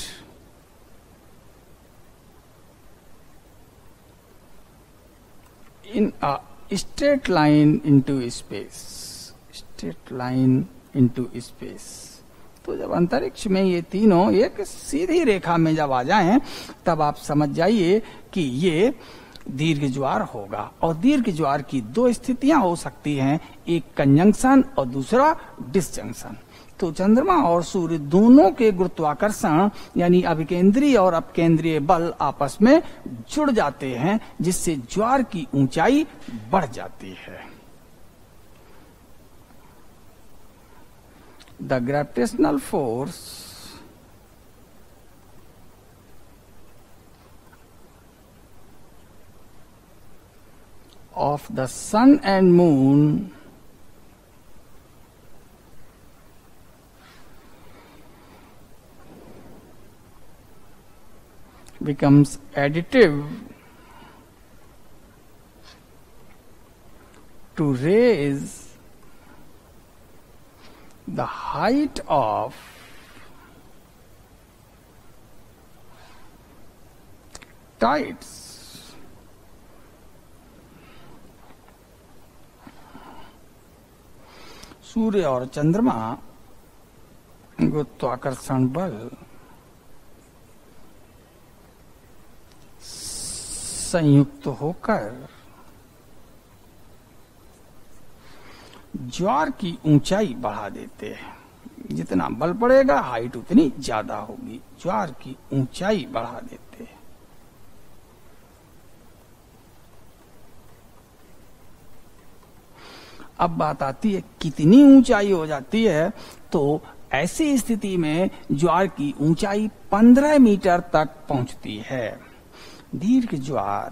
in a straight line into space, straight line into space। तो जब अंतरिक्ष में ये तीनों एक सीधी रेखा में जब आ जाएं, तब आप समझ जाइए कि ये दीर्घ ज्वार होगा। और दीर्घ ज्वार की दो स्थितियां हो सकती हैं, एक कंजंक्शन और दूसरा डिसजंक्शन। तो चंद्रमा और सूर्य दोनों के गुरुत्वाकर्षण यानी अभिकेंद्रीय और अपकेंद्रीय बल आपस में जुड़ जाते हैं, जिससे ज्वार की ऊंचाई बढ़ जाती है। The gravitational force of the sun and moon becomes additive to raise the height of tides. सूर्य और चंद्रमा गुरुत्वाकर्षण बल संयुक्त होकर ज्वार की ऊंचाई बढ़ा देते हैं। जितना बल पड़ेगा हाइट उतनी ज्यादा होगी, ज्वार की ऊंचाई बढ़ा देते हैं। अब बात आती है कितनी ऊंचाई हो जाती है, तो ऐसी स्थिति में ज्वार की ऊंचाई पंद्रह मीटर तक पहुंचती है। दीर्घ ज्वार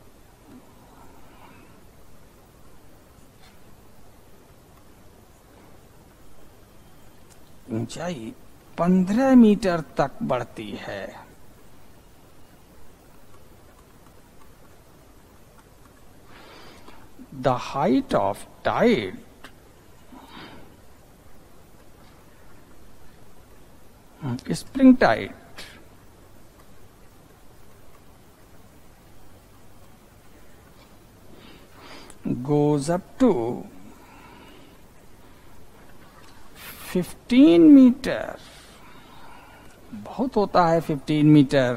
ऊंचाई पंद्रह मीटर तक बढ़ती है। The height of tide spring tide goes up to fifteen metre. बहुत होता है फिफ्टीन मीटर।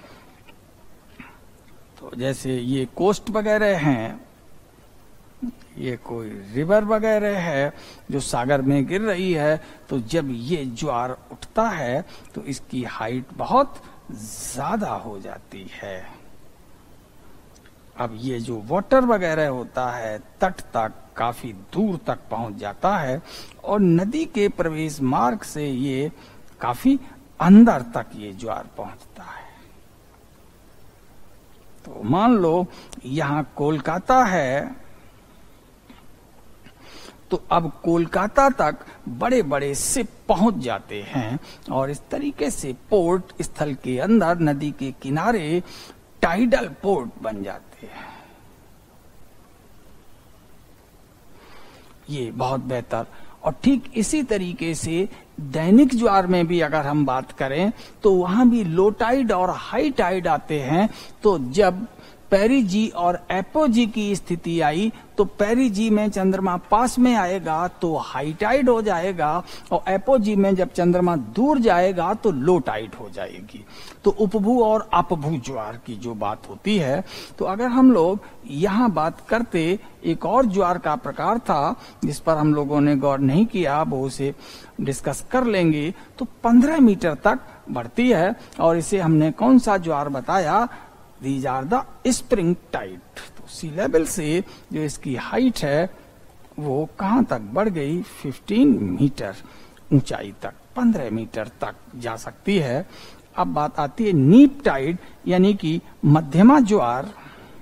तो जैसे ये कोस्ट वगैरह हैं, ये कोई रिवर वगैरह है जो सागर में गिर रही है, तो जब ये ज्वार उठता है तो इसकी हाइट बहुत ज्यादा हो जाती है। अब ये जो वाटर वगैरह होता है तट तक काफी दूर तक पहुंच जाता है और नदी के प्रवेश मार्ग से ये काफी अंदर तक ये ज्वार पहुंचता है। तो मान लो यहाँ कोलकाता है, तो अब कोलकाता तक बड़े बड़े शिप पहुंच जाते हैं और इस तरीके से पोर्ट स्थल के अंदर नदी के किनारे टाइडल पोर्ट बन जाते हैं। ये बहुत बेहतर। और ठीक इसी तरीके से दैनिक ज्वार में भी अगर हम बात करें तो वहां भी लो टाइड और हाई टाइड आते हैं। तो जब पेरिजी और एपोजी की स्थिति आई तो पेरिजी में चंद्रमा पास में आएगा तो हाई टाइड हो जाएगा, और एपोजी में जब चंद्रमा दूर जाएगा तो लो टाइड हो जाएगी। तो उपभू और अपभू ज्वार की जो बात होती है, तो अगर हम लोग यहाँ बात करते, एक और ज्वार का प्रकार था जिस पर हम लोगों ने गौर नहीं किया, वो उसे डिस्कस कर लेंगे। तो पंद्रह मीटर तक बढ़ती है और इसे हमने कौन सा ज्वार बताया? These are the spring tide। तो सी लेवल से जो इसकी हाइट है वो कहां तक बढ़ गई? पंद्रह मीटर ऊंचाई तक, पंद्रह मीटर तक जा सकती है। अब बात आती है नीप टाइड यानी कि मध्यमा ज्वार।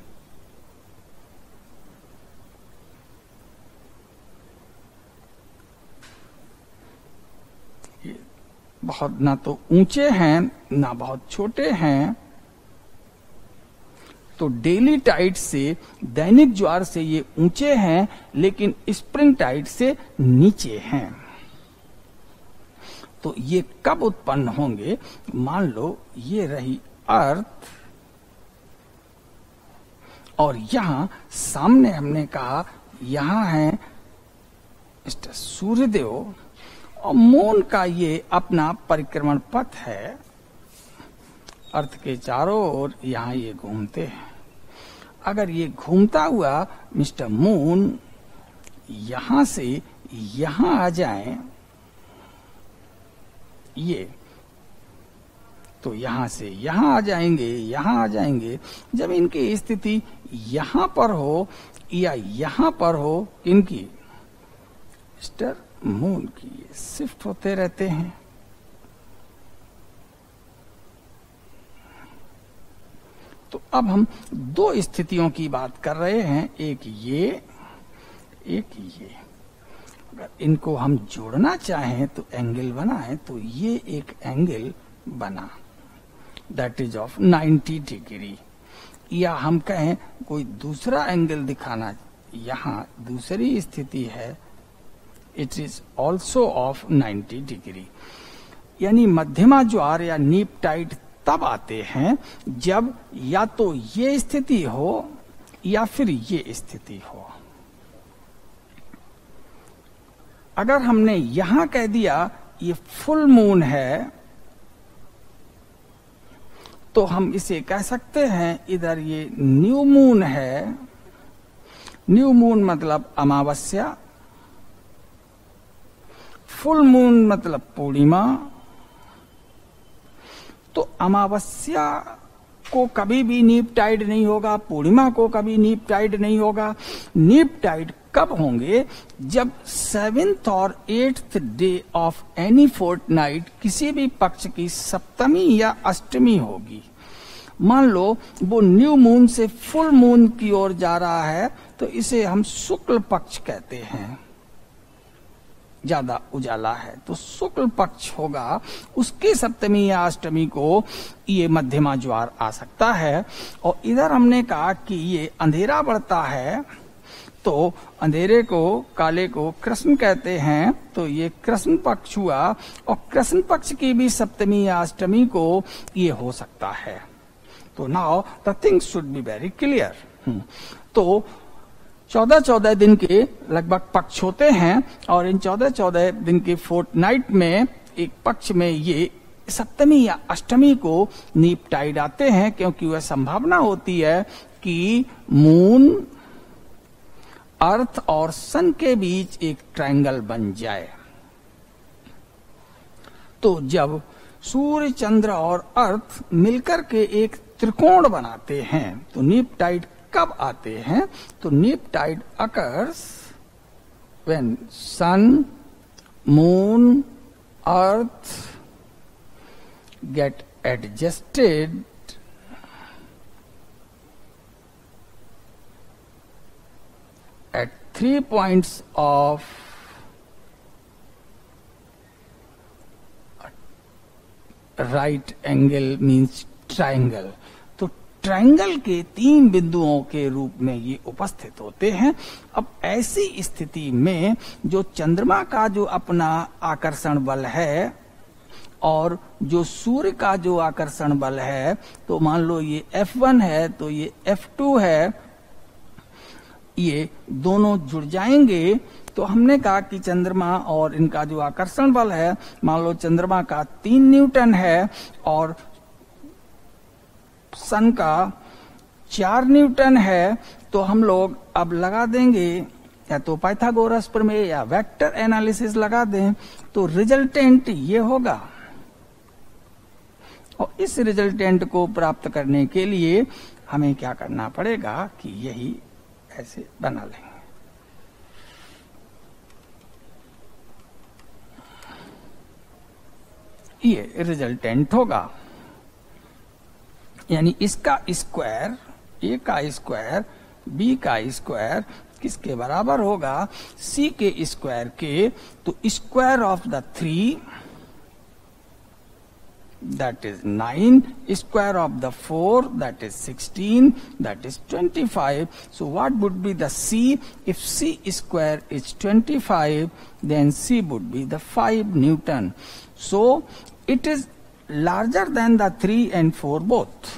ये बहुत ना तो ऊंचे हैं ना बहुत छोटे हैं। तो डेली टाइड से, दैनिक ज्वार से ये ऊंचे हैं लेकिन स्प्रिंग टाइड से नीचे हैं। तो ये कब उत्पन्न होंगे? मान लो ये रही अर्थ और यहां सामने हमने कहा यहां है मिस्टर सूर्यदेव और मून का ये अपना परिक्रमण पथ है। अर्थ के चारों ओर यहां ये घूमते हैं। अगर ये घूमता हुआ मिस्टर मून यहां से यहां आ जाए, ये तो यहां से यहां आ जाएंगे, यहां आ जाएंगे। जब इनकी स्थिति यहां पर हो या यहां पर हो, इनकी मिस्टर मून की ये शिफ्ट होते रहते हैं। तो अब हम दो स्थितियों की बात कर रहे हैं, एक ये एक ये। अगर इनको हम जोड़ना चाहें तो एंगल बनाएं, तो ये एक एंगल बना that is of ninety degree. या हम कहें कोई दूसरा एंगल दिखाना, यहां दूसरी स्थिति है, it is also of ninety degree. यानी मध्यमा ज्वार या नीप टाइड तब आते हैं जब या तो ये स्थिति हो या फिर ये स्थिति हो। अगर हमने यहां कह दिया ये फुल मून है, तो हम इसे कह सकते हैं इधर ये न्यू मून है। न्यू मून मतलब अमावस्या, फुल मून मतलब पूर्णिमा। तो अमावस्या को कभी भी नीप टाइड नहीं होगा, पूर्णिमा को कभी नीप टाइड नहीं होगा। नीप टाइड कब होंगे? जब सेवेंथ और eighth day of any fortnight किसी भी पक्ष की सप्तमी या अष्टमी होगी। मान लो वो न्यू मून से फुल मून की ओर जा रहा है, तो इसे हम शुक्ल पक्ष कहते हैं। ज्यादा उजाला है तो शुक्ल पक्ष होगा, उसकी सप्तमी या अष्टमी को ये मध्यमा ज्वार आ सकता है। और इधर हमने कहा कि ये अंधेरा बढ़ता है, तो अंधेरे को, काले को कृष्ण कहते हैं, तो ये कृष्ण पक्ष हुआ। और कृष्ण पक्ष की भी सप्तमी या अष्टमी को ये हो सकता है। तो now the things should be very clear. तो चौदह चौदह दिन के लगभग पक्ष होते हैं, और इन चौदह चौदह दिन के फोर्टनाइट में एक पक्ष में ये सप्तमी या अष्टमी को नीप टाइड आते हैं, क्योंकि वह संभावना होती है कि मून, अर्थ और सन के बीच एक ट्रायंगल बन जाए। तो जब सूर्य, चंद्र और अर्थ मिलकर के एक त्रिकोण बनाते हैं, तो नीप टाइड कब आते हैं? तो neap tide occurs when sun, moon, earth get adjusted at three points of right angle means triangle। तो ट्रायंगल के तीन बिंदुओं के रूप में ये उपस्थित होते हैं। अब ऐसी स्थिति में जो चंद्रमा का जो अपना आकर्षण बल है और जो सूर्य का जो आकर्षण बल है, तो मान लो ये एफ वन है तो ये एफ टू है, ये दोनों जुड़ जाएंगे। तो हमने कहा कि चंद्रमा और इनका जो आकर्षण बल है, मान लो चंद्रमा का तीन न्यूटन है और सन का चार न्यूटन है, तो हम लोग अब लगा देंगे या तो पाइथागोरस प्रमेय या वेक्टर एनालिसिस लगा दें, तो रिजल्टेंट ये होगा। और इस रिजल्टेंट को प्राप्त करने के लिए हमें क्या करना पड़ेगा कि यही ऐसे बना लेंगे। ये रिजल्टेंट होगा, यानी इसका स्क्वायर, ए का स्क्वायर बी का स्क्वायर किसके बराबर होगा? सी के स्क्वायर के। तो square of the three that is nine, square of the four that is sixteen, that is twenty-five. So what would be the C? If C square is twenty-five, then C would be the five Newton. So it is larger than the three and four both,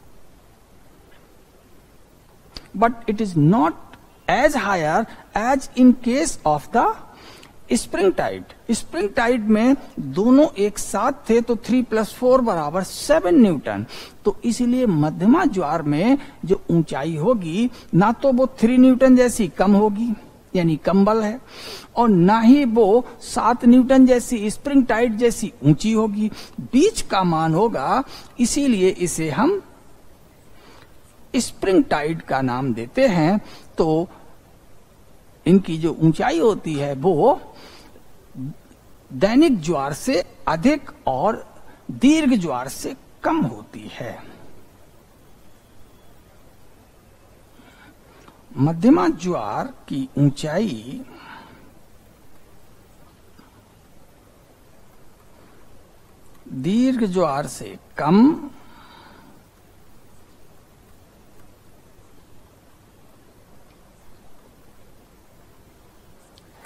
but it is not as higher as in case of the spring tide. Spring tide में दोनों एक साथ थे, तो three plus four बराबर seven newton. तो इसलिए मध्यमा ज्वार में जो ऊंचाई होगी, ना तो वो थ्री न्यूटन जैसी कम होगी, यानी कम बल है, और ना ही वो सात न्यूटन जैसी स्प्रिंग टाइड जैसी ऊंची होगी, बीच का मान होगा। इसीलिए इसे हम स्प्रिंग टाइड का नाम देते हैं। तो इनकी जो ऊंचाई होती है वो दैनिक ज्वार से अधिक और दीर्घ ज्वार से कम होती है। मध्यमा ज्वार की ऊंचाई दीर्घ ज्वार से कम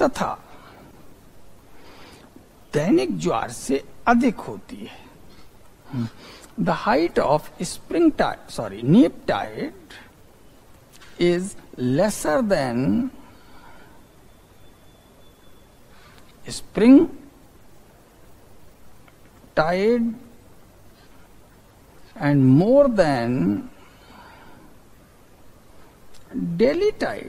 तथा दैनिक ज्वार से अधिक होती है। The height of spring tide sorry neap tide is lesser than spring tide and more than daily tide.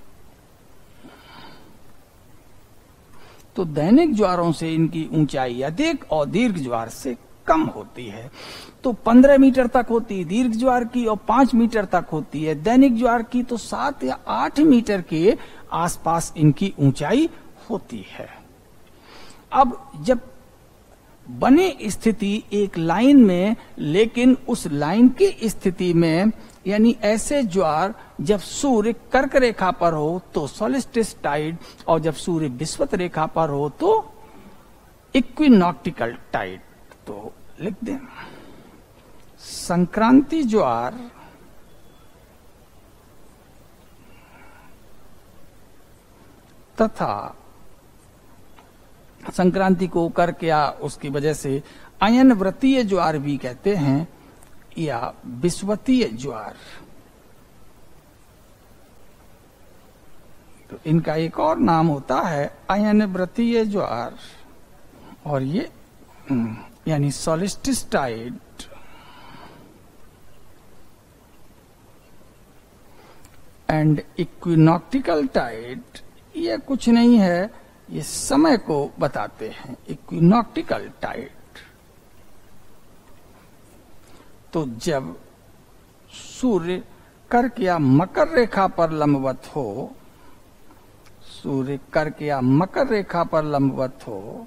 तो दैनिक ज्वारों से इनकी ऊंचाई अधिक और दीर्घ ज्वार से कम होती है। तो पंद्रह मीटर तक होती है दीर्घ ज्वार की और पांच मीटर तक होती है दैनिक ज्वार की। तो सात या आठ मीटर के आसपास इनकी ऊंचाई होती है। अब जब बने स्थिति एक लाइन में, लेकिन उस लाइन की स्थिति में यानी ऐसे ज्वार जब सूर्य कर्क रेखा पर हो तो सोलिस्टिस टाइड, और जब सूर्य विषुवत रेखा पर हो तो इक्विनॉक्टिकल टाइड। तो लिख दें संक्रांति ज्वार तथा संक्रांति को कर्क या उसकी वजह से अयन व्रतीय ज्वार भी कहते हैं या विषुवतीय ज्वार। तो इनका एक और नाम होता है अयन व्रतीय ज्वार, और ये यानी solstice tide and equinoctial tide. ये कुछ नहीं है, ये समय को बताते हैं। इक्विनॉक्टिकल टाइड तो जब सूर्य कर्क या मकर रेखा पर लंबवत हो, सूर्य कर्क या मकर रेखा पर लंबवत हो,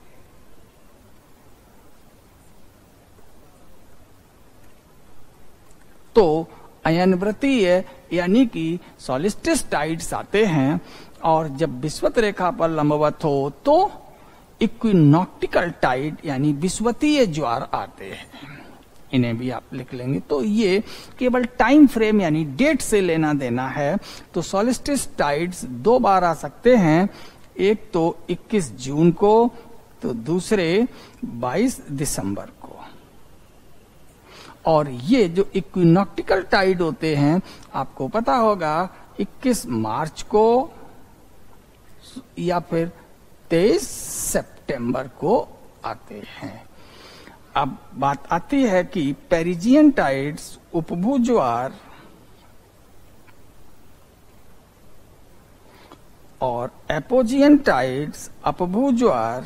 तो अयनव्रतीय यानी कि सोलिस्टिस टाइड्स आते हैं, और जब विषुवत रेखा पर लंबवत हो तो इक्विनॉक्टिकल टाइड यानी विषुवतीय ज्वार आते हैं। इन्हें भी आप लिख लेंगे। तो ये केवल टाइम फ्रेम यानी डेट से लेना देना है। तो सोलिस्टिस टाइड्स दो बार आ सकते हैं, एक तो इक्कीस जून को, तो दूसरे बाईस दिसंबर को। और ये जो इक्विनॉक्टिकल टाइड होते हैं आपको पता होगा इक्कीस मार्च को या फिर तेईस सितंबर को आते हैं। अब बात आती है कि पेरिजियन टाइड्स उपभू ज्वार और एपोजियन टाइड्स अपभू ज्वार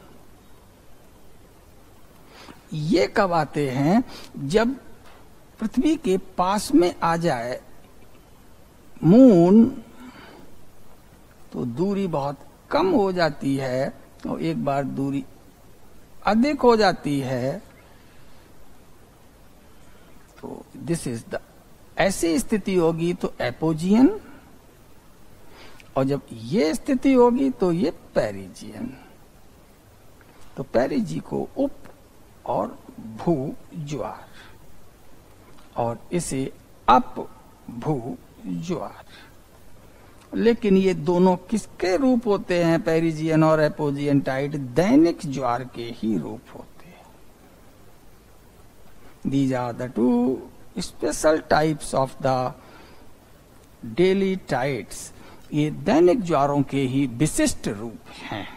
ये कब आते हैं? जब पृथ्वी के पास में आ जाए मून, तो दूरी बहुत कम हो जाती है, और एक बार दूरी अधिक हो जाती है तो दिस इज द ऐसी स्थिति होगी तो एपोजियन, और जब ये स्थिति होगी तो ये पेरिजियन। तो पेरिजी को उप और भू ज्वार, और इसे अप भू ज्वार। लेकिन ये दोनों किसके रूप होते हैं? पेरिजियन और एपोजियन टाइड दैनिक ज्वार के ही रूप होते हैं। These are the two special types of the daily tides. ये दैनिक ज्वारों के ही विशिष्ट रूप हैं।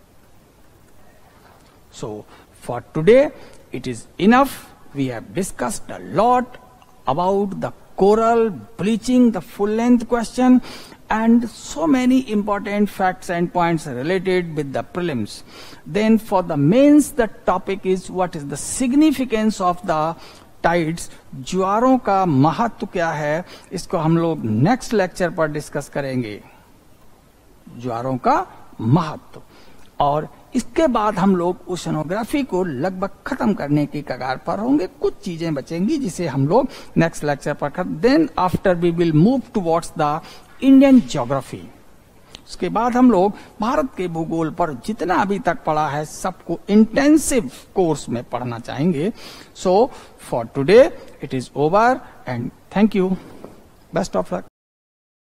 So for today it is enough. We have discussed a lot about the coral bleaching, the full length question, and so many important facts and points related with the prelims. Then for the mains the topic is what is the significance of the tides. ज्वारों का महत्व क्या है, इसको हम लोग next lecture पर discuss करेंगे। ज्वारों का महत्व, और इसके बाद हम लोग ओशनोग्राफी को लगभग खत्म करने की कगार पर होंगे। कुछ चीजें बचेंगी जिसे हम लोग नेक्स्ट लेक्चर पर कर। Then after we will move towards the Indian geography. उसके बाद हम लोग भारत के भूगोल पर जितना अभी तक पढ़ा है सबको इंटेंसिव कोर्स में पढ़ना चाहेंगे। So for today it is over and thank you. Best of luck.